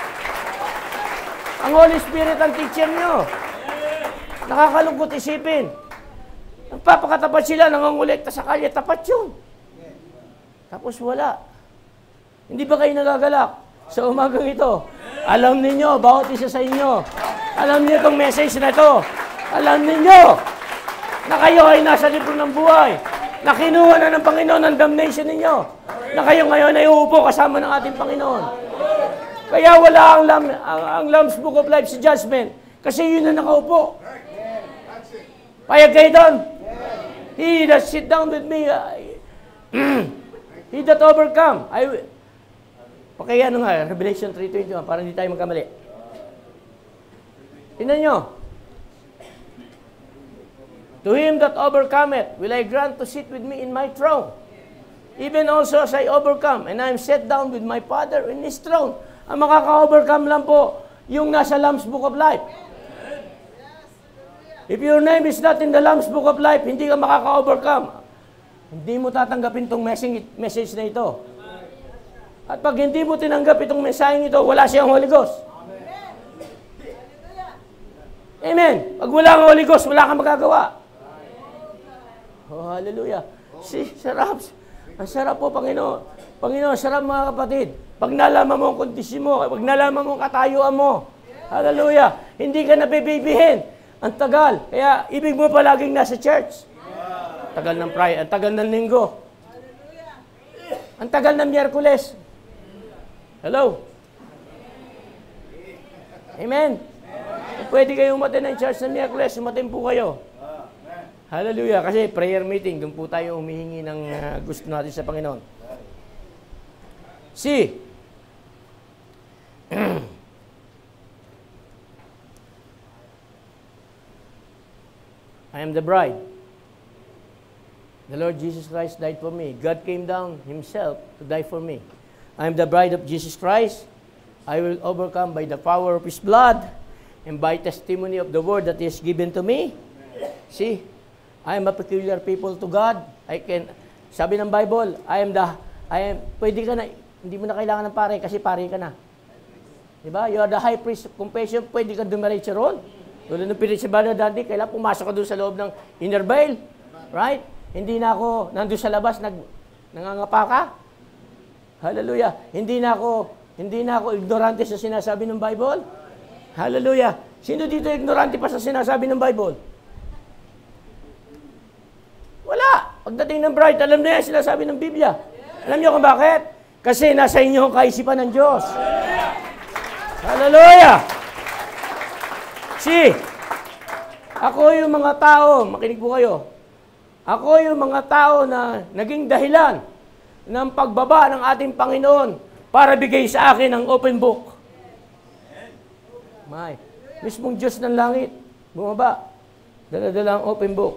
Ang Holy Spirit ang teacher nyo. Nakakalungkot isipin. Nagpapakatapat sila, nangangolekta sa kalye. Tapat yun. Tapos wala. Hindi ba kayo nagagalak sa umagang ito? Alam ninyo, bawat isa sa inyo, alam niyo itong message na ito. Alam ninyo na kayo ay nasa libro ng buhay, na kinuha na ng Panginoon ang damnation ninyo, na kayo ngayon ay uupo kasama ng ating Panginoon. Kaya wala ang Lamb's Book of Life sa judgment, kasi yun na nakaupo. Payag kayo doon? He that sit down with me, he that overcome, kaya ano nga, Revelation 3:21, para hindi tayo magkamali. Tingnan nyo. To him that overcometh, will I grant to sit with me in my throne. Even also as I overcome, and I am set down with my Father in His throne. Ang makaka-overcome lang po, yung nasa Lamb's Book of Life. If your name is not in the Lamb's Book of Life, hindi ka makaka-overcome. Hindi mo tatanggapin itong message na ito. At pag hindi mo tinanggap itong mensaheng ito, wala siyang Holy Ghost. Amen. Pag wala ang Holy Ghost, wala kang magagawa. Oh, hallelujah. Sarap. Ang sarap po, Panginoon. Panginoon, sarap mga kapatid. Pag nalaman mo ang kondisyon mo, pag nalaman mo ang katayuan mo, hallelujah, hindi ka nabibibihin. Ang tagal. Kaya, ibig mo palaging nasa church. Tagal ng Friday, ang tagal ng Linggo. Ang tagal ng Miyerkules. Hello? Amen? Kung pwede kayo umatin ng church ng Miyerkules, umatin po kayo. Hallelujah. Kasi prayer meeting, doon po tayo humihingi ng gusto natin sa Panginoon. See, I am the bride. The Lord Jesus Christ died for me. God came down Himself to die for me. I am the bride of Jesus Christ. I will overcome by the power of His blood and by testimony of the word that He has given to me. See, I am a peculiar people to God. Sabi ng Bible, pwede ka na, hindi mo na kailangan ng pare kasi pare ka na. Diba? You are the high priest of compassion, pwede ka dumiretso ron. Tulad ng pilit sa banda dati, kailangan pumasok ka doon sa loob ng inner veil. Right? Hindi na ako nandun sa labas, nangangapa ka. Hallelujah. Hindi na ako ignorante sa sinasabi ng Bible. Hallelujah. Sino dito ignorante pa sa sinasabi ng Bible? Wala. Pagdating ng bride, alam na yan sinasabi ng Biblia. Alam niyo kung bakit? Kasi nasa inyo ang kaisipan ng Diyos. Hallelujah. See, ako yung mga tao, makinig po kayo, ako yung mga tao na naging dahilan ng pagbaba ng ating Panginoon para bigay sa akin ang open book. May, mismong Diyos ng langit, bumaba, dala-dala ang open book.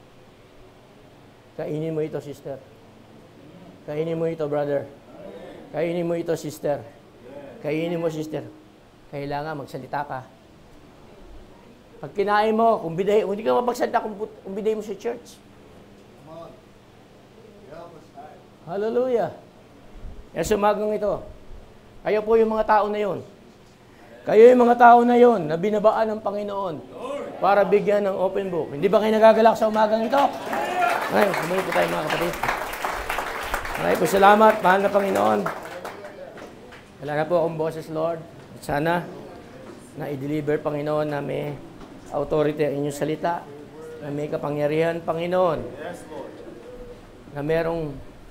Kainin mo ito, sister. Kainin mo ito, brother. Kainin mo ito, sister. Kainin mo, sister. Kailangan magsalita ka. Pag kinain mo, kung hindi ka mapagsalita kung biday mo sa church. Hallelujah. Kaya sa umagang ito, kayo po yung mga tao na yun. Kayo yung mga tao na yun na binabaan ng Panginoon para bigyan ng open book. Hindi ba kayo nagagalak sa umagang ito? Ay, sumunod po tayo mga kapatid. Maraming po salamat, mahal na Panginoon. Wala na po akong boses, Lord. At sana na i-deliver, Panginoon, na may authority ang inyong salita, na may kapangyarihan, Panginoon, na merong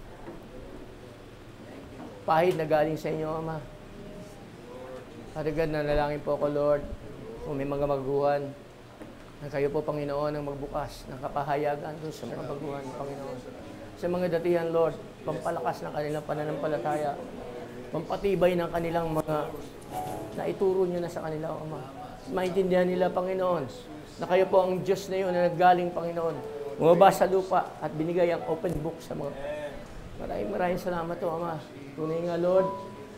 pahid na galing sa inyo, Ama. Father God, nanalangin po ako, Lord, kung may mga baguhan, na kayo po, Panginoon, ang magbukas ng kapahayagan doon sa mga baguhan, Panginoon. Sa mga datihan, Lord, pampalakas ng kanilang pananampalataya, pampatibay ng kanilang mga naituro nyo na sa kanila, Ama. Maintindihan nila, Panginoon, na kayo po ang Diyos na yun na naggaling, Panginoon. Bumaba sa lupa at binigay ang open book sa mga. Maraming salamat to, Ama. Tunay nga, Lord.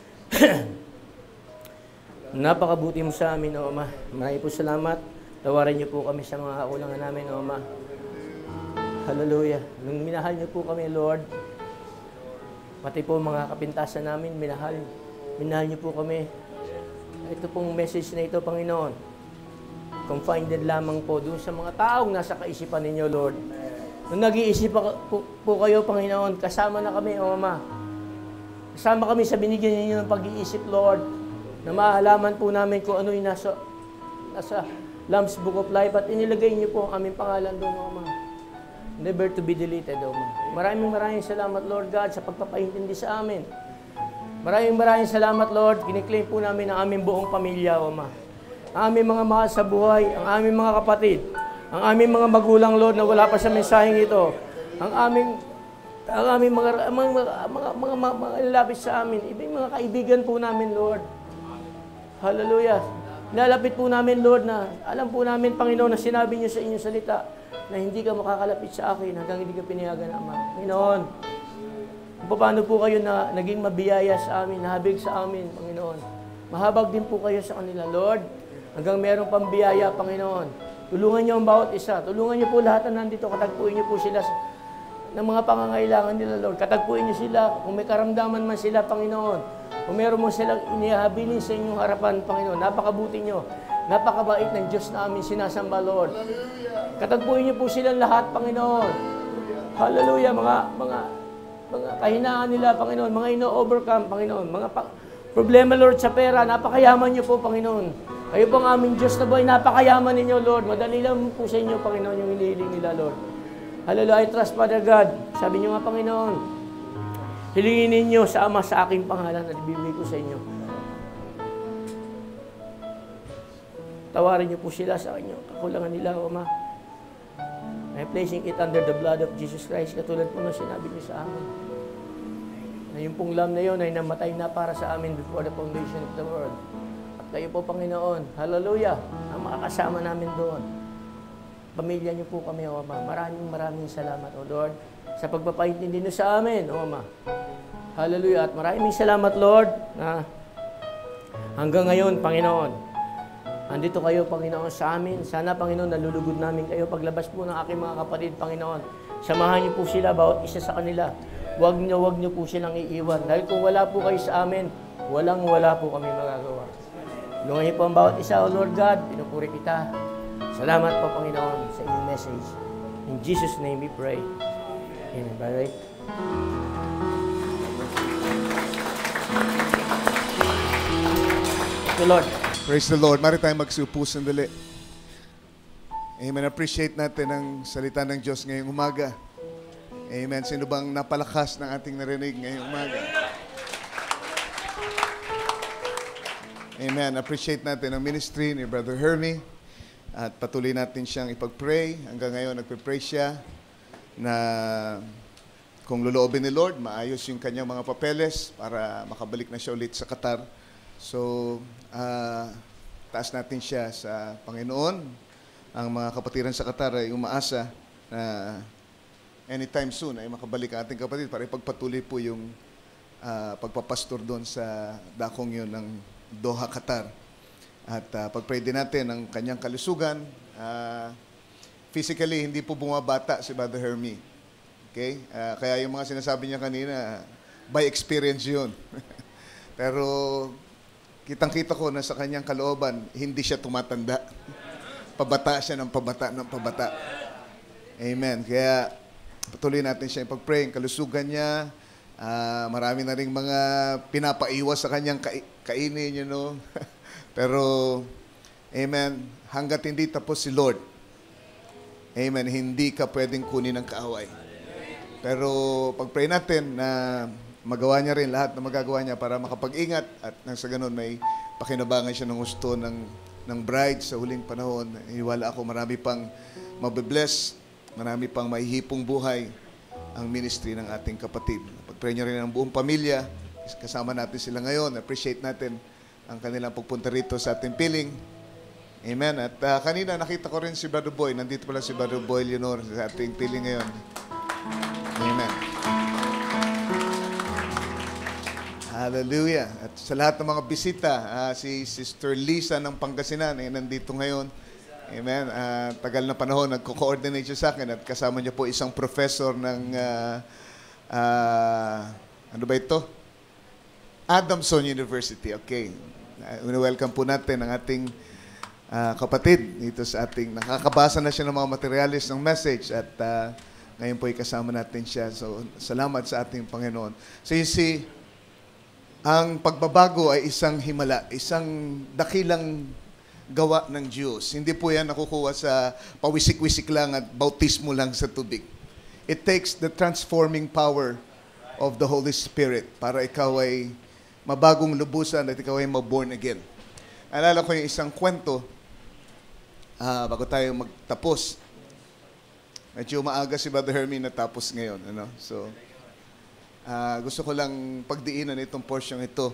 Napakabuti mo sa amin, O Ama. Maraming po salamat. Tawarin niyo po kami sa mga kakulangan namin, O Ama. Hallelujah. Nung minahal niyo po kami, Lord, pati po mga kapintasan namin, minahal niyo po kami. Ito pong message na ito, Panginoon, confined lamang po doon sa mga taong nasa kaisipan ninyo, Lord. Nung nag-iisip po kayo, Panginoon, kasama na kami, O Ama. Kasama kami sa binigyan ninyo ng pag-iisip, Lord, na maalaman po namin kung ano yung nasa Lamb's Book of Life at inilagay niyo po ang aming pangalan doon, O Ama. Never to be deleted, O Ama. Maraming salamat, Lord God, sa pagpapaintindi sa amin. Maraming salamat, Lord. Kiniklaim po namin ang aming buong pamilya, O Ama. Ang aming mga mahal sa buhay, ang aming mga kapatid, ang aming mga magulang, Lord, na wala pa sa mensaheng ito, ang aming mga lalapit sa amin, ibig mga kaibigan po namin, Lord. Hallelujah. Nilalapit po namin, Lord, na alam po namin, Panginoon, na sinabi niyo sa inyong salita na hindi ka makakalapit sa akin hanggang hindi ka pinayagan, Ama. Panginoon, paano po kayo na naging mabiyaya sa amin, nahabig sa amin, Panginoon. Mahabag din po kayo sa kanila, Lord. Hanggang meron pang biyaya, Panginoon. Tulungan niyo ang bawat isa. Tulungan niyo po lahat na nandito. Katagpuin niyo po sila ng mga pangangailangan nila, Lord. Katagpuin niyo sila. Kung may karamdaman man sila, Panginoon. Kung meron mo silang inihabilin sa inyong harapan, Panginoon. Napakabuti niyo. Napakabait ng Diyos na aming sinasamba, Lord. Katagpuin niyo po silang lahat, Panginoon. Hallelujah. Mga kahinaan nila, Panginoon. Mga ino-overcome, Panginoon. Mga problema, Lord, sa pera. Napakayaman niyo po, Panginoon. Kayo po ang aming Diyos na buhay, napakayaman ninyo, Lord. Madali lang po sa inyo, Panginoon, yung hinihiling nila, Lord. Hallelujah, I trust, Father God. Sabi niyo nga, Panginoon, hilingin ninyo sa Ama sa aking pangalan at ibibigay ko sa inyo. Tawarin niyo po sila sa inyo. Kakulangan nila, Ama. I'm placing it under the blood of Jesus Christ, katulad po na sinabi niyo sa amin. Na yung pong lamb na yun ay namatay na para sa amin before the foundation of the world. Kayo po, Panginoon. Hallelujah. Ang makakasama namin doon. Pamilya niyo po kami, O Ama. Maraming salamat, O Lord, sa pagpapaintindi niyo sa amin, O Ama. Hallelujah. At maraming salamat, Lord, na hanggang ngayon, Panginoon, andito kayo, Panginoon, sa amin. Sana, Panginoon, nalulugod namin kayo. Paglabas po ng aking mga kapatid, Panginoon, samahan niyo po sila, bawat isa sa kanila. Huwag niyo po silang iiwan. Dahil kung wala po kayo sa amin, wala po kami magagawa. Tulungan niyo po ang bawat isa, O Lord God. Pinupuri kita. Salamat po, Panginoon, sa inyong message. In Jesus' name we pray. Amen. Bye. Thank you, Lord. Praise the Lord. Mari tayong magsupo sandali. Amen. Appreciate natin ang salita ng Diyos ngayong umaga. Amen. Sino bang napalakas ng ating narinig ngayong umaga? Amen. Appreciate natin ang ministry ni Brother Hermie at patuloy natin siyang ipag-pray. Hanggang ngayon, nagpe-pray siya na kung loloobin ni Lord, maayos yung kanyang mga papeles para makabalik na siya ulit sa Qatar. So, taas natin siya sa Panginoon. Ang mga kapatiran sa Qatar ay umaasa na anytime soon ay makabalik ang ating kapatid para ipagpatuloy po yung pagpapastor doon sa dakong yun ng Doha, Qatar. At pag-pray din natin ang kanyang kalusugan. Physically, hindi po bumabata si Brother Hermie. Okay? Kaya yung mga sinasabi niya kanina, by experience yun. Pero kitang-kita ko na sa kanyang kalooban, hindi siya tumatanda. Pabata siya ng pabata ng pabata. Amen. Kaya patuloy natin siya ipag-pray. Ang kalusugan niya, marami na rin mga pinapaiwas sa kanyang kainin, you know. Pero, amen, hanggat hindi tapos si Lord, amen, hindi ka pwedeng kunin ng kaaway. Pero pag-pray natin na magawa niya rin lahat na magagawa niya para makapag-ingat at nang sa ganun may pakinabangan siya ng gusto ng bride sa huling panahon. Iwala ako marami pang mabibless, marami pang mahihipong buhay ang ministry ng ating kapatid. Pag-pray niya rin ang buong pamilya, kasama natin sila ngayon. Appreciate natin ang kanilang pagpunta rito sa ating piling. Amen. At kanina nakita ko rin si Brother Boy. Nandito pala si Brother Boy Leonor sa ating piling ngayon. Amen. Hallelujah. At sa lahat ng mga bisita, si Sister Lisa ng Pangasinan ay nandito ngayon. Amen. Tagal na panahon, nagko-coordinate siya sa akin at kasama niya po isang professor ng, ano ba ito? Adamson University. Okay. Welcome po natin ang ating kapatid dito sa ating, nakakabasa na siya ng mga materialis ng message at ngayon po ay kasama natin siya. So, salamat sa ating Panginoon. So, you see, ang pagbabago ay isang himala, isang dakilang gawa ng Diyos. Hindi po yan nakukuha sa pawisik-wisik lang at bautismo lang sa tubig. It takes the transforming power of the Holy Spirit para ikaw ay mabagong lubusan at ikaw ay maborn again. Alala ko yung isang kwento bago tayo magtapos. Medyo maaga si Brother Hermie natapos ngayon. Ano? So, gusto ko lang pagdiinan itong porsyong ito.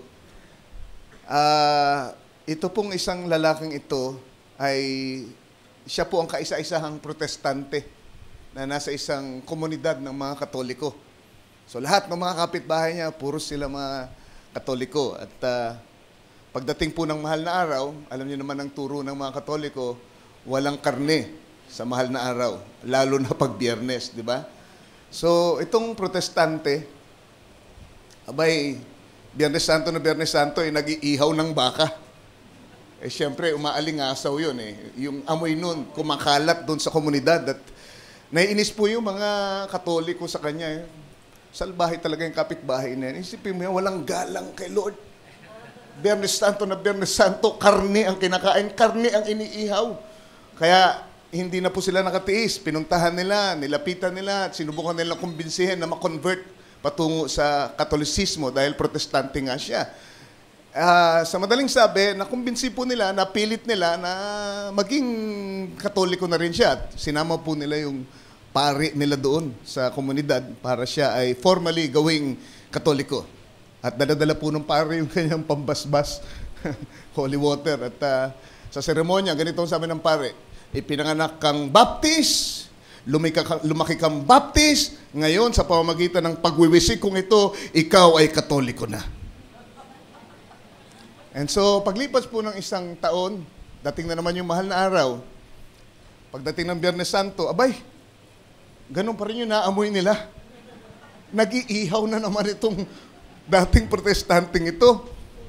Ito pong isang lalaking ito ay siya po ang kaisa-isahang protestante na nasa isang komunidad ng mga Katoliko. So lahat ng mga kapitbahay niya, puro sila mga Katoliko. At pagdating po ng mahal na araw, alam niyo naman ang turo ng mga Katoliko, walang karne sa mahal na araw, lalo na pag Biyernes, di ba? So itong protestante, abay, Biyernes Santo na Biyernes Santo ay nag-iihaw ng baka. Eh siyempre, umaalingasaw yun eh. Yung amoy nun, kumakalat doon sa komunidad. At naiinis po yung mga Katoliko sa kanya. Eh. Salbahe talaga yung kapitbahay na yan. Isipin mo yan, walang galang kay Lord. Biyernes Santo na Biyernes Santo, karne ang kinakain, karne ang iniihaw. Kaya hindi na po sila nakatiis. Pinuntahan nila, nilapitan nila, at sinubukan nilang kumbinsihin na makonvert patungo sa Katolisismo dahil protestante nga siya. Sa madaling sabi, nakumbinsi po nila, napilit nila na maging Katoliko na rin siya. At sinama po nila yung pari nila doon sa komunidad para siya ay formally gawing Katoliko. At daladala po ng pari yung kanyang pambasbas, holy water. At sa seremonya, ganito ang sabi ng pari, ipinanganak kang Baptist, lumaki kang Baptist, ngayon sa pamamagitan ng pagwiwisik kong ito, ikaw ay Katoliko na. And so, paglipas po ng isang taon, dating na naman yung mahal na araw, pagdating ng Biyernes Santo, abay, ganun pa rin yung naamoy nila. Nag-iihaw na naman itong dating protestanteng ito.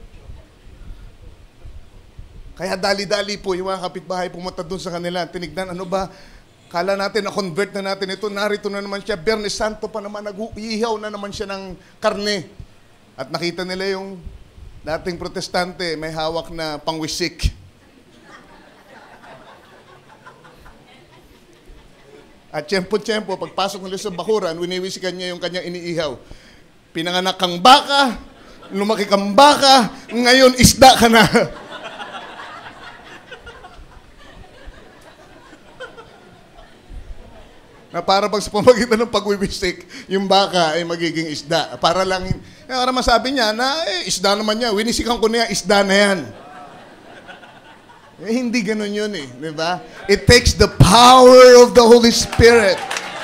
Kaya dali-dali po yung mga kapitbahay pumunta doon sa kanila. Tinignan, ano ba, kala natin na-convert na natin ito, narito na naman siya, Biyernes Santo pa naman, nag-iihaw na naman siya ng karne. At nakita nila yung dating protestante, may hawak na pangwisik. At tiyempo-tiyempo, pagpasok nila sa bakuran, winiwisikan niya yung kanyang iniihaw. Pinanganak kang baka, lumaki kang baka, ngayon isda ka na. Na para pag sa pamagitan ng pagwiwisik, yung baka ay magiging isda. Para lang, para masabi niya na, isda naman niya, winisikan ko niya, isda na yan. Hindi ganun yun eh, di ba? It takes the power of the Holy Spirit.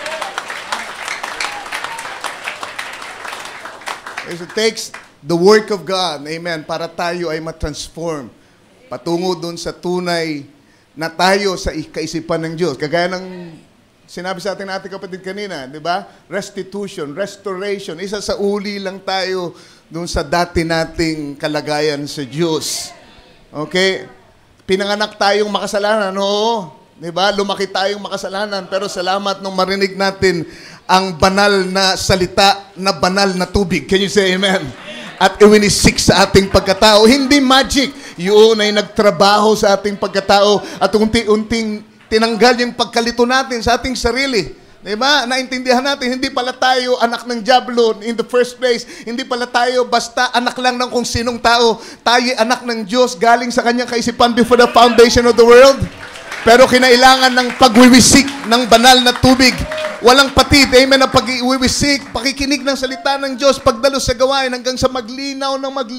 It takes the work of God, amen, para tayo ay matransform patungo doon sa tunay na tayo sa kaisipan ng Diyos. Kagaya ng Sinabi sa atin ating kapatid kanina, di ba? Restitution, restoration. Isa sa uli lang tayo dun sa dati nating kalagayan sa Diyos. Okay? Pinanganak tayong makasalanan, oo. Di ba? Lumaki tayong makasalanan. Pero salamat nung marinig natin ang banal na salita na banal na tubig. Can you say amen? At iwinisik sa ating pagkatao. Hindi magic. Yun ay nagtrabaho sa ating pagkatao at unti-unting tinanggal yung pagkalito natin sa ating sarili. Diba? Naintindihan natin, hindi pala tayo anak ng diablo in the first place. Hindi pala tayo basta anak lang ng kung sinong tao. Tayo anak ng Diyos galing sa kanyang kaisipan before the foundation of the world. Pero kinailangan ng pagwiwisik ng banal na tubig. Walang patid, amen, na pag-iwiwisik, pakikinig ng salita ng Diyos, pagdalo sa gawain hanggang sa maglinaw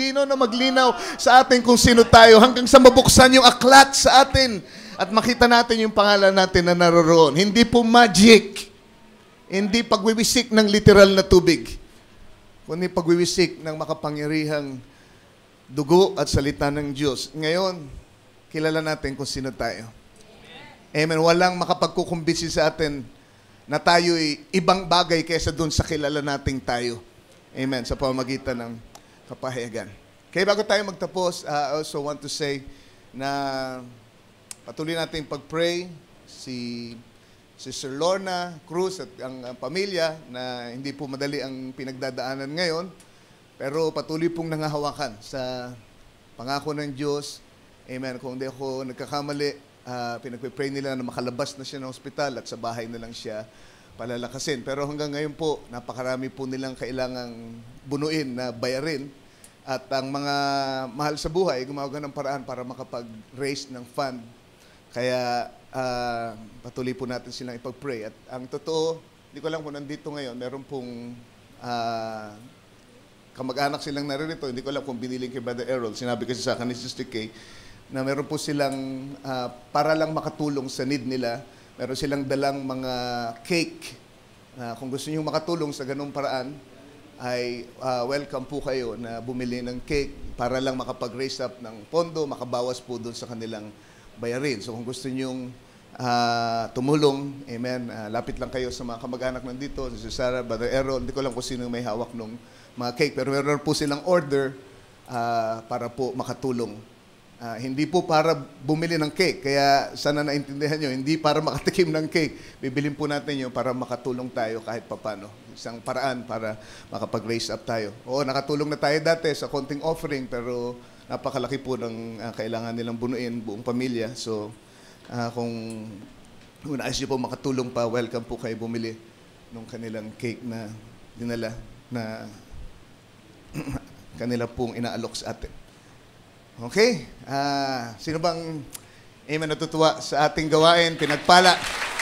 sa atin kung sino tayo, hanggang sa mabuksan yung aklat sa atin. At makita natin yung pangalan natin na naroroon. Hindi po magic. Hindi pagwiwisik ng literal na tubig. Kundi pagwiwisik ng makapangyarihang dugo at salita ng Diyos. Ngayon, kilala natin kung sino tayo. Amen. Walang makapagkukumbisi sa atin na tayo'y ibang bagay kaysa dun sa kilala nating tayo. Amen. Sa pamamagitan ng kapahayagan. Kaya bago tayo magtapos, I also want to say na patuloy natin pag-pray si Sister Lorna Cruz at ang pamilya na hindi po madali ang pinagdadaanan ngayon, pero patuloy pong nangahawakan sa pangako ng Diyos. Amen. Kung hindi ako nagkakamali, pinagpipray nila na makalabas na siya ng ospital at sa bahay na lang siya palalakasin. Pero hanggang ngayon po, napakarami po nilang kailangang bunuin na bayarin. At ang mga mahal sa buhay, gumagawa ng paraan para makapag-raise ng fund. Kaya patuloy po natin silang ipag-pray. At ang totoo, hindi ko alam kung nandito ngayon, meron pong kamag-anak silang naririto. Hindi ko alam kung biniling kay Brother Errol. Sinabi kasi sa akin ni Sister Kay na meron po silang, para lang makatulong sa need nila, meron silang dalang mga cake. Kung gusto niyo makatulong sa ganung paraan, ay welcome po kayo na bumili ng cake para lang makapag-raise up ng pondo, makabawas po doon sa kanilang bayarin. So kung gusto nyong tumulong, amen, lapit lang kayo sa mga kamag-anak nandito, si Sarah, Brother Errol, hindi ko lang kung sino may hawak ng mga cake, pero meron po silang order para po makatulong. Hindi po para bumili ng cake, kaya sana naintindihan nyo, hindi para makatikim ng cake. Bibilin po natin yun para makatulong tayo kahit papano. Isang paraan para makapag-raise up tayo. Oo, nakatulong na tayo dati sa konting offering, pero napakalaki po ng kailangan nilang bunuin buong pamilya. So, kung nais nyo po makatulong pa, welcome po kayo bumili ng kanilang cake na dinala na kanila pong inaalok sa atin. Okay? Sino bang amen natutuwa sa ating gawain? Pinagpala.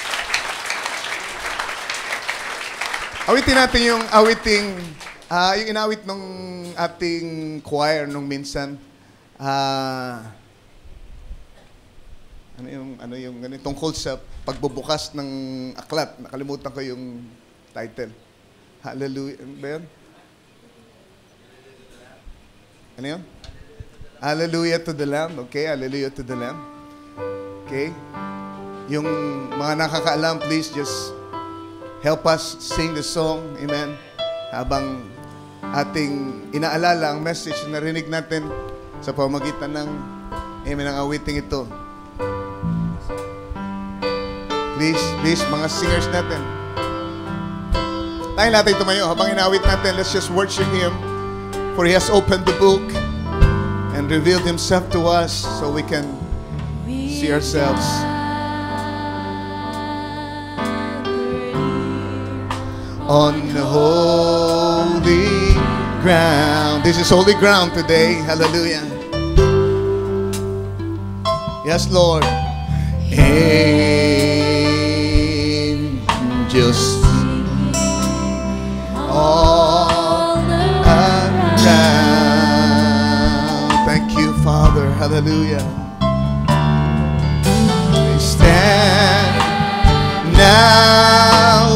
Awitin natin yung awiting, yung inawit ng ating choir nung minsan. Ano yung tungkol sa pagbubukas ng aklat. Nakalimutan ko yung title. Hallelujah. Ano ba yun? Ano yun? Hallelujah to the Lamb. Okay, hallelujah to the Lamb. Okay. Yung mga nakakaalam, please just help us sing the song. Amen. Habang ating inaalala ang message na narinig natin sa pamamagitan ng amen, ang awiting ito. Please, mga singers natin. Tayo natin tumayo. Habang inawit natin, let's just worship Him. For He has opened the book and revealed Himself to us so we can see ourselves. On the holy ground. This is holy ground today. Hallelujah. Yes, Lord. Angels all around. Thank you, Father. Hallelujah. They stand now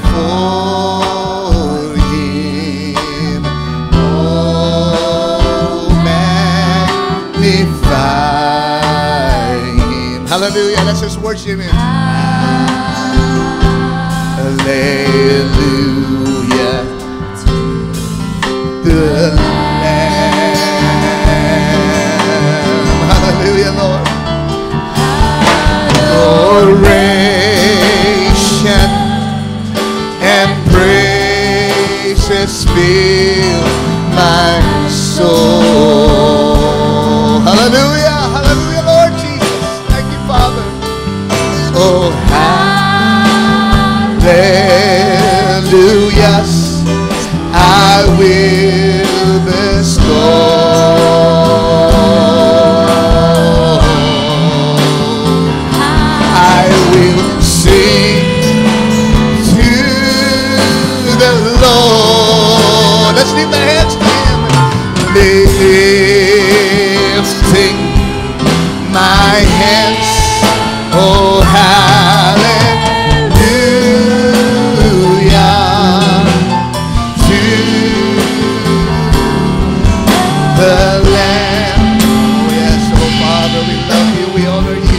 before Him. Oh, magnify Him. Hallelujah. Let's just worship Him. Hallelujah. The Lamb. Hallelujah, Lord. Adoration and praises fill my soul. Hallelujah, hallelujah, Lord Jesus. Thank you, Father. Oh, hallelujah. I will bestow. I will sing to the Lord. Let's lift our hands to Him. Lifting my hands, oh hallelujah, to the Lamb. Oh yes, oh Father, we love you, we honor you.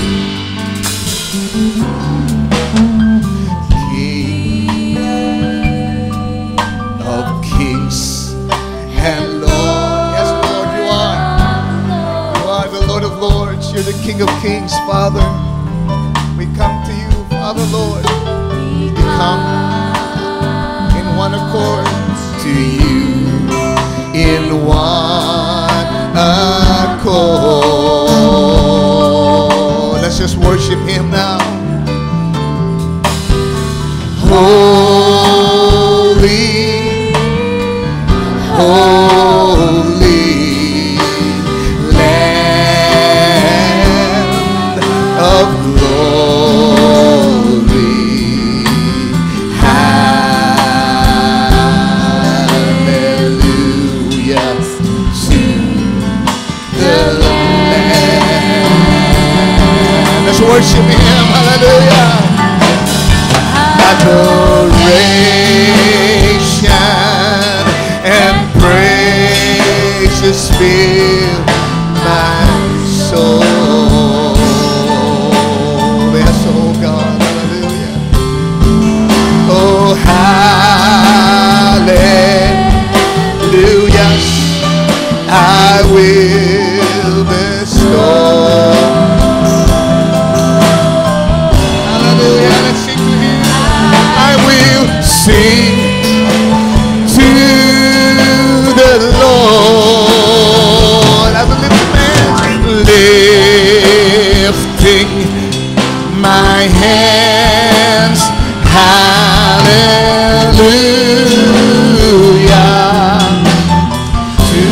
King of kings and Lord, yes Lord, you are. You are the Lord of lords, you're the King of kings, Father. We come to you, Father Lord. We come in one accord to you, in one accord. Let's just worship Him now. Holy, holy Lamb of glory. Hallelujah to the Lamb. Let's worship Him. Hallelujah. Adoration and praises fill my soul. Yes, oh God, hallelujah. Oh, hallelujah. I will bestow. Hallelujah, let's sing to Him. I will sing to the Lord. I will lift my hands, lifting my hands, hallelujah, to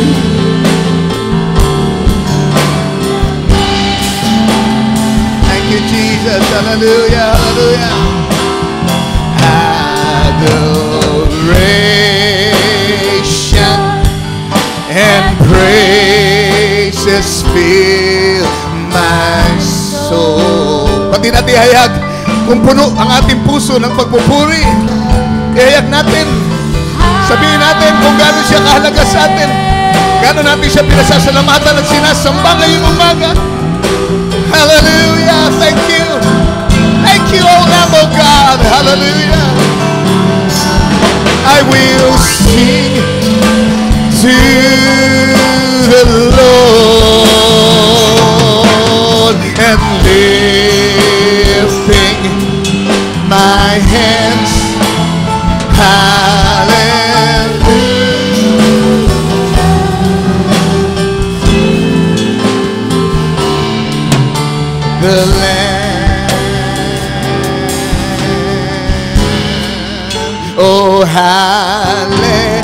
thank you, Jesus, hallelujah, hallelujah. Adoration and praises fill my soul. Pati natin hayag kung puno ang ating puso ng pagpupuri. Ihayag natin. Sabihin natin kung gaano siya kahalaga sa atin. Gaano natin siya pinasasalamatan at sinasamba ngayong umaga. Hallelujah. Thank you. Thank you, O Lamb of God. Hallelujah. I will sing to the Lord and lifting my hands, hallelujah. The Lamb, oh hallelujah.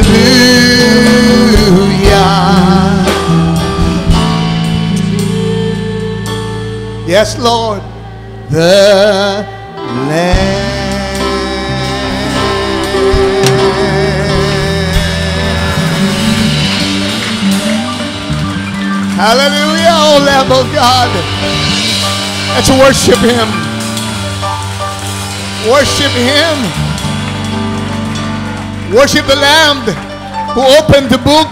Yes, Lord, the Lamb. Hallelujah, oh Lamb of God. Let's worship Him. Worship Him. Worship the Lamb who opened the book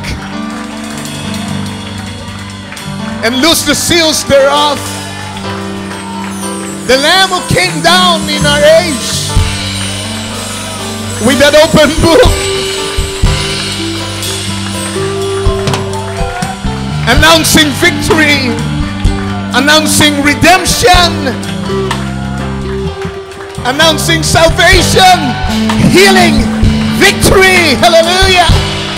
and loosed the seals thereof. The Lamb who came down in our age with an open book, announcing victory, announcing redemption, announcing salvation, healing, victory. Hallelujah.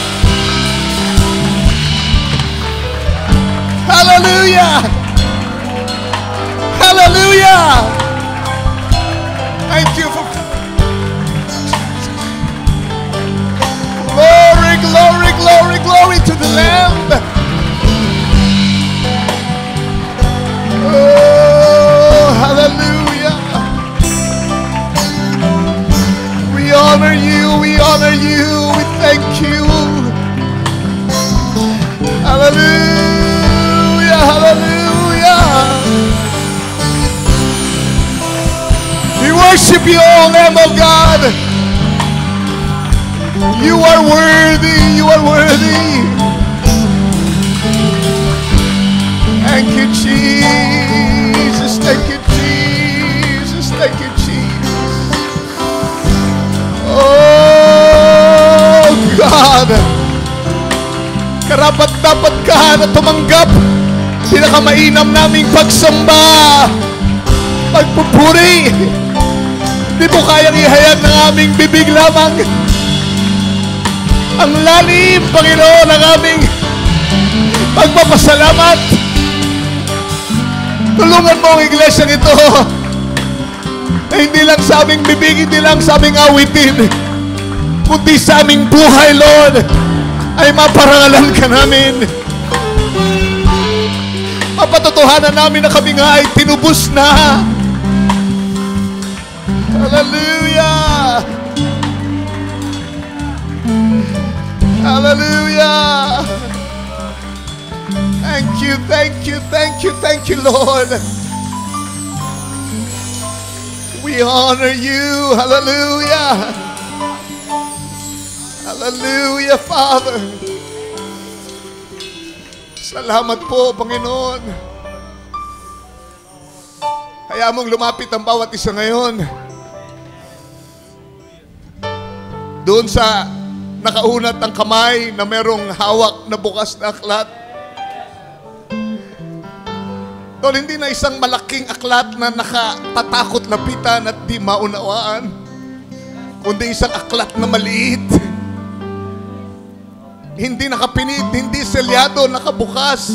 Hallelujah. Hallelujah. Thank you for glory, glory, glory, glory to the Lamb. Oh, hallelujah. We honor you, we honor you, we thank you. Hallelujah, hallelujah. We worship you, O Lamb of God. You are worthy, you are worthy. Thank you, Jesus. Thank you, Jesus. Thank you, Jesus. Oh, God. Karapat-dapat ka na tumanggap pinakamainam naming pagsamba, pagpupuri. Di mo kayang ihayag ng aming bibig lamang ang lalim, Panginoon, ng aming pagpapasalamat. Tulungan mo ang iglesyang ito na hindi lang sa aming bibig, hindi lang sa aming awitin, kundi sa aming buhay, Lord, ay maparangalan ka namin. Mapatotohanan namin na kami nga ay tinubos na. Hallelujah! Hallelujah! Thank you, thank you, thank you, thank you, Lord. We honor you. Hallelujah. Hallelujah, Father. Salamat po, Panginoon. Kaya mong lumapit ang bawat isa ngayon. Doon sa nakaunat ang kamay na merong hawak na bukas na aklat. Tol, hindi na isang malaking aklat na nakatatakot lapitan at di maunawaan, kundi isang aklat na maliit. Hindi nakapinit, hindi selyado, nakabukas.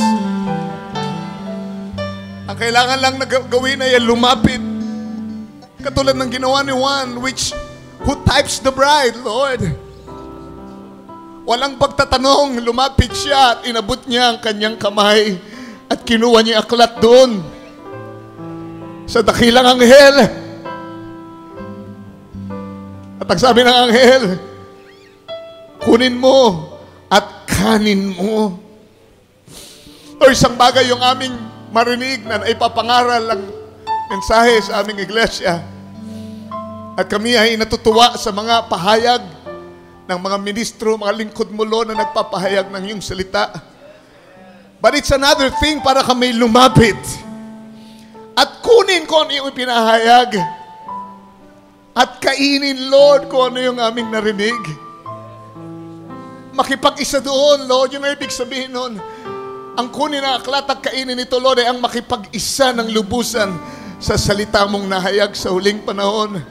Ang kailangan lang na gawin ay lumapit. Katulad ng ginawa ni Juan, who types the bride, Lord. Walang pagtatanong, lumapit siya at inabot niya ang kanyang kamay at kinuha niya aklat doon sa dakilang anghel. At ang sabi ng anghel, kunin mo at kanin mo. O isang bagay yung aming marinig na ipapangaral ang mensahe sa aming iglesia. At kami ay natutuwa sa mga pahayag ng mga ministro, mga lingkod mo, Lord, na nagpapahayag ng iyong salita. But it's another thing para kami lumapit at kunin ko ano yung ipinahayag at kainin, Lord, kung ano yung aming narinig. Makipag-isa doon, Lord, yung ibig sabihin nun. Ang kunin ng aklat at kainin nito, Lord, ay ang makipag-isa ng lubusan sa salita mong nahayag sa huling panahon.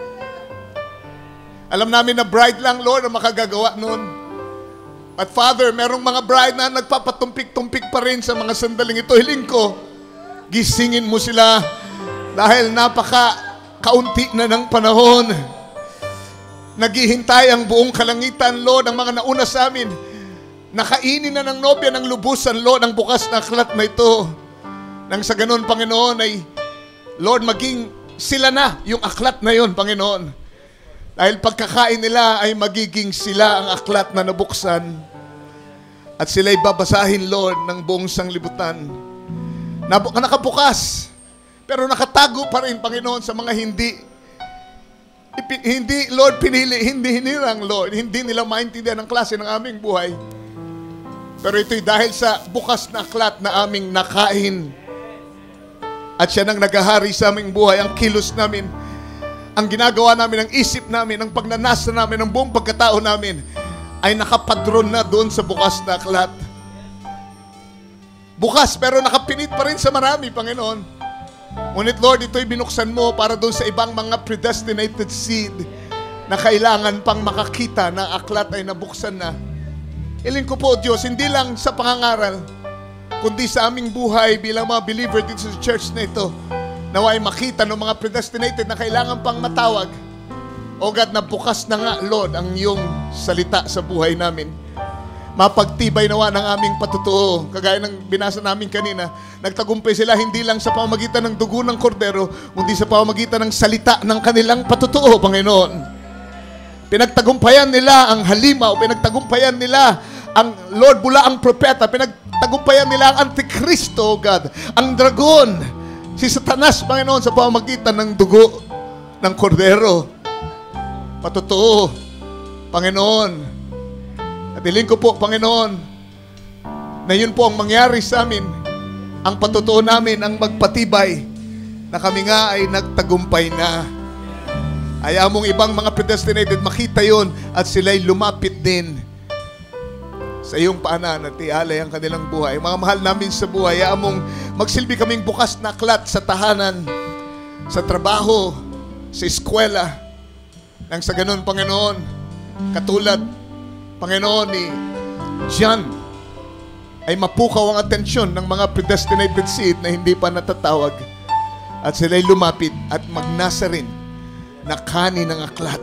Alam namin na bride lang, Lord, ang makagagawa nun. At Father, merong mga bride na nagpapatumpik-tumpik pa rin sa mga sandaling ito. Hiling ko, gisingin mo sila dahil napaka-kaunti na ng panahon. Naghihintay ang buong kalangitan, Lord, ang mga nauna sa amin. Nakainin na ng nobya ng lubusan, Lord, ang bukas na aklat na ito. Nang sa ganun, Panginoon, ay, Lord, maging sila na yung aklat na yun, Panginoon. Dahil pagkakain nila ay magiging sila ang aklat na nabuksan. At sila'y babasahin, Lord, ng buong sanglibutan. Nakabukas, pero nakatago pa rin, Panginoon, sa mga hindi, Lord, pinili, hindi hinirang, Lord. Hindi nila maintindihan ang klase ng aming buhay. Pero ito'y dahil sa bukas na aklat na aming nakain. At siya nang naghahari sa aming buhay, ang kilos namin ang ginagawa namin, ang isip namin, ang pagnanasa namin, ang buong pagkatao namin ay nakapadron na doon sa bukas na aklat. Bukas pero nakapinit pa rin sa marami, Panginoon. Ngunit Lord, ito'y binuksan mo para doon sa ibang mga predestinated seed na kailangan pang makakita na aklat ay nabuksan na. Hiling ko po, Diyos, hindi lang sa pangangaral, kundi sa aming buhay bilang mga believer dito sa church na ito, naway makita ng mga predestinated na kailangan pang matawag. O God, na bukas na nga, Lord, ang iyong salita sa buhay namin. Mapagtibay nawa ng aming patutuo. Kagaya ng binasa namin kanina, nagtagumpay sila hindi lang sa pamamagitan ng dugo ng kordero, kundi sa pamamagitan ng salita ng kanilang patutuo, Panginoon. Pinagtagumpayan nila ang halimaw, pinagtagumpayan nila ang Lord Bula, ang propeta, pinagtagumpayan nila ang Antikristo, God, ang dragon, si Satanas, Panginoon, sa pamamagitan ng dugo ng kordero. Patutuo, Panginoon. At hiling ko po, Panginoon, na yun po ang mangyari sa amin. Ang patutuo namin ang magpatibay na kami nga ay nagtagumpay na. Ayaw mong ibang mga predestinated makita yun at sila'y lumapit din sa iyong paanan at ialay ang kanilang buhay. Mga mahal namin sa buhay, ayaw mong magsilbi kaming bukas na aklat sa tahanan, sa trabaho, sa eskwela. Nang sa ganun, Panginoon, katulad, Panginoon, ni John, ay mapukaw ang atensyon ng mga predestinated seed na hindi pa natatawag at sila'y lumapit at magnasa rin na kanin ng aklat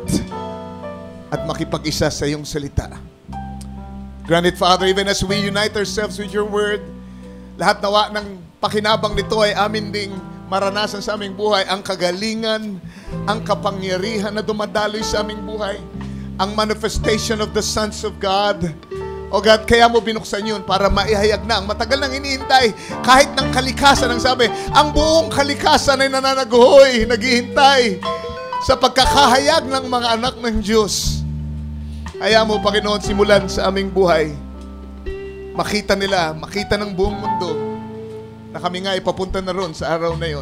at makipag-isa sa iyong salita. Grant it, Father, even as we unite ourselves with your word, lahat nawa ng pakinabang nito ay amin ding maranasan sa aming buhay, ang kagalingan, ang kapangyarihan na dumadaloy sa aming buhay, ang manifestation of the sons of God. O God, kaya mo binuksan yun para maihayag na ang matagal nang iniintay. Kahit ng kalikasan, ang sabi, ang buong kalikasan ay nananaguhoy, naghihintay sa pagkakahayag ng mga anak ng Diyos. Kaya mo, Panginoon, simulan sa aming buhay, makita nila, makita ng buong mundo na kami nga ipapunta na ron sa araw na yon.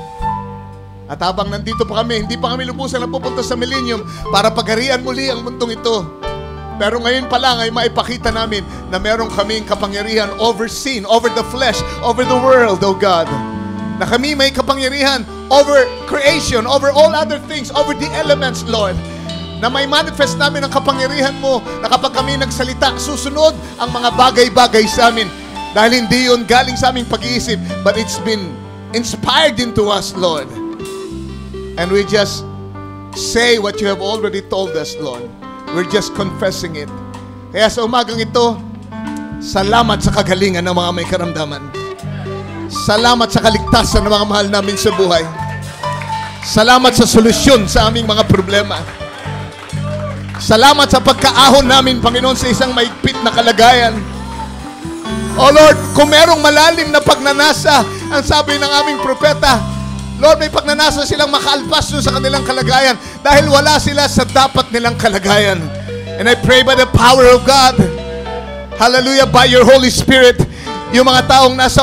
At habang nandito pa kami, hindi pa kami lubusan na pupunta sa millennium para pagharian muli ang mundong ito. Pero ngayon pa lang ay maipakita namin na meron kaming kapangyarihan over sin, over the flesh, over the world, O God. Na kami may kapangyarihan over creation, over all other things, over the elements, Lord. Na may manifest namin ang kapangyarihan mo na kapag kami nagsalita, susunod ang mga bagay-bagay sa amin. Dahil hindi yun galing sa aming pag-iisip, but it's been inspired into us, Lord. And we just say what you have already told us, Lord. We're just confessing it. Kaya sa umagang ito, salamat sa kagalingan ng mga may karamdaman. Salamat sa kaligtasan ng mga mahal namin sa buhay. Salamat sa solusyon sa aming mga problema. Salamat sa pagkaahon namin, Panginoon, sa isang maigpit na kalagayan. Oh Lord, kung merong malalim na pagnanasa, ang sabi ng aming propeta, Lord, may pagnanasa silang makaalpas sa kanilang kalagayan dahil wala sila sa dapat nilang kalagayan. And I pray by the power of God, hallelujah, by your Holy Spirit, yung mga taong nasa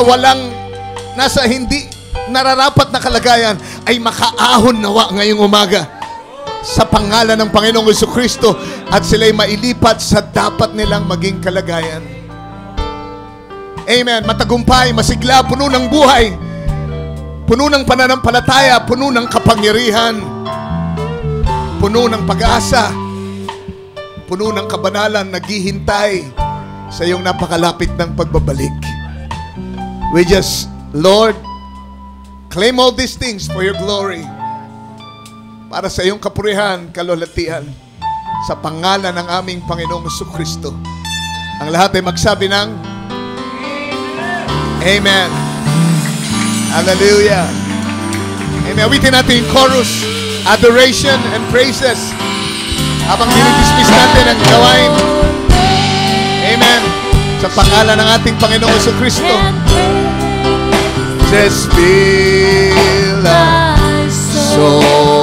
hindi nararapat na kalagayan ay makaahon nawa ngayong umaga sa pangalan ng Panginoong Jesucristo at sila'y mailipat sa dapat nilang maging kalagayan. Amen. Matagumpay, masigla, puno ng buhay, puno ng pananampalataya, puno ng kapangyarihan, puno ng pag-asa, puno ng kabanalan, naghihintay sa iyong napakalapit ng pagbabalik. We just, Lord, claim all these things for your glory, para sa iyong kapurihan, kalulatian, sa pangalan ng aming Panginoong Jesucristo. Ang lahat ay magsabi ng Amen. Hallelujah. Amen. Awitin natin yung chorus, adoration and praises, habang dinidismiss natin ang gawain. Amen. Sa pangalan ng ating Panginoong Jesucristo. Just feel our soul.